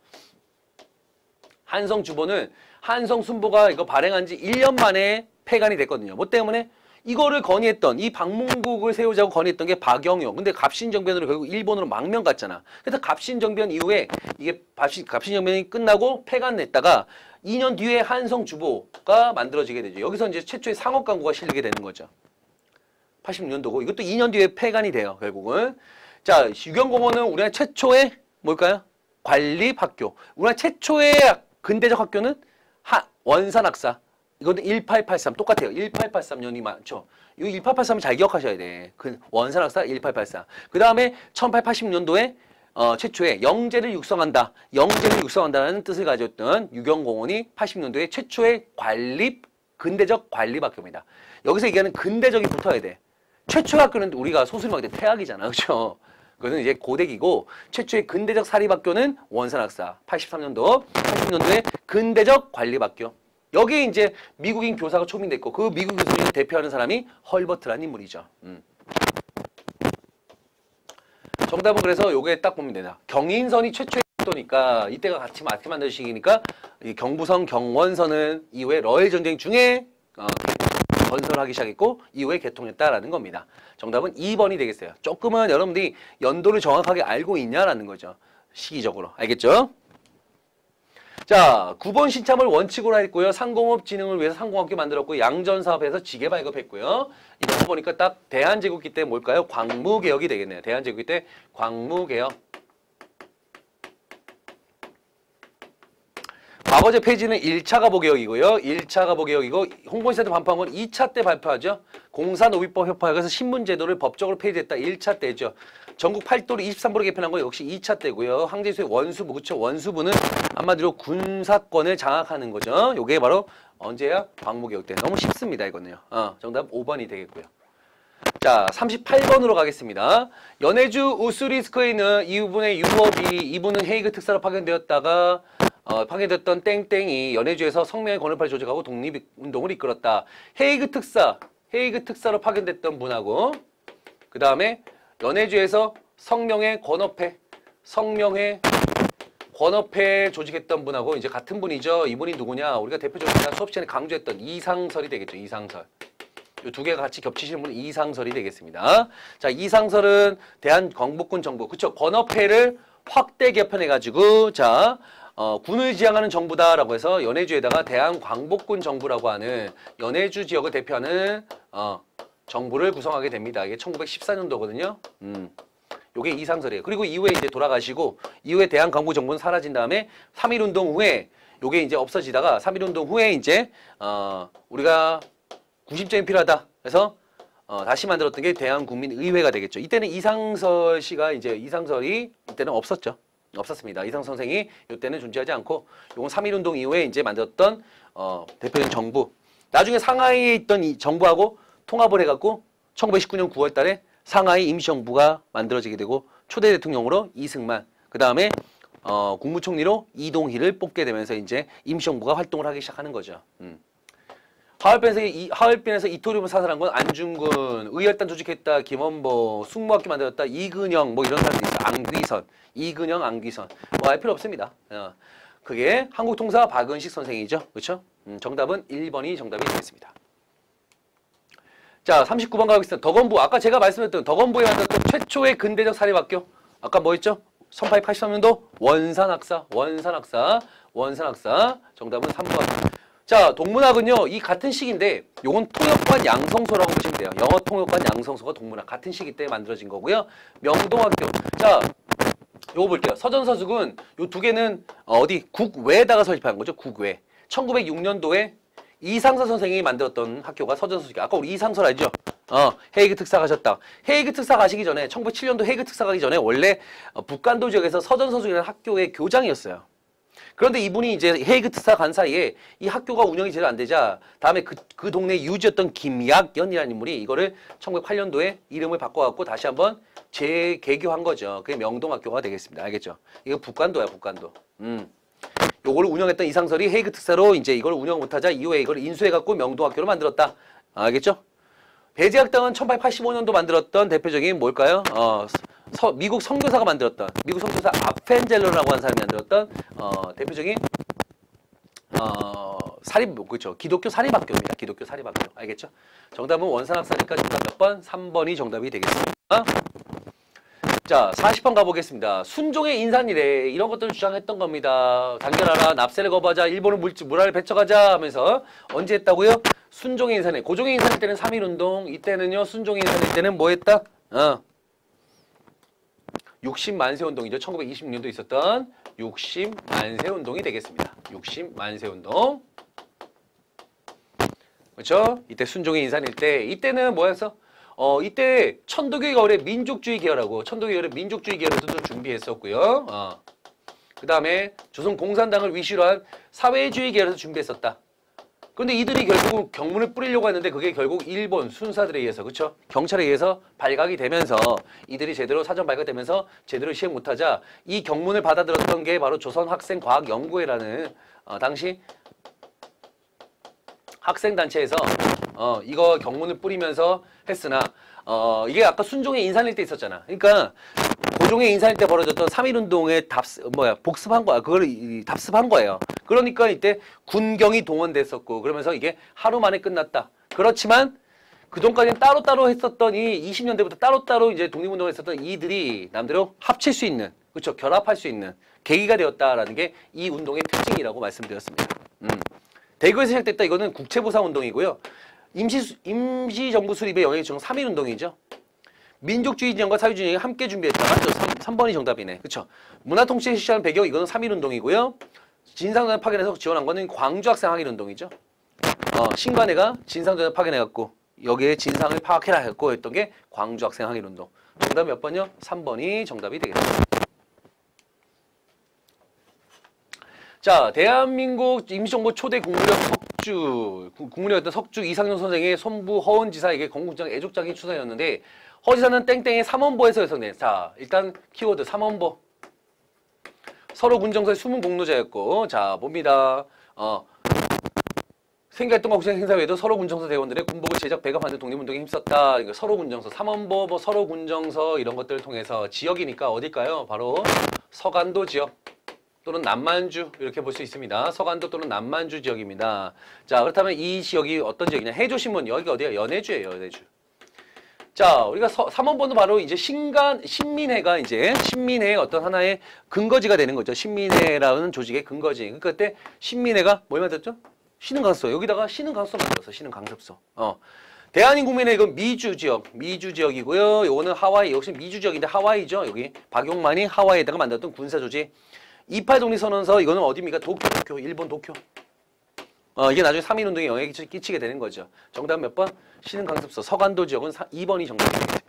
한성주보는 한성순보가 이거 발행한 지 1년 만에 폐간이 됐거든요. 뭐 때문에? 이거를 건의했던, 이 방문국을 세우자고 건의했던 게 박영효. 근데 갑신정변으로 결국 일본으로 망명 갔잖아. 그래서 갑신정변 이후에 이게 갑신정변이 끝나고 폐간됐다가 2년 뒤에 한성주보가 만들어지게 되죠. 여기서 이제 최초의 상업광고가 실리게 되는 거죠. 86년도고 이것도 2년 뒤에 폐간이 돼요. 결국은. 자, 유경공원은 우리나라 최초의 뭘까요? 관립학교. 우리나라 최초의 근대적 학교는 원산학사. 이것도 1883 똑같아요. 1883년이 많죠. 이 1883을 잘 기억하셔야 돼. 그 원산학사 1883. 그 다음에 1880년도에 최초의 영재를 육성한다. 영재를 육성한다는 뜻을 가졌던 유경공원이 80년도에 최초의 근대적 관립학교입니다. 여기서 얘기하는 근대적이 붙어야 돼. 최초의 학교는 우리가 소수림하게 태학이잖아. 그렇죠? 그거는 이제 고대기고 최초의 근대적 사립학교는 원산학사 83년도, 80년도에 근대적 관립학교. 여기에 이제 미국인 교사가 초빙됐고 그 미국 교수님을 대표하는 사람이 헐버트라는 인물이죠. 정답은 그래서 요게 딱 보면 되나. 경인선이 최초의 도니까 이때가 같이 맞게 만든 시기니까 이 경부선, 경원선은 이후에 러일 전쟁 중에 건설하기 시작했고 이후에 개통했다라는 겁니다. 정답은 2번이 되겠어요. 조금은 여러분들이 연도를 정확하게 알고 있냐라는 거죠. 시기적으로. 알겠죠? 자, 9번 신참을 원칙으로 했고요. 상공업 진흥을 위해서 상공학교 만들었고 양전사업에서 지게 발급했고요. 이거 보니까 딱 대한제국기 때 뭘까요? 광무개혁이 되겠네요. 대한제국기 때 광무개혁. 과거제 폐지는 1차 가보개혁이고요. 1차 가보개혁이고 홍보시사도 반포한 건 2차 때 발표하죠. 공사노비법 협파에서 신문제도를 법적으로 폐지했다. 1차 때죠. 전국 8도로 23부로 개편한 건 역시 2차 때고요. 항제수의 원수부, 그쵸? 원수부는 한마디로 군사권을 장악하는 거죠. 요게 바로 언제야? 광무개혁 때. 너무 쉽습니다, 이거는요. 정답 5번이 되겠고요. 자, 38번으로 가겠습니다. 연해주 우스리스크에 있는 이 부분의 유업이 이분은 헤이그 특사로 파견되었다가 파견됐던 땡땡이 연해주에서 성명의 권력파를 조직하고 독립운동을 이끌었다. 헤이그 특사로 파견됐던 분하고 그 다음에 연해주에서 성명의 권업회 조직했던 분하고 이제 같은 분이죠. 이분이 누구냐? 우리가 대표적으로 수업 시간에 강조했던 이상설이 되겠죠. 이상설. 이 두 개가 같이 겹치시는 분은 이상설이 되겠습니다. 자, 이상설은 대한광복군 정부, 그쵸? 권업회를 확대 개편해가지고, 자, 군을 지향하는 정부다라고 해서 연해주에다가 대한광복군 정부라고 하는 연해주 지역을 대표하는 정부를 구성하게 됩니다. 이게 1914년도거든요. 요게 이상설이에요. 그리고 이후에 이제 돌아가시고, 이후에 대한광복 정부는 사라진 다음에 3.1운동 후에 요게 이제 없어지다가 3.1운동 후에 이제 우리가 구심점이 필요하다. 그래서 다시 만들었던 게 대한국민의회가 되겠죠. 이때는 이상설 씨가 이제 이상설이 이때는 없었습니다. 이상설 선생이 이때는 존재하지 않고 요건 3.1운동 이후에 이제 만들었던 대표적인 정부. 나중에 상하이에 있던 이 정부하고 통합을 해갖고 1919년 9월 달에 상하이 임시정부가 만들어지게 되고 초대 대통령으로 이승만, 그 다음에 국무총리로 이동희를 뽑게 되면서 이제 임시정부가 활동을 하기 시작하는 거죠. 하얼빈에서 이토리움을 사살한 건 안중근, 의열단 조직했다, 김원보, 숙모학교 만들었다, 이근영 뭐 이런 사람들이 있어요. 안귀선, 이근영, 안귀선. 뭐 알 필요 없습니다. 그게 한국통사 박은식 선생이죠. 그렇죠? 정답은 1번이 정답이 되겠습니다. 자, 39번 가겠습니다. 덕원부. 아까 제가 말씀드렸던 덕원부에 만들었던 최초의 근대적 사립학교. 아까 뭐 했죠? 1883년도 원산학사. 정답은 3번. 자, 동문학은요, 이 같은 시기인데, 요건 통역관 양성소라고 보시면 돼요. 영어 통역관 양성소가 동문학. 같은 시기 때 만들어진 거고요. 명동학교. 자, 요거 볼게요. 서전서숙은 요 두 개는 어디? 국외에다가 설립한 거죠. 국외. 1906년도에 이상설 선생이 만들었던 학교가 서전서숙이에요. 아까 우리 이상설 알죠? 헤이그 특사 가셨다. 헤이그 특사 가시기 전에 1907년도 헤이그 특사 가기 전에 원래 북간도 지역에서 서전서숙이라는 학교의 교장이었어요. 그런데 이분이 이제 헤이그 특사 간 사이에 이 학교가 운영이 제대로 안 되자 다음에 그 동네 유지였던 김약연이라는 인물이 이거를 1908년도에 이름을 바꿔갖고 다시 한번 재개교한 거죠. 그게 명동학교가 되겠습니다. 알겠죠? 이거 북간도야, 북간도. 요거를 운영했던 이상설이 헤이그 특사로 이제 이걸 운영 못하자 이후에 이걸 인수해갖고 명동학교로 만들었다. 알겠죠? 배제학당은 1885년도 만들었던 대표적인 뭘까요? 미국 선교사가 만들었던, 미국 선교사 아펜젤러라고 하는 사람이 만들었던 대표적인 그렇죠. 기독교 사립학교입니다. 기독교 사립학교. 알겠죠? 정답은 원산학사니까 정답 몇 번? 3번이 정답이 되겠습니다. 자, 40번 가보겠습니다. 순종의 인산이래. 이런 것들을 주장했던 겁니다. 단결하라, 납세를 거부하자, 일본은 물화를 배척하자 하면서 언제 했다고요? 순종의 인산에. 고종의 인산일 때는 3.1운동, 이때는요, 순종의 인산일 때는 뭐 했다? 60만세운동이죠. 1926년도 있었던 60만세운동이 되겠습니다. 60만세운동. 그렇죠? 이때 순종의 인산일 때, 이때는 뭐였어? 이때 천도교 계열의 민족주의 계열하고 천도교 계열의 민족주의 계열에도 좀 준비했었고요. 그 다음에 조선공산당을 위시로 한 사회주의 계열에서 준비했었다. 그런데 이들이 결국 경문을 뿌리려고 했는데 그게 결국 일본 순사들에 의해서, 그쵸? 경찰에 의해서 발각이 되면서 이들이 제대로 사전 발각되면서 제대로 시행 못하자 이 경문을 받아들였던 게 바로 조선학생과학연구회라는 당시 학생단체에서 이거 경문을 뿌리면서 했으나 이게 아까 순종의 인산일 때 있었잖아. 그러니까 고종의 인산일 때 벌어졌던 3.1운동에 복습한 거야. 그걸 답습한 거예요. 그러니까 이때 군경이 동원됐었고 그러면서 이게 하루 만에 끝났다. 그렇지만 그동안까지는 따로따로 했었던 이 20년대부터 따로따로 이제 독립운동을 했었던 이들이 남대로 합칠 수 있는, 그렇죠? 결합할 수 있는 계기가 되었다라는 게 이 운동의 특징이라고 말씀드렸습니다. 대구에서 시작됐다. 이거는 국채보상 운동이고요. 임시정부 수립의 영역이 중 3.1운동이죠. 민족주의 진영과 사회주의 진영이 함께 준비했다. 맞죠? 3번이 정답이네. 그쵸? 문화통치를 실시하는 배경, 이거는 3.1운동이고요. 진상전을 파견해서 지원한 거는 광주학생 항일운동이죠. 신관회가 진상전을 파견해갖고 여기에 진상을 파악해라 했고 했던 게 광주학생 항일운동. 정답 몇 번이요? 3번이 정답이 되겠습니다. 자, 대한민국 임시정부 초대 국무력 국무력이었던 석주 이상용 선생의 손부 허은지사에게 건국장 애족장이 추천이었는데 허지사는 땡땡의 삼원보에서 해석된. 자, 일단 키워드 삼원보. 서로 군정서의 숨은 공로자였고, 자, 봅니다. 생각했던 국생 행사 외에도 서로 군정서 대원들의 군복을 제작 배급하는 독립운동에 힘썼다. 그러니까 서로 군정서, 삼원보, 뭐 서로 군정서 이런 것들을 통해서 지역이니까 어딜까요? 바로 서간도 지역. 또는 남만주 이렇게 볼 수 있습니다. 서간도 또는 남만주 지역입니다. 자, 그렇다면 이 지역이 어떤 지역이냐? 해조신문 여기가 어디야? 연해주예요. 연해주. 자, 우리가 3원본은 바로 이제 신민회가 이제 신민회의 어떤 하나의 근거지가 되는 거죠. 신민회라는 조직의 근거지. 그러니까 그때 신민회가 뭘 만들었죠? 신흥강습소. 여기다가 신흥강습소 만들었어. 신흥강습소. 대한인국민회 이건 미주 지역이고요. 요거는 하와이. 역시 미주 지역인데 하와이죠. 여기 박용만이 하와이에다가 만들었던 군사 조직. 28 독립선언서 이거는 어디입니까? 도쿄, 일본 도쿄. 이게 나중에 3.1운동에 영향을 끼치게 되는 거죠. 정답 몇 번? 신흥강습서 서간도 지역은 2번이 정답이 되겠습니다.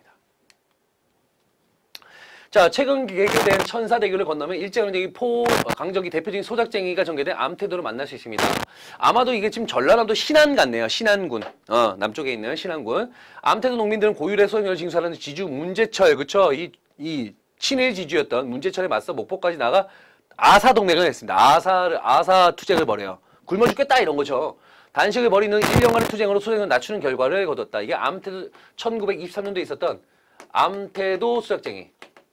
자, 최근 개교된 천사대교를 건너면 일제강점기 강점기 대표적인 소작쟁이가 전개된 암태도를 만날 수 있습니다. 아마도 이게 지금 전라남도 신안 같네요. 신안군. 남쪽에 있는 신안군. 암태도 농민들은 고율의 소행을 징수하는 지주 문제철, 그쵸? 이 친일 지주였던 문제철에 맞서 목포까지 나가 아사동맹을 했습니다. 아사 투쟁을 벌여요. 굶어 죽겠다 이런 거죠. 단식을 벌이는 1년간의 투쟁으로 소행을 낮추는 결과를 거뒀다. 이게 암태도 1923년도에 있었던 암태도 수작쟁이.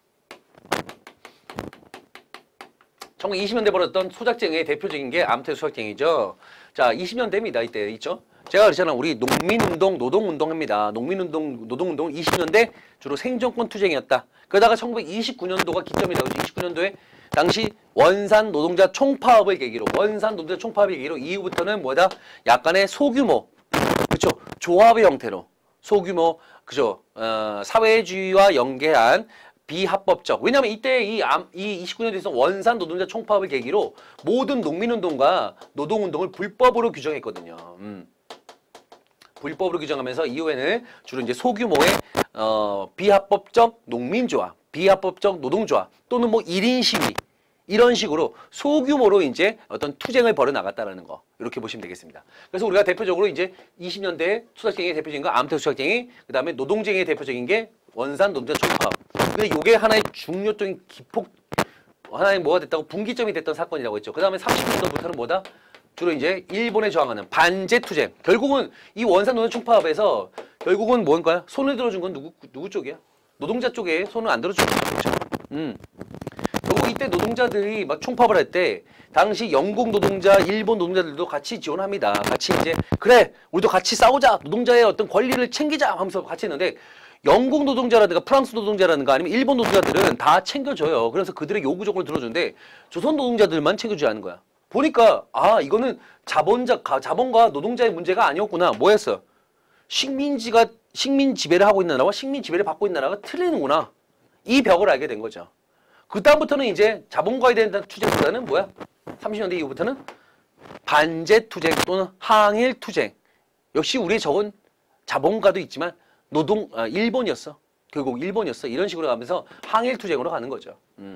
1920년대 벌었던 소작쟁이의 대표적인 게 암태도 수작쟁이죠. 자, 20년대입니다. 이때 있죠. 제가 그랬잖아. 우리 농민운동, 노동운동입니다. 농민운동, 노동운동 20년대 주로 생존권 투쟁이었다. 그러다가 1929년도가 기점이라고 했죠. 29년도에 당시 원산 노동자 총파업을 계기로 이후부터는 뭐다? 약간의 소규모, 그쵸? 조합의 형태로 소규모, 그죠? 사회주의와 연계한 비합법적. 왜냐하면 이때 이 29년도에서 원산 노동자 총파업을 계기로 모든 농민운동과 노동운동을 불법으로 규정했거든요. 불법으로 규정하면서 이후에는 주로 이제 소규모의 비합법적 농민조합, 비합법적 노동조합 또는 뭐 1인 시위 이런 식으로 소규모로 이제 어떤 투쟁을 벌여 나갔다라는 거 이렇게 보시면 되겠습니다. 그래서 우리가 대표적으로 이제 20년대 수작쟁이의 대표적인 거 암태도 수작쟁이, 그 다음에 노동쟁이의 대표적인 게 원산 노동자 총파업. 근데 이게 하나의 중요적인 하나의 뭐가 됐다고 분기점이 됐던 사건이라고 했죠. 그 다음에 30년도부터는 뭐다? 주로 이제 일본에 저항하는 반제 투쟁. 결국은 이 원산 노동자 총파업에서 결국은 뭔가요? 손을 들어준 건 누구 쪽이야? 노동자 쪽에 손을 안 들어준 거죠. 결국 이때 노동자들이 막 총파업을 할 때 당시 영국 노동자, 일본 노동자들도 같이 지원합니다. 같이 이제 그래 우리도 같이 싸우자. 노동자의 어떤 권리를 챙기자 하면서 같이 했는데 영국 노동자라든가 프랑스 노동자라든가 아니면 일본 노동자들은 다 챙겨줘요. 그래서 그들의 요구 조건을 들어주는데 조선 노동자들만 챙겨주지 않은 거야. 보니까 이거는 자본과 노동자의 문제가 아니었구나. 뭐였어? 식민 지배를 하고 있는 나라와 식민 지배를 받고 있는 나라가 틀리는구나. 이 벽을 알게 된 거죠. 그 다음부터는 이제 자본가에 대한 투쟁보다는 뭐야? 30년대 이후부터는 반제 투쟁 또는 항일 투쟁. 역시 우리의 적은 자본가도 있지만 일본이었어. 결국 일본이었어. 이런 식으로 가면서 항일 투쟁으로 가는 거죠.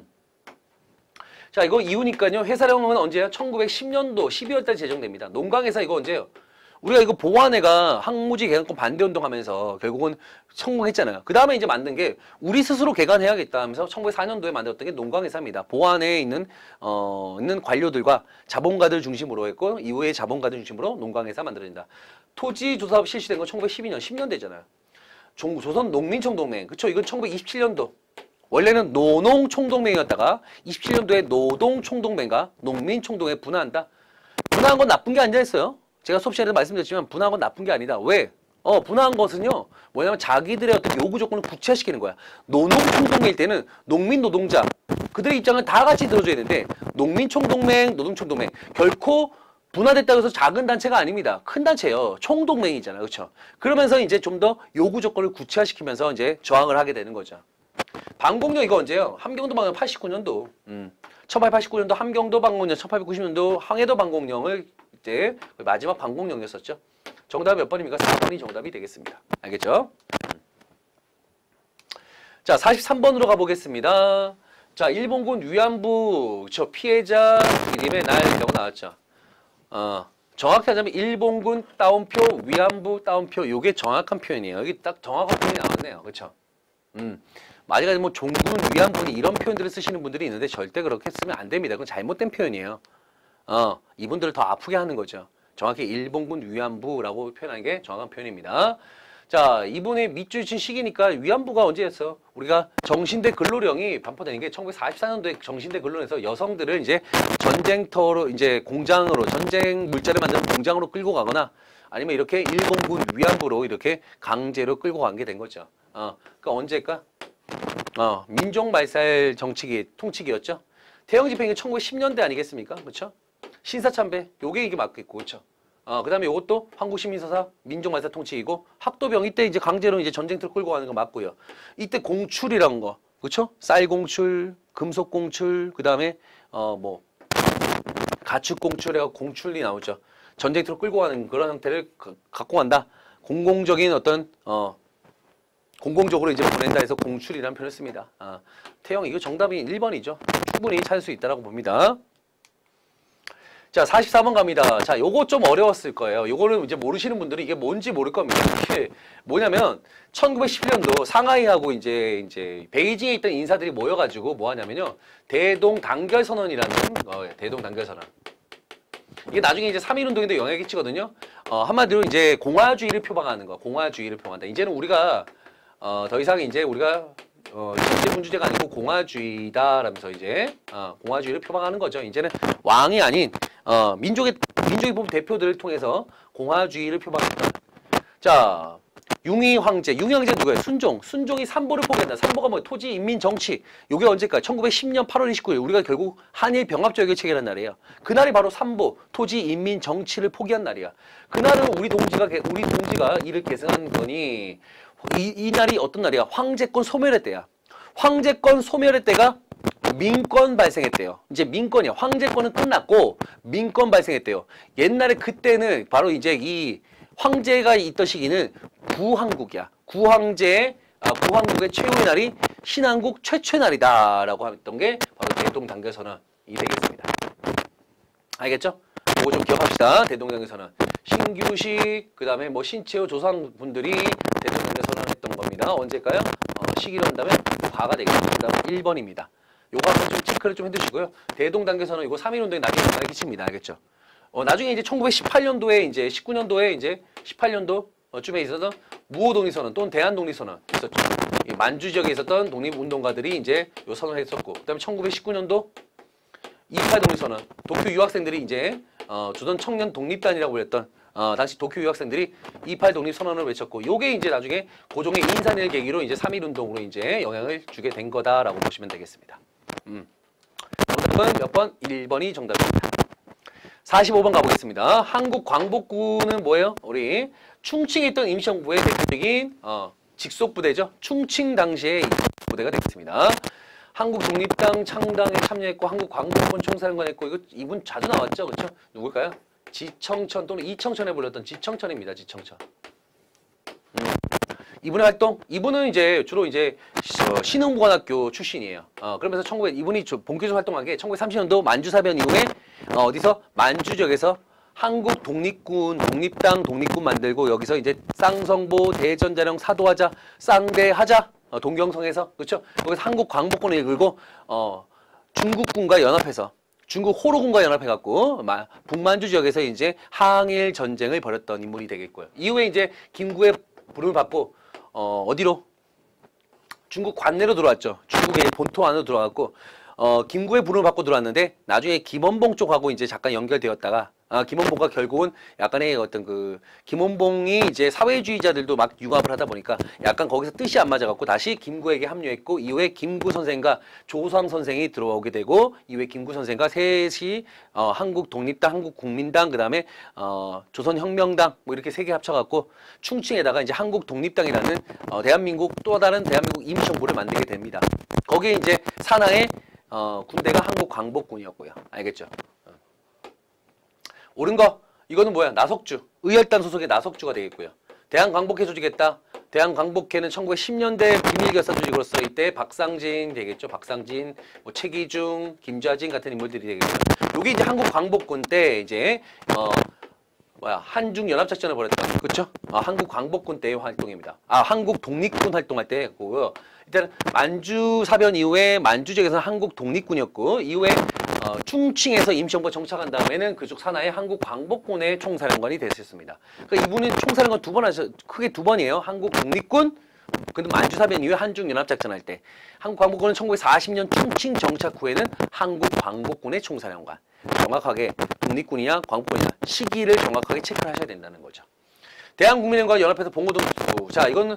자, 이거 이후니까요. 회사령은 언제야? 1910년도 12월달 제정됩니다. 농광회사 이거 언제예요? 우리가 이거 보완회가 항무지 개간권 반대운동 하면서 결국은 성공했잖아요. 그 다음에 이제 만든 게 우리 스스로 개간해야겠다 하면서 1904년도에 만들었던 게 농광회사입니다. 보완회에 있는 관료들과 자본가들 중심으로 했고 이후에 자본가들 중심으로 농광회사 만들어진다. 토지조사업 실시된 건 1912년, 10년대잖아요. 조선 농민총동맹. 그쵸? 이건 1927년도. 원래는 노농총동맹이었다가 27년도에 노동총동맹과 농민총동맹에 분화한다. 분화한 건 나쁜 게 아니라 했어요. 제가 수업 시간에도 말씀드렸지만 분화한 건 나쁜 게 아니다. 왜? 분화한 것은요. 뭐냐면 자기들의 어떤 요구 조건을 구체화시키는 거야. 노농총동맹일 때는 농민 노동자 그들의 입장을 다 같이 들어줘야 되는데 농민총동맹, 노동총동맹 결코 분화됐다고 해서 작은 단체가 아닙니다. 큰 단체예요. 총동맹이잖아요. 그렇죠? 그러면서 이제 좀 더 요구 조건을 구체화시키면서 이제 저항을 하게 되는 거죠. 방공령 이거 언제요? 함경도 방공령 89년도. 1889년도 함경도 방공령, 1890년도 항해도 방공령을 이제 마지막 방공령이었었죠. 정답이 몇 번입니까? 4번이 정답이 되겠습니다. 알겠죠? 자, 43번으로 가보겠습니다. 자, 일본군 위안부 피해자 이름의 날이라고 나왔죠. 정확히 하자면 일본군 따옴표, 위안부 따옴표 요게 정확한 표현이에요. 여기 딱 정확한 표현이 나왔네요. 그렇죠? 아직까지 뭐 종군, 위안군이 이런 표현들을 쓰시는 분들이 있는데 절대 그렇게 쓰면 안 됩니다. 그건 잘못된 표현이에요. 이분들을 더 아프게 하는 거죠. 정확히 일본군 위안부라고 표현하는 게 정확한 표현입니다. 자, 이분의 밑줄 친 시기니까 위안부가 언제였어? 우리가 정신대 근로령이 반포되는 게 1944년도에 정신대 근로령에서 여성들을 이제 전쟁터로 이제 공장으로 전쟁 물자를 만드는 공장으로 끌고 가거나 아니면 이렇게 일본군 위안부로 이렇게 강제로 끌고 간 게 된 거죠. 그러니까 언제일까? 민족말살 정치기 통치기였죠. 태영 집행이 1910년대 아니겠습니까? 그렇죠? 신사참배 요게 이게 맞겠고 그렇죠? 그다음에 요것도 한국시민사사 민족말살 통치이고 학도병 이때 이제 강제로 이제 전쟁터로 끌고 가는 거 맞고요. 이때 공출이란 거 그렇죠? 쌀 공출, 금속 공출, 그다음에 뭐 가축 공출에 공출이 나오죠. 전쟁터로 끌고 가는 그런 형태를 갖고 간다. 공공적인 어떤 공공적으로 이제 보낸다 해서 공출이라는 표현을 씁니다. 태영 이거 정답이 1번이죠. 충분히 찾을 수 있다라고 봅니다. 자, 44번 갑니다. 자, 요거 좀 어려웠을 거예요. 요거는 이제 모르시는 분들은 이게 뭔지 모를 겁니다. 이게 뭐냐면 1911년도 상하이하고 이제 베이징에 있던 인사들이 모여가지고 뭐 하냐면요. 대동 단결 선언이라는 대동 단결 선언. 이게 나중에 이제 3.1운동에도 영향을 끼치거든요. 한마디로 이제 공화주의를 표방하는 거. 공화주의를 표방한다. 이제는 우리가 더 이상 이제 우리가 실제분주제가 아니고 공화주의다라면서 이제 공화주의를 표방하는 거죠. 이제는 왕이 아닌 민족의 뽑은 대표들을 통해서 공화주의를 표방했다. 자, 융희 황제 누구예요? 순종이 삼보를 포기한다. 삼보가 뭐 토지, 인민, 정치. 요게 언제일까요? 1910년 8월 29일 우리가 결국 한일 병합조약을 체결한 날이에요. 그날이 바로 삼보, 토지, 인민, 정치를 포기한 날이야. 그날은 우리 동지가 이를 계승한 거니 이 날이 어떤 날이야? 황제권 소멸의 때야. 황제권 소멸의 때가 민권 발생했대요. 이제 민권이야. 황제권은 끝났고 민권 발생했대요. 옛날에 그때는 바로 이제 이 황제가 있던 시기는 구황국이야. 구황국의 최후의 날이 신한국 최초의 날이다라고 했던 게 바로 대동단결선언이 되겠습니다. 알겠죠? 이거 좀 기억합시다. 대동단결선언. 신규식, 그 다음에 뭐 신채호 조상분들이 대동단결선언했던 겁니다. 언제일까요? 시기로 한다면 과가 되겠습니다. 1번입니다. 요거 한번 좀 체크를 좀 해두시고요. 대동단결선언 이거 3.1운동에 나중에 영향을 끼칩니다. 알겠죠? 나중에 이제 1918년도에 이제 19년도에 이제 18년도쯤에 있었던 무호독립선언 또는 대한독립선언 있었죠. 만주 지역에 있었던 독립운동가들이 이제 요 선언을 했었고, 그다음에 1919년도 28독립선언 도쿄 유학생들이 이제 조선 청년 독립단이라고 불렸던 당시 도쿄 유학생들이 28독립선언을 외쳤고, 요게 이제 나중에 고종의 인산을 계기로 이제 3.1운동으로 이제 영향을 주게 된 거다라고 보시면 되겠습니다. 정답은 몇 번? 1번이 정답입니다. 45번 가보겠습니다. 한국 광복군은 뭐예요? 우리 충칭에 있던 임시정부의 대표적인 직속부대죠. 충칭 당시의 부대가 되겠습니다. 한국 독립당 창당에 참여했고 한국 광복군 총사령관 했고 이분 자주 나왔죠. 그렇죠? 누굴까요? 지청천 또는 이청천에 불렸던 지청천입니다. 지청천. 이분의 활동? 이분은 이제 주로 이제 신흥무관학교 출신이에요. 그러면서 이분이 본격적으로 활동한 게 1930년도 만주사변 이후에 어디서 만주 지역에서 한국 독립당 독립군 만들고 여기서 이제 쌍성보, 대전자령, 사도하자, 쌍대하자 동경성에서 그렇죠? 거기서 한국 광복군을 이끌고 중국군과 연합해서 중국 호로군과 연합해갖고 북만주 지역에서 이제 항일 전쟁을 벌였던 인물이 되겠고요. 이후에 이제 김구의 부름을 받고 어디로? 중국 관내로 들어왔죠. 중국의 본토 안으로 들어왔고 김구의 부름을 받고 들어왔는데 나중에 김원봉 쪽하고 이제 잠깐 연결되었다가 김원봉과 결국은 약간의 어떤 김원봉이 이제 사회주의자들도 막 융합을 하다 보니까 약간 거기서 뜻이 안 맞아갖고 다시 김구에게 합류했고 이후에 김구 선생과 조상 선생이 들어오게 되고 이후에 김구 선생과 셋이 한국 독립당, 한국 국민당, 그 다음에 조선혁명당 뭐 이렇게 세 개 합쳐갖고 충칭에다가 이제 한국 독립당이라는 대한민국 또 다른 대한민국 임시정부를 만들게 됩니다. 거기에 이제 산하의 군대가 한국 광복군이었고요. 알겠죠? 옳은 거 이거는 뭐야? 나석주 의열단 소속의 나석주가 되겠고요. 대한광복회 조직했다. 대한광복회는 1910년대 비밀결사 조직으로서 이때 박상진 되겠죠. 박상진, 뭐 최기중, 김좌진 같은 인물들이 되겠죠. 여기 이제 한국광복군 때 이제 한중 연합작전을 벌였다. 그렇죠? 한국광복군 때의 활동입니다. 한국 독립군 활동할 때고요. 일단 만주 사변 이후에 만주 지역에서는 한국 독립군이었고 이후에 충칭에서 임시정부가 정착한 다음에는 그쪽 산하의 한국 광복군의 총사령관이 됐었습니다. 그러니까 이분은 총사령관 크게 두 번이에요. 한국 독립군, 근데 만주 사변 이후에 한중 연합작전 할 때 한국 광복군은 1940년 충칭 정착 후에는 한국 광복군의 총사령관. 정확하게 독립군이냐 광복군이냐 시기를 정확하게 체크를 하셔야 된다는 거죠. 대한국민회과 연합해서 봉오동부. 자, 이거는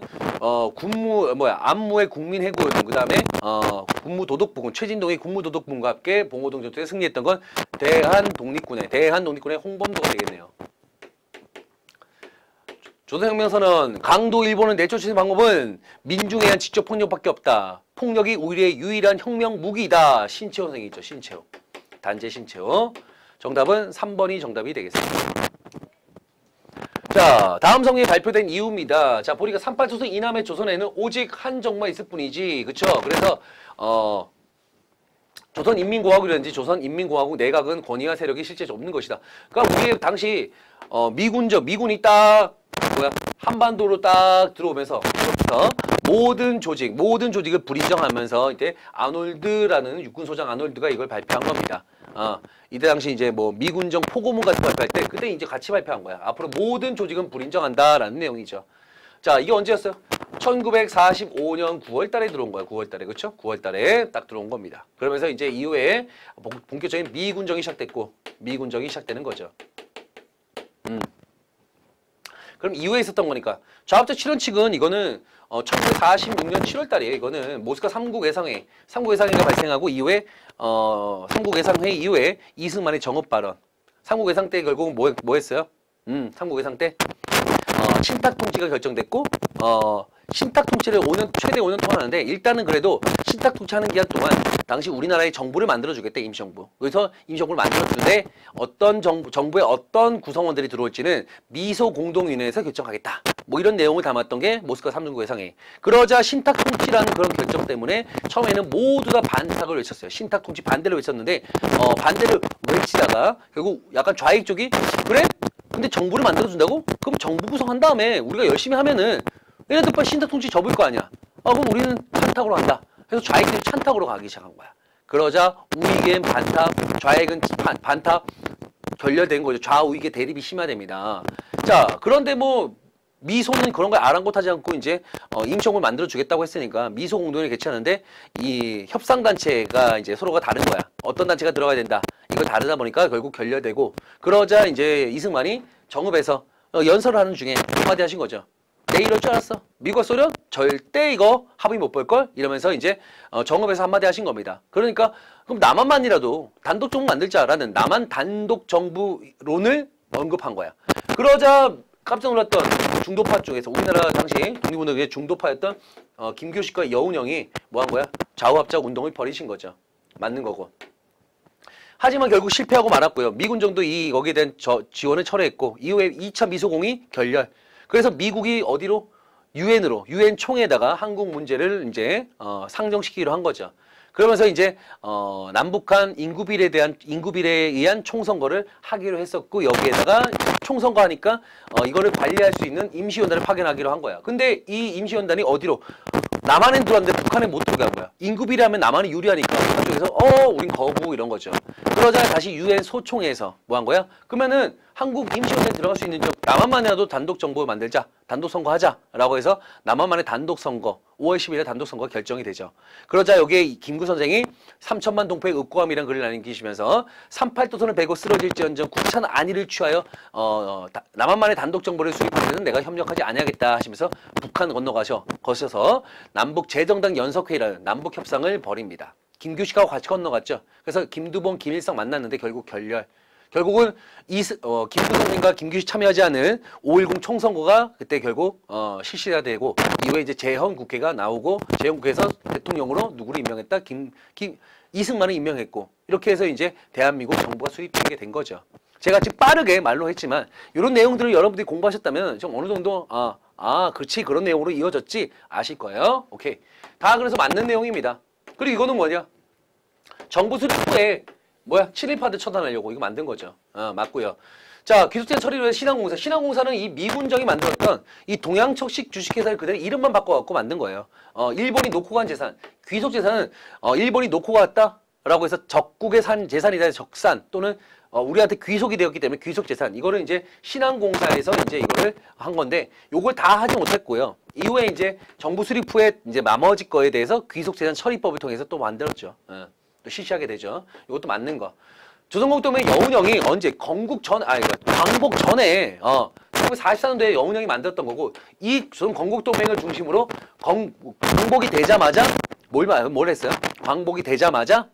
안무의 국민해군, 그다음에 군무도덕부군, 최진동이 군무도덕부군과 함께 봉오동 전투에 승리했던 건 대한독립군의 홍범도가 되겠네요. 조선혁명선언 강도 일본을 내쫓는 방법은 민중에 의한 직접 폭력밖에 없다. 폭력이 우리의 유일한 혁명 무기이다. 신채호 선생이 있죠. 신채호. 단재 신채호. 정답은 3번이 정답이 되겠습니다. 자, 다음 성에 발표된 이유입니다. 자, 보니까 38조선 이남의 조선에는 오직 한 정만 있을 뿐이지. 그쵸? 그래서 조선인민공화국이라든지 조선인민공화국 내각은 권위와 세력이 실제 없는 것이다. 그러니까 우리의 당시 미군이 딱 한반도로 딱 들어오면서 모든 조직을 불인정하면서 이때 아놀드라는 육군소장 아놀드가 이걸 발표한 겁니다. 이때 당시 이제 뭐 미군정 포고문 같은 거 발표할 때 그때 이제 같이 발표한 거야. 앞으로 모든 조직은 불인정한다라는 내용이죠. 자, 이게 언제였어요? 1945년 9월 달에 들어온 거야. 9월 달에. 그렇죠? 9월 달에 딱 들어온 겁니다. 그러면서 이제 이후에 본격적인 미군정이 시작되는 거죠. 그럼 이후에 있었던 거니까 좌합적 실현칙은 이거는 1946년 7월 달이에요. 이거는 모스크바 삼국외상회가 발생하고 이후에 삼국외상회 이후에 이승만의 정업 발언. 삼국외상 때 결국은 뭐 했어요? 삼국외상 때 신탁 통치가 결정됐고 신탁 통치를 최대 5년 동안 하는데 일단은 그래도 신탁 통치하는 기간 동안 당시 우리나라의 정부를 만들어주겠대. 임시정부. 그래서 임시정부를 만들어주는데 어떤 정부의 어떤 구성원들이 들어올지는 미소공동위원회에서 결정하겠다. 뭐 이런 내용을 담았던 게 모스크바 3중국 회상회. 그러자 신탁 통치라는 그런 결정 때문에 처음에는 모두 다 반탁을 외쳤어요. 신탁 통치 반대를 외쳤는데 반대를 외치다가 결국 약간 좌익 쪽이 그래? 근데 정부를 만들어준다고? 그럼 정부 구성한 다음에 우리가 열심히 하면은 얘네들 빨리 신탁 통치 접을 거 아니야. 그럼 우리는 찬탁으로 한다. 그래서 좌익들이 찬탁으로 가기 시작한 거야. 그러자 우익은 반탁, 좌익은 반탁 결렬된 거죠. 좌우익의 대립이 심화됩니다. 자, 그런데 뭐 미소는 그런 걸 아랑곳하지 않고 이제 임시정부를 만들어 주겠다고 했으니까 미소 공동회를 개최하는데 이 협상 단체가 이제 서로가 다른 거야. 어떤 단체가 들어가야 된다. 이거 다르다 보니까 결국 결렬되고 그러자 이제 이승만이 정읍에서 연설을 하는 중에 한마디 하신 거죠. 내 이럴 줄 알았어. 미국과 소련 절대 이거 합의 못 볼 걸 이러면서 이제 정읍에서 한마디 하신 겁니다. 그러니까 그럼 남한만이라도 단독 정부 만들자라는 남한 단독 정부론을 언급한 거야. 그러자 깜짝 놀랐던 중도파 쪽에서 우리나라 당시 독립운동의 중도파였던 김규식과 여운형이 뭐 한 거야? 좌우합작 운동을 벌이신 거죠. 맞는 거고. 하지만 결국 실패하고 말았고요. 미군정도 거기에 대한 지원을 철회했고 이후에 2차 미소공이 결렬. 그래서 미국이 어디로? 유엔 총회에다가 한국 문제를 이제 상정시키기로 한 거죠. 그러면서 이제 남북한 인구비례에 의한 총선거를 하기로 했었고 여기에다가 총선거 하니까 이거를 관리할 수 있는 임시위원단을 파견하기로 한 거야. 근데 이 임시위원단이 어디로? 남한엔 들어왔는데 북한에 못 들어오게 한 거야. 인구비례하면 남한이 유리하니까 한쪽에서 우린 거부 이런 거죠. 그러자 다시 유엔 소총회에서 뭐 한 거야? 그러면은 한국 임시위원단에 들어갈 수 있는 남한만이라도 단독 정부 만들자. 단독 선거하자. 라고 해서 남한만의 단독 선거 5월 10일에 단독 선거가 결정이 되죠. 그러자 여기에 김구 선생이 3천만 동포의 읍고함이라는 글을 남기시면서 38도선을 베고 쓰러질지언정 국산 안위를 취하여 남한만의 단독 정부를 수립하는 데는 내가 협력하지 아니하겠다 하시면서 북한 거셔서 남북 재정당 연석회의라는 남북 협상을 벌입니다. 김규식하고 같이 건너갔죠. 그래서 김두봉, 김일성 만났는데 결국 결렬. 결국은 김구 선생과 김규식 참여하지 않은 5.10 총선거가 그때 결국 실시가 되고 이후에 이제 재헌 국회가 나오고 재헌 국회에서 대통령으로 누구를 임명했다? 이승만을 임명했고 이렇게 해서 이제 대한민국 정부가 수립되게 된 거죠. 제가 지금 빠르게 말로 했지만 이런 내용들을 여러분들이 공부하셨다면 좀 어느 정도 그렇지 그런 내용으로 이어졌지 아실 거예요. 오케이. 다 그래서 맞는 내용입니다. 그리고 이거는 뭐냐? 정부 수립 후에 친일파들 처단하려고 이거 만든 거죠. 맞고요. 자, 기숙제 처리를 위해 신한공사. 신한공사는 이 미군정이 만들었던 이 동양척식 주식회사를 그대로 이름만 바꿔갖고 만든 거예요. 일본이 놓고 간 재산, 귀속재산은 일본이 놓고 갔다라고 해서 적국의 재산이다 적산 또는 우리한테 귀속이 되었기 때문에 귀속재산. 이거를 이제 신한공사에서 이제 이거를 한 건데 요걸 다 하지 못했고요. 이후에 이제 정부 수립 후에 이제 나머지 거에 대해서 귀속재산 처리법을 통해서 또 만들었죠. 또 실시하게 되죠. 이것도 맞는 거. 조선공동맹 여운형이 언제 광복 전에 1944년도에 여운형이 만들었던 거고 이 조선 건국동맹을 중심으로 광복이 되자마자 뭘 했어요? 광복이 되자마자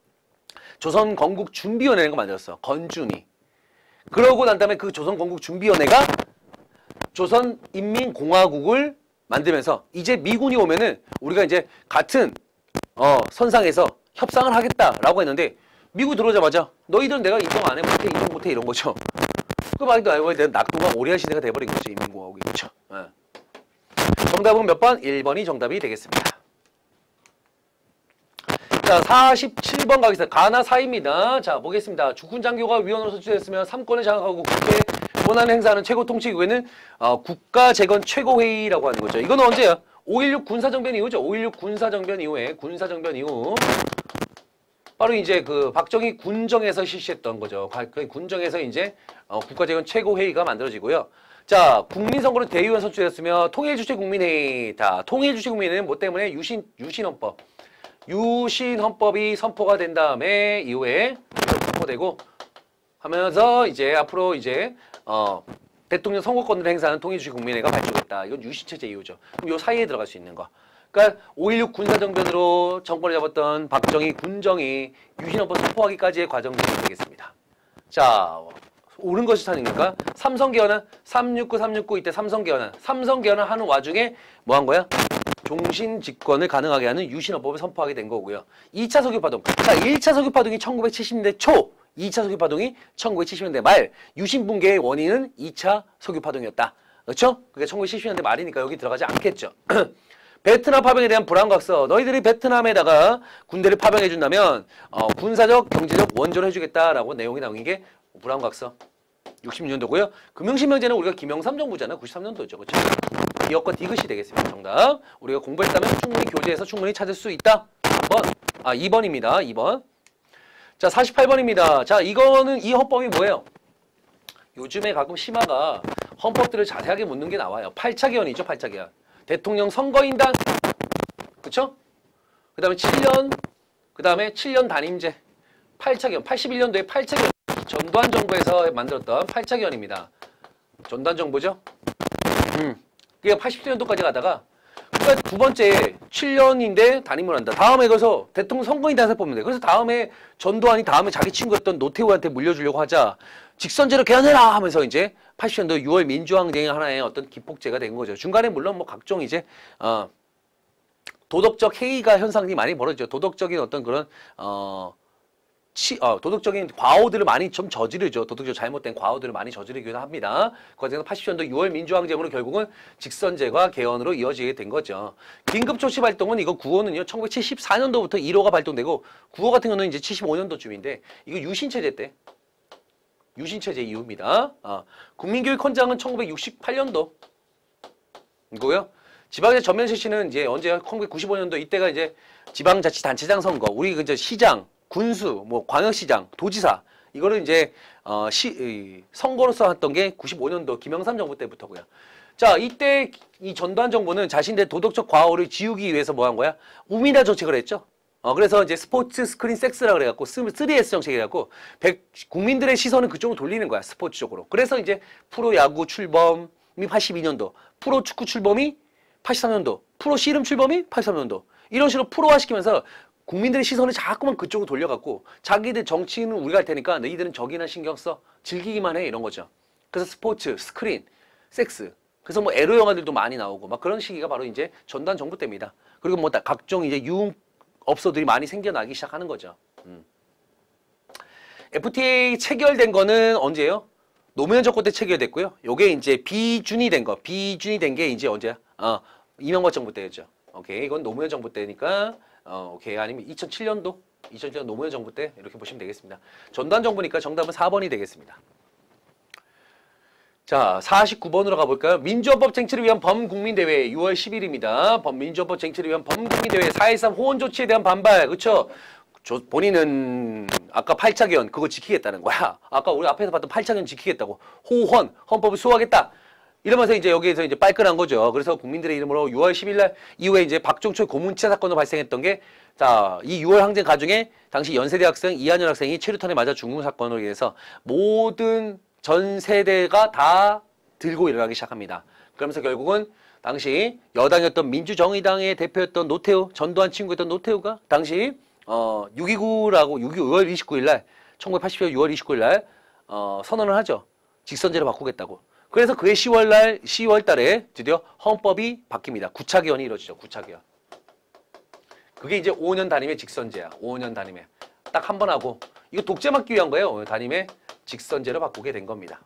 조선 건국 준비위원회가 만들었어. 건준이. 그러고 난 다음에 그 조선 건국 준비위원회가 조선인민공화국을 만들면서 이제 미군이 오면은 우리가 이제 같은 선상에서 협상을 하겠다라고 했는데 미국 들어오자마자 너희들은 내가 인정 안 해 못해 인정 못해 이런 거죠. 그 말도 알고 내가 낙동강 오리아 시대가 돼버린 거죠. 인민공화국이. 그렇죠. 정답은 몇 번? 1번이 정답이 되겠습니다. 자, 47번 가겠습니다. 가나 4입니다. 자, 보겠습니다. 주군장교가 위원으로 선출됐으며 3권을 장악하고 국제 권한을 행사하는 최고 통치기구에는 국가재건 최고회의라고 하는 거죠. 이건 언제야? 5.16 군사정변 이후죠. 5.16 군사정변 이후에 군사정변 이후 바로 이제 그 박정희 군정에서 실시했던 거죠. 군정에서 이제 국가재건 최고회의가 만들어지고요. 자, 국민선거로 대의원 선출됐으며 통일주체국민회의. 자, 통일주체국민회의는 뭐 때문에 유신헌법. 유신헌법이 선포가 된 다음에 이후에 선포되고 하면서 이제 앞으로 이제 대통령 선거권을 행사하는 통일주체국민회의가 발족했다. 이건 유신체제 이후죠. 그럼 요 사이에 들어갈 수 있는 거. 그러니까 5.16 군사정변으로 정권을 잡았던 박정희 군정이 유신헌법 선포하기까지의 과정이 되겠습니다. 자, 옳은 것이 사니까 삼성개헌안 369 이때 삼성개헌안 하는 와중에 뭐 한 거야? 종신 집권을 가능하게 하는 유신헌법을 선포하게 된 거고요. 2차 석유파동. 자, 1차 석유파동이 1970년대 초, 2차 석유파동이 1970년대 말. 유신붕괴의 원인은 2차 석유파동이었다. 그렇죠? 그게 1970년대 말이니까 여기 들어가지 않겠죠. 베트남 파병에 대한 불안각서. 너희들이 베트남에다가 군대를 파병해준다면 군사적, 경제적 원조를 해주겠다라고 내용이 나온 게 불안각서. 66년도고요. 금융실명제는 우리가 김영삼 정부잖아. 93년도죠. 그렇죠? 기업과 디귿이 되겠습니다. 정답. 우리가 공부했다면 충분히 교재에서 충분히 찾을 수 있다. 2번입니다. 2번. 자, 48번입니다. 자, 이거는 이 헌법이 뭐예요? 요즘에 가끔 심화가 헌법들을 자세하게 묻는 게 나와요. 8차 개헌이죠. 8차 개헌. 대통령 선거인단. 그쵸? 그 다음에 7년. 그 다음에 7년 단임제. 8차 개헌. 81년도에 8차 개헌. 전두환 정부에서 만들었던 8차 개헌입니다. 전두환 정부죠? 그게 87년도까지 가다가 그러니까 두 번째 7년인데 단임을 한다. 다음에 그래서 대통령 선거인단에서 뽑는 데. 그래서 다음에 전두환이 다음에 자기 친구였던 노태우한테 물려주려고 하자 직선제로 개헌해라 하면서 이제 80년도 6월 민주항쟁의 하나의 어떤 기폭제가 된 거죠. 중간에 물론 뭐 각종 이제 도덕적 해이가 현상이 많이 벌어지죠. 도덕적인 어떤 그런 도덕적인 과오들을 많이 좀 저지르죠. 도덕적 잘못된 과오들을 많이 저지르기도 합니다. 그 과정에서 80년도 6월 민주항쟁으로 결국은 직선제가 개헌으로 이어지게 된 거죠. 긴급조치 발동은 이거 9호는요. 1974년도부터 1호가 발동되고 9호 같은 경우는 이제 75년도쯤인데 이거 유신체제 때. 유신체제 이후입니다. 국민교육헌장은 1968년도 이거요. 지방의 전면 실시는 이제 언제야? 1995년도 이때가 이제 지방자치단체장 선거. 우리 이제 시장 군수, 뭐 광역시장, 도지사 이거를 이제 선거로서 했던 게 95년도 김영삼 정부 때부터고요. 자, 이때 이 전두환 정부는 자신들의 도덕적 과오를 지우기 위해서 뭐 한 거야? 우미나 정책을 했죠. 그래서 이제 스포츠 스크린 섹스라 그래갖고 3S 정책이라고 국민들의 시선을 그쪽으로 돌리는 거야. 스포츠 쪽으로. 그래서 이제 프로야구 출범이 82년도, 프로축구 출범이 83년도, 프로 씨름 출범이 83년도 이런 식으로 프로화시키면서 국민들의 시선을 자꾸만 그쪽으로 돌려갖고 자기들 정치는 우리가 할 테니까 너희들은 저기나 신경 써 즐기기만 해 이런 거죠. 그래서 스포츠, 스크린, 섹스 그래서 뭐 에로 영화들도 많이 나오고 막 그런 시기가 바로 이제 전두환 정부 때입니다. 그리고 뭐 각종 이제 유흥업소들이 많이 생겨나기 시작하는 거죠. FTA 체결된 거는 언제예요? 노무현 정부 때 체결됐고요. 요게 이제 비준이 된 게 이제 언제야? 이명박 정부 때였죠. 오케이, 이건 노무현 정부 때니까 오케이. 아니면 2007년도 노무현 정부 때 이렇게 보시면 되겠습니다. 전두환 정부니까 정답은 4번이 되겠습니다. 자, 49번으로 가볼까요? 민주헌법 쟁취를 위한 범국민대회 6월 10일입니다. 민주헌법 쟁취를 위한 범국민대회 4.13 호원 조치에 대한 반발. 그쵸? 본인은 아까 8차 개헌 그거 지키겠다는 거야. 아까 우리 앞에서 봤던 8차 개헌 지키겠다고. 호헌, 헌법을 수호하겠다. 이러면서 이제 여기에서 이제 빨끈한 거죠. 그래서 국민들의 이름으로 6월 10일 날 이후에 이제 박종철 고문치사 사건으로 발생했던 게 자, 이 6월 항쟁 가중에 당시 연세대 학생 이한열 학생이 최루탄에 맞아 죽는 사건으로 인해서 모든 전 세대가 다 들고 일어나기 시작합니다. 그러면서 결국은 당시 여당이었던 민주정의당의 대표였던 노태우, 전두환 친구였던 노태우가 당시 6.29라고 6.25 6월 29일 날 1980년 6월 29일 날 선언을 하죠. 직선제로 바꾸겠다고. 그래서 그해 10월 달에 드디어 헌법이 바뀝니다. 구차개헌이 이루어지죠. 구차개헌. 그게 이제 5년 단임의 직선제야. 5년 단임에. 딱 한 번 하고. 이거 독재 막기 위한 거예요. 단임의 직선제로 바꾸게 된 겁니다.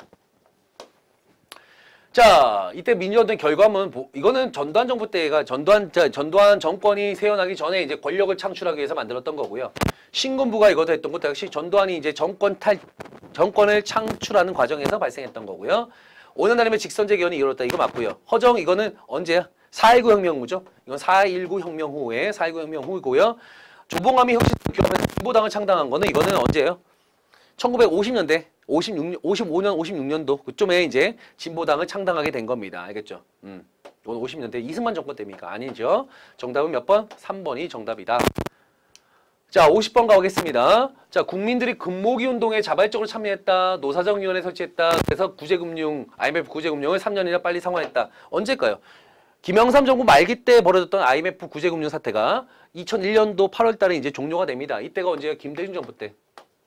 자, 이때 민주화된 결과는 이거는 전두환 정부 때가 전두환 정권이 세어나기 전에 이제 권력을 창출하기 위해서 만들었던 거고요. 신군부가 이것도 했던 것도 역시 전두환이 이제 정권을 창출하는 과정에서 발생했던 거고요. 5년 단임의 직선제 개헌이 이루어졌다. 이거 맞고요. 허정 이거는 언제야? 4.19 혁명 후죠. 이건 4.19 혁명 후에 4.19 혁명 후이고요. 조봉암이 혁신 기업에서 진보당을 창당한 거는 이거는 언제예요? 1950년대 55년 56년도 그쯤에 이제 진보당을 창당하게 된 겁니다. 알겠죠? 이건 50년대 이승만 정권 때입니까? 아니죠. 정답은 몇 번? 3번이 정답이다. 자, 50번 가보겠습니다. 자, 국민들이 금모기 운동에 자발적으로 참여했다. 노사정위원회 설치했다. 그래서 IMF 구제금융을 3년이나 빨리 상환했다. 언제일까요? 김영삼 정부 말기 때 벌어졌던 IMF 구제금융 사태가 2001년도 8월 달에 이제 종료가 됩니다. 이때가 언제예요? 김대중 정부 때.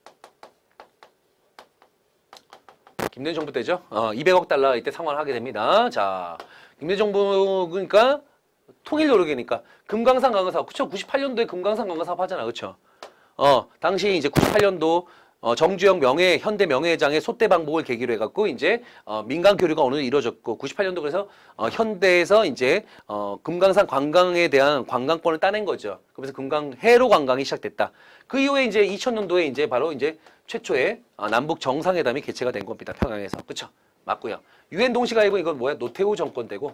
김대중 정부 때죠. 200억 달러 이때 상환하게 됩니다. 자, 김대중 정부 그러니까 통일 노력이니까 금강산 강화 사업. 그쵸? 98년도에 금강산 강화 사업 하잖아. 그쵸? 당시 이제 98년도 정주영 현대 명예회장의 소대 방북을 계기로 해갖고 이제 민간 교류가 어느 정도 이루어졌고 98년도 그래서 현대에서 이제 금강산 관광에 대한 관광권을 따낸 거죠. 그래서 해로 관광이 시작됐다. 그 이후에 이제 2000년도에 이제 바로 이제 최초의 남북 정상회담이 개최가 된 겁니다. 평양에서. 그쵸? 맞고요. 유엔 동시가입은 이건 뭐야? 노태우 정권 때고.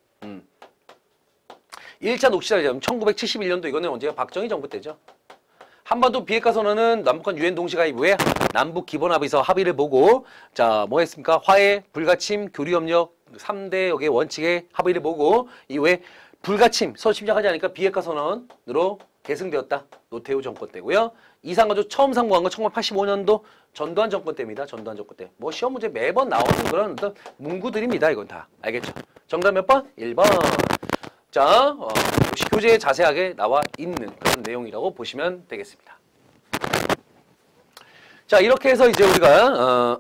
1차 녹시사회담 1971년도 이거는 언제가 박정희 정부 때죠. 한반도 비핵화 선언은 남북한 유엔 동시가입 후에 남북 기본합의서 합의를 보고 자, 뭐 했습니까? 화해, 불가침, 교류협력 3대 역의 원칙의 합의를 보고 이후에 불가침, 심장하지 않으니까 비핵화 선언으로 계승되었다. 노태우 정권 때고요. 이산가족 처음 상봉한 건 1985년도 전두환 정권 때입니다. 전두환 정권 때. 뭐 시험 문제 매번 나오는 그런 어떤 문구들입니다. 이건 다. 알겠죠? 정답 몇 번? 1번. 자, 역시 교재에 자세하게 나와 있는 그런 내용이라고 보시면 되겠습니다. 자, 이렇게 해서 이제 우리가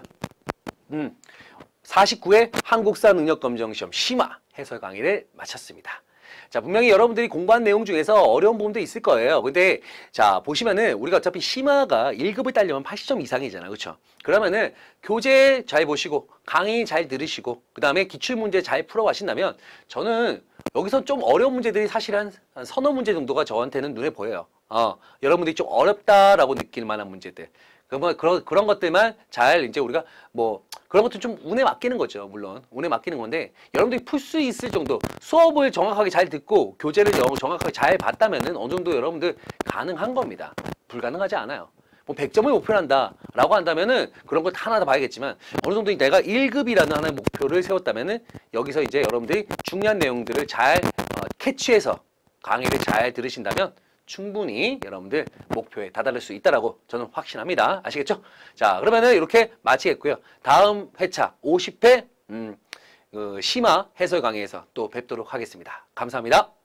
49회 한국사 능력검정시험 심화 해설 강의를 마쳤습니다. 자, 분명히 여러분들이 공부한 내용 중에서 어려운 부분도 있을 거예요. 근데 자, 보시면은 우리가 어차피 심화가 1급을 따려면 80점 이상이잖아. 그렇죠? 그러면은 교재 잘 보시고 강의 잘 들으시고 그다음에 기출문제 잘 풀어 가신다면 저는 여기서 좀 어려운 문제들이 사실 한 서너 문제 정도가 저한테는 눈에 보여요. 여러분들이 좀 어렵다라고 느낄 만한 문제들. 그런 것들만 잘 이제 우리가 뭐 그런 것도 좀 운에 맡기는 거죠. 물론 운에 맡기는 건데 여러분들이 풀 수 있을 정도 수업을 정확하게 잘 듣고 교재를 정확하게 잘 봤다면은 어느 정도 여러분들 가능한 겁니다. 불가능하지 않아요. 뭐 100점을 목표로 한다라고 한다면은 그런 걸 하나 다 봐야겠지만 어느 정도 내가 1급이라는 하나의 목표를 세웠다면은 여기서 이제 여러분들이 중요한 내용들을 잘 캐치해서 강의를 잘 들으신다면 충분히 여러분들 목표에 다다를 수 있다라고 저는 확신합니다. 아시겠죠? 자, 그러면은 이렇게 마치겠고요. 다음 회차 50회 심화 해설 강의에서 또 뵙도록 하겠습니다. 감사합니다.